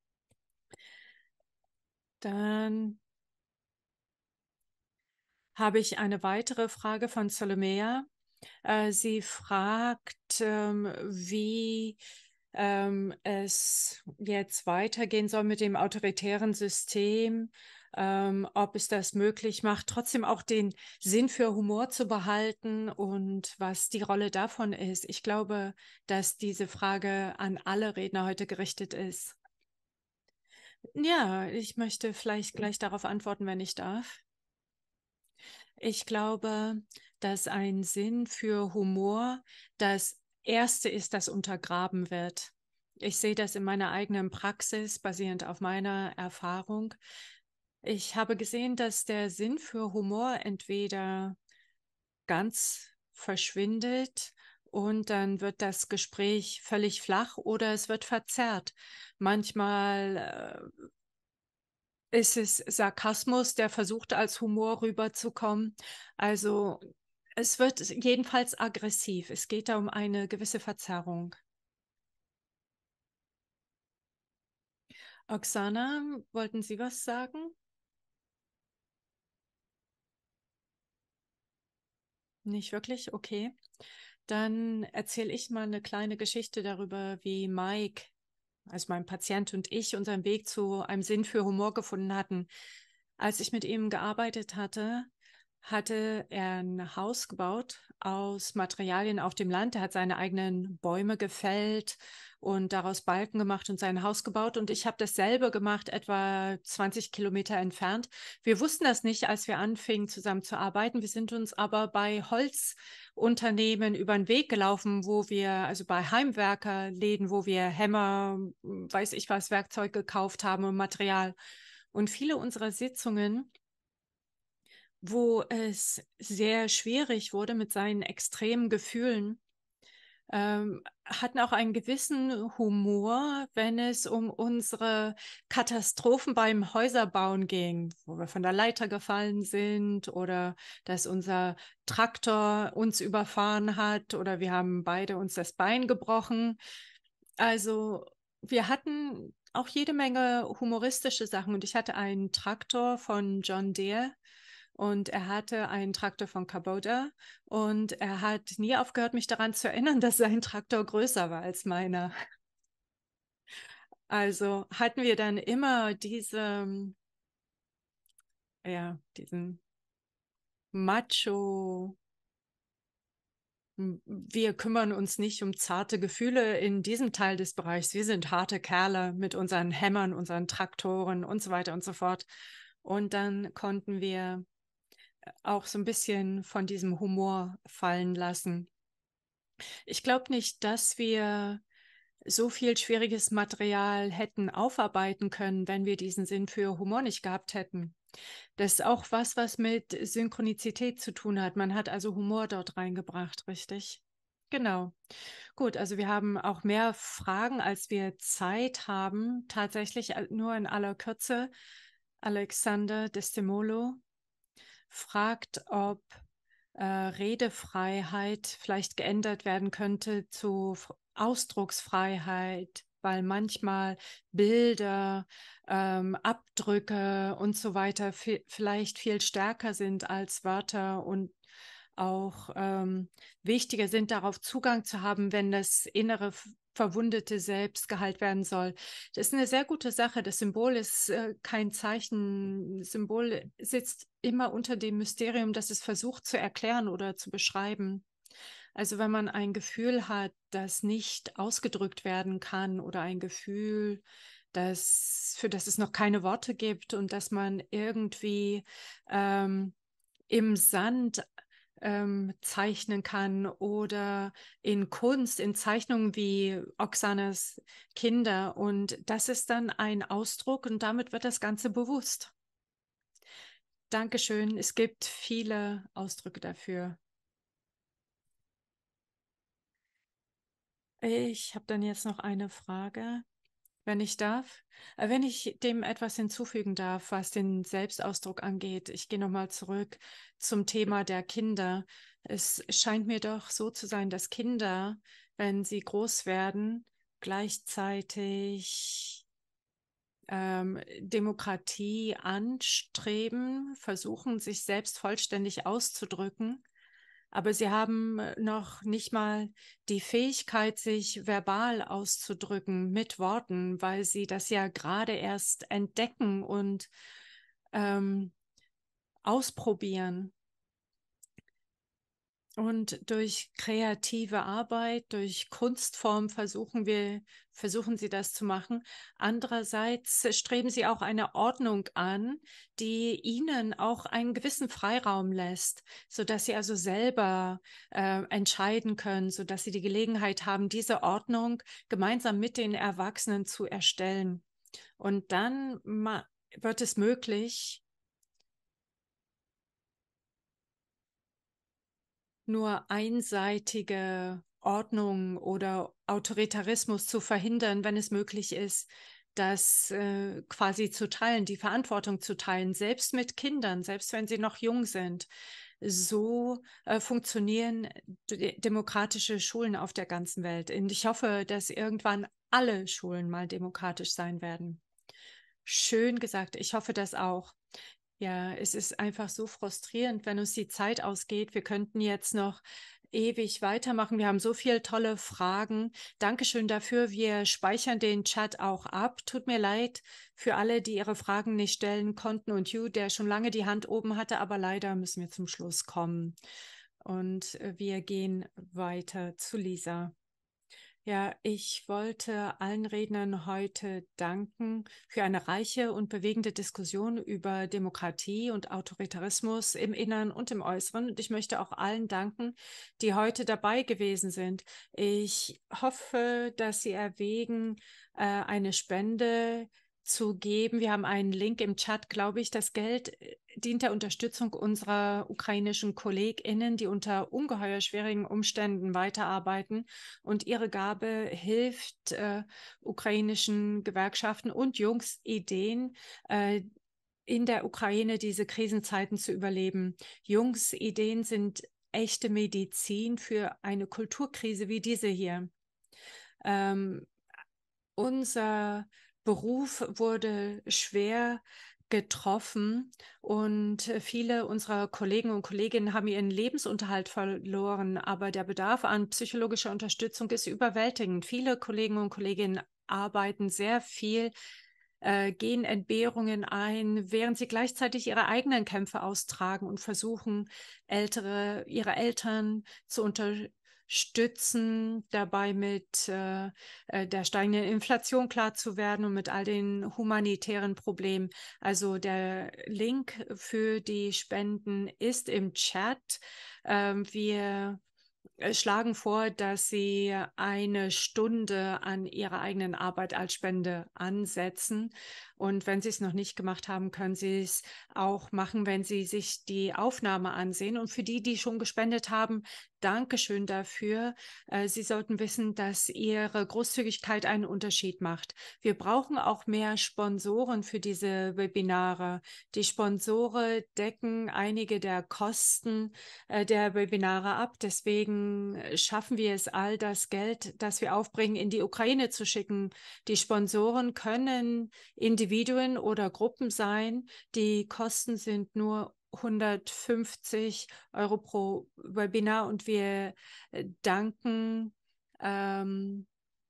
Dann habe ich eine weitere Frage von Salomea. Äh, sie fragt, ähm, wie ähm, es jetzt weitergehen soll mit dem autoritären System, ähm, ob es das möglich macht, trotzdem auch den Sinn für Humor zu behalten und was die Rolle davon ist. Ich glaube, dass diese Frage an alle Redner heute gerichtet ist. Ja, ich möchte vielleicht gleich darauf antworten, wenn ich darf. Ich glaube, dass ein Sinn für Humor das Erste ist, das untergraben wird. Ich sehe das in meiner eigenen Praxis, basierend auf meiner Erfahrung. Ich habe gesehen, dass der Sinn für Humor entweder ganz verschwindet und dann wird das Gespräch völlig flach oder es wird verzerrt. Manchmal äh, ist es Sarkasmus, der versucht, als Humor rüberzukommen. Also es wird jedenfalls aggressiv. Es geht da um eine gewisse Verzerrung. Oksana, wollten Sie was sagen? Nicht wirklich? Okay. Dann erzähle ich mal eine kleine Geschichte darüber, wie Mike, also mein Patient und ich, unseren Weg zu einem Sinn für Humor gefunden hatten. Als ich mit ihm gearbeitet hatte, hatte er ein Haus gebaut aus Materialien auf dem Land. Er hat seine eigenen Bäume gefällt und daraus Balken gemacht und sein Haus gebaut. Und ich habe dasselbe gemacht, etwa zwanzig Kilometer entfernt. Wir wussten das nicht, als wir anfingen, zusammen zu arbeiten. Wir sind uns aber bei Holzunternehmen über den Weg gelaufen, wo wir, also bei Heimwerkerläden, wo wir Hämmer, weiß ich was, Werkzeug gekauft haben und Material. Und viele unserer Sitzungen, wo es sehr schwierig wurde mit seinen extremen Gefühlen, ähm, hatten auch einen gewissen Humor, wenn es um unsere Katastrophen beim Häuserbauen ging, wo wir von der Leiter gefallen sind oder dass unser Traktor uns überfahren hat oder wir haben beide uns das Bein gebrochen. Also wir hatten auch jede Menge humoristische Sachen und ich hatte einen Traktor von John Deere und er hatte einen Traktor von Kubota und er hat nie aufgehört, mich daran zu erinnern, dass sein Traktor größer war als meiner. Also hatten wir dann immer diese, ja, diesen Macho, wir kümmern uns nicht um zarte Gefühle in diesem Teil des Bereichs. Wir sind harte Kerle mit unseren Hämmern, unseren Traktoren und so weiter und so fort. Und dann konnten wir auch so ein bisschen von diesem Humor fallen lassen. Ich glaube nicht, dass wir so viel schwieriges Material hätten aufarbeiten können, wenn wir diesen Sinn für Humor nicht gehabt hätten. Das ist auch was, was mit Synchronizität zu tun hat. Man hat also Humor dort reingebracht, richtig? Genau. Gut, also wir haben auch mehr Fragen, als wir Zeit haben. Tatsächlich nur in aller Kürze. Alexander Destemolo fragt, ob äh, Redefreiheit vielleicht geändert werden könnte zu Ausdrucksfreiheit, weil manchmal Bilder, ähm, Abdrücke und so weiter vielleicht viel stärker sind als Wörter und auch ähm, wichtiger sind, darauf Zugang zu haben, wenn das innere verwundete Selbst geheilt werden soll. Das ist eine sehr gute Sache. Das Symbol ist äh, kein Zeichen. Das Symbol sitzt immer unter dem Mysterium, das es versucht zu erklären oder zu beschreiben. Also wenn man ein Gefühl hat, das nicht ausgedrückt werden kann oder ein Gefühl, das, für das es noch keine Worte gibt und dass man irgendwie ähm, im Sand ähm, zeichnen kann oder in Kunst, in Zeichnungen wie Oksanas Kinder. Und das ist dann ein Ausdruck und damit wird das Ganze bewusst. Dankeschön. Es gibt viele Ausdrücke dafür. Ich habe dann jetzt noch eine Frage, wenn ich darf. Äh, Wenn ich dem etwas hinzufügen darf, was den Selbstausdruck angeht. Ich gehe nochmal zurück zum Thema der Kinder. Es scheint mir doch so zu sein, dass Kinder, wenn sie groß werden, gleichzeitig ähm, Demokratie anstreben, versuchen, sich selbst vollständig auszudrücken. Aber sie haben noch nicht mal die Fähigkeit, sich verbal auszudrücken mit Worten, weil sie das ja gerade erst entdecken und ähm, ausprobieren. Und durch kreative Arbeit, durch Kunstform versuchen wir, versuchen sie das zu machen. Andererseits streben sie auch eine Ordnung an, die ihnen auch einen gewissen Freiraum lässt, sodass sie also selber äh, entscheiden können, sodass sie die Gelegenheit haben, diese Ordnung gemeinsam mit den Erwachsenen zu erstellen. Und dann wird es möglich, nur einseitige Ordnung oder Autoritarismus zu verhindern, wenn es möglich ist, das äh, quasi zu teilen, die Verantwortung zu teilen, selbst mit Kindern, selbst wenn sie noch jung sind. So äh, funktionieren demokratische Schulen auf der ganzen Welt. Und ich hoffe, dass irgendwann alle Schulen mal demokratisch sein werden. Schön gesagt. Ich hoffe das auch. Ja, es ist einfach so frustrierend, wenn uns die Zeit ausgeht. Wir könnten jetzt noch ewig weitermachen. Wir haben so viele tolle Fragen. Dankeschön dafür. Wir speichern den Chat auch ab. Tut mir leid für alle, die ihre Fragen nicht stellen konnten und Hugh, der schon lange die Hand oben hatte, aber leider müssen wir zum Schluss kommen. Und wir gehen weiter zu Lisa. Ja, ich wollte allen Rednern heute danken für eine reiche und bewegende Diskussion über Demokratie und Autoritarismus im Inneren und im Äußeren. Und ich möchte auch allen danken, die heute dabei gewesen sind. Ich hoffe, dass Sie erwägen, äh, eine Spende zu geben. Wir haben einen Link im Chat, glaube ich. Das Geld dient der Unterstützung unserer ukrainischen KollegInnen, die unter ungeheuer schwierigen Umständen weiterarbeiten. Und ihre Gabe hilft äh, ukrainischen Gewerkschaften und Jungs-Ideen, äh, in der Ukraine diese Krisenzeiten zu überleben. Jungs-Ideen sind echte Medizin für eine Kulturkrise wie diese hier. Ähm, unser Beruf wurde schwer getroffen und viele unserer Kollegen und Kolleginnen haben ihren Lebensunterhalt verloren, aber der Bedarf an psychologischer Unterstützung ist überwältigend. Viele Kollegen und Kolleginnen arbeiten sehr viel, äh, gehen Entbehrungen ein, während sie gleichzeitig ihre eigenen Kämpfe austragen und versuchen, ältere, ihre Eltern zu unterstützen, stützen, dabei mit äh, der steigenden Inflation klar zu werden und mit all den humanitären Problemen. Also der Link für die Spenden ist im Chat. Ähm, wir schlagen vor, dass Sie eine Stunde an Ihrer eigenen Arbeit als Spende ansetzen. Und wenn Sie es noch nicht gemacht haben, können Sie es auch machen, wenn Sie sich die Aufnahme ansehen. Und für die, die schon gespendet haben, Dankeschön dafür. Sie sollten wissen, dass Ihre Großzügigkeit einen Unterschied macht. Wir brauchen auch mehr Sponsoren für diese Webinare. Die Sponsore decken einige der Kosten der Webinare ab. Deswegen schaffen wir es, all das Geld, das wir aufbringen, in die Ukraine zu schicken. Die Sponsoren können Individuen oder Gruppen sein. Die Kosten sind nur hundertfünfzig Euro pro Webinar und wir danken ähm,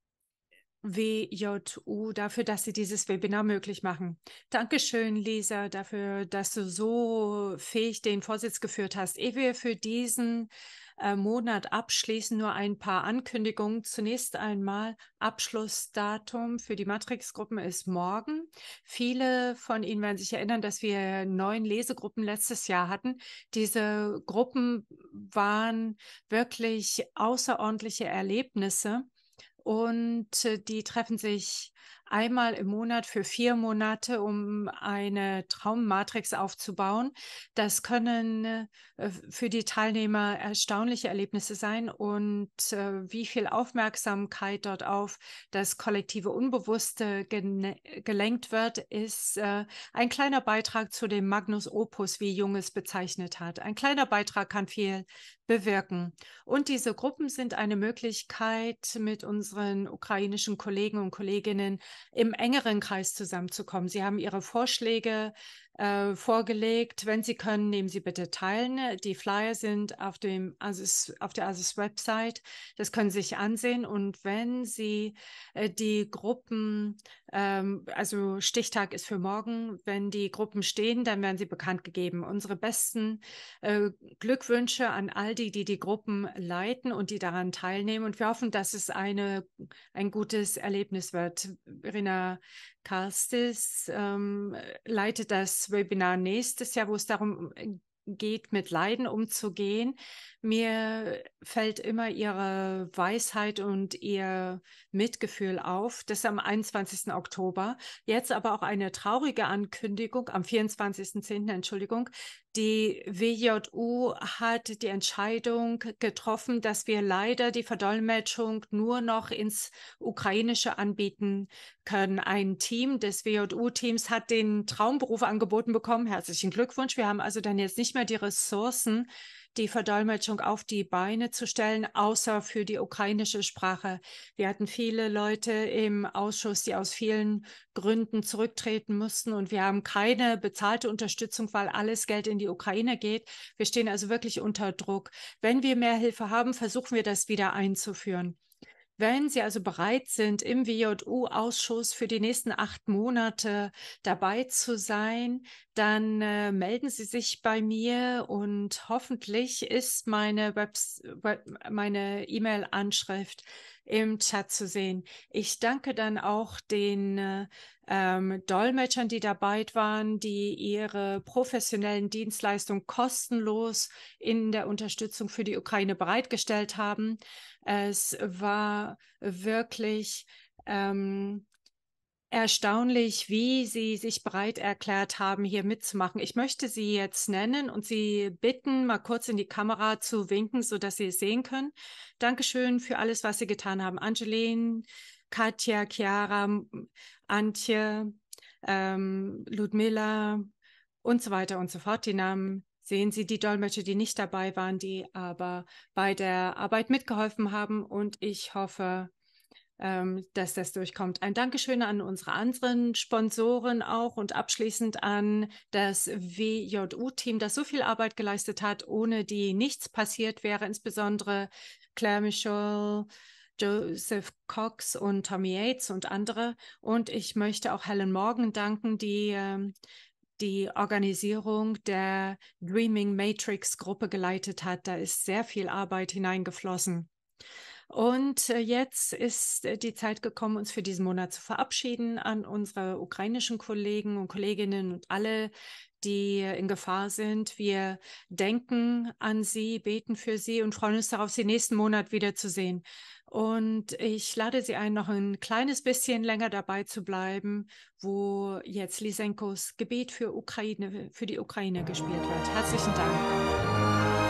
W J U dafür, dass Sie dieses Webinar möglich machen. Dankeschön, Lisa, dafür, dass du so fähig den Vorsitz geführt hast. Ehe wir für diesen äh, Monat abschließen, nur ein paar Ankündigungen. Zunächst einmal, Abschlussdatum für die Matrix-Gruppen ist morgen. Viele von Ihnen werden sich erinnern, dass wir neun Lesegruppen letztes Jahr hatten. Diese Gruppen waren wirklich außerordentliche Erlebnisse. Und die treffen sich einmal im Monat für vier Monate, um eine Traummatrix aufzubauen. Das können für die Teilnehmer erstaunliche Erlebnisse sein und wie viel Aufmerksamkeit dort auf das kollektive Unbewusste gelenkt wird, ist ein kleiner Beitrag zu dem Magnus Opus, wie Jung es bezeichnet hat. Ein kleiner Beitrag kann viel bewirken. Und diese Gruppen sind eine Möglichkeit, mit unseren ukrainischen Kollegen und Kolleginnen im engeren Kreis zusammenzukommen. Sie haben ihre Vorschläge äh, vorgelegt. Wenn Sie können, nehmen Sie bitte teil. Die Flyer sind auf, dem Asus, auf der Asus-Website. Das können Sie sich ansehen. Und wenn Sie äh, die Gruppen, ähm, also Stichtag ist für morgen, wenn die Gruppen stehen, dann werden sie bekannt gegeben. Unsere besten äh, Glückwünsche an all die, die die Gruppen leiten und die daran teilnehmen. Und wir hoffen, dass es eine, ein gutes Erlebnis wird. Verena Karstis ähm, leitet das Webinar nächstes Jahr, wo es darum geht, mit Leiden umzugehen. Mir fällt immer ihre Weisheit und ihr Mitgefühl auf. Das ist am einundzwanzigsten Oktober. Jetzt aber auch eine traurige Ankündigung, am vierundzwanzigsten zehnten Entschuldigung. Die W J U hat die Entscheidung getroffen, dass wir leider die Verdolmetschung nur noch ins Ukrainische anbieten können. Ein Team des W J U-Teams hat den Traumberuf angeboten bekommen. Herzlichen Glückwunsch. Wir haben also dann jetzt nicht mehr die Ressourcen, die Verdolmetschung auf die Beine zu stellen, außer für die ukrainische Sprache. Wir hatten viele Leute im Ausschuss, die aus vielen Gründen zurücktreten mussten, und wir haben keine bezahlte Unterstützung, weil alles Geld in die Ukraine geht. Wir stehen also wirklich unter Druck. Wenn wir mehr Hilfe haben, versuchen wir das wieder einzuführen. Wenn Sie also bereit sind, im W J U-Ausschuss für die nächsten acht Monate dabei zu sein, dann äh, melden Sie sich bei mir, und hoffentlich ist meine Webs Web meine E-Mail-Anschrift im Chat zu sehen. Ich danke dann auch den äh, ähm, Dolmetschern, die dabei waren, die ihre professionellen Dienstleistungen kostenlos in der Unterstützung für die Ukraine bereitgestellt haben. Es war wirklich ähm, erstaunlich, wie Sie sich bereit erklärt haben, hier mitzumachen. Ich möchte Sie jetzt nennen und Sie bitten, mal kurz in die Kamera zu winken, sodass Sie es sehen können. Dankeschön für alles, was Sie getan haben. Angeline, Katja, Chiara, Antje, ähm, Ludmilla und so weiter und so fort. Die Namen sehen Sie, die Dolmetscher, die nicht dabei waren, die aber bei der Arbeit mitgeholfen haben, und ich hoffe, ähm, dass das durchkommt. Ein Dankeschön an unsere anderen Sponsoren auch und abschließend an das W J U-Team, das so viel Arbeit geleistet hat, ohne die nichts passiert wäre, insbesondere Claire Michel, Joseph Cox und Tommy Yates und andere. Und ich möchte auch Helen Morgan danken, die ähm, die Organisierung der Dreaming Matrix Gruppe geleitet hat. Da ist sehr viel Arbeit hineingeflossen. Und äh, jetzt ist äh, die Zeit gekommen, uns für diesen Monat zu verabschieden an unsere ukrainischen Kollegen und Kolleginnen und alle, die äh, in Gefahr sind. Wir denken an Sie, beten für Sie und freuen uns darauf, Sie nächsten Monat wiederzusehen. Und ich lade Sie ein, noch ein kleines bisschen länger dabei zu bleiben, wo jetzt Lysenkos Gebet für Ukraine, für die Ukraine gespielt wird. Herzlichen Dank.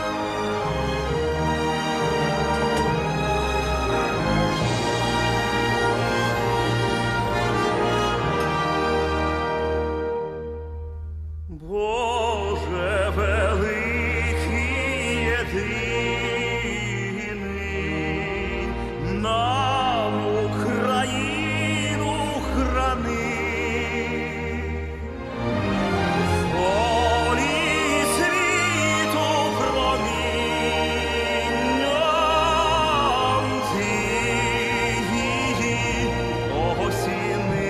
Боже великий єдиний, нам Україну храни, волі світу промінням ти її осіни.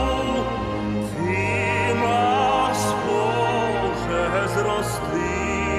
Зрости.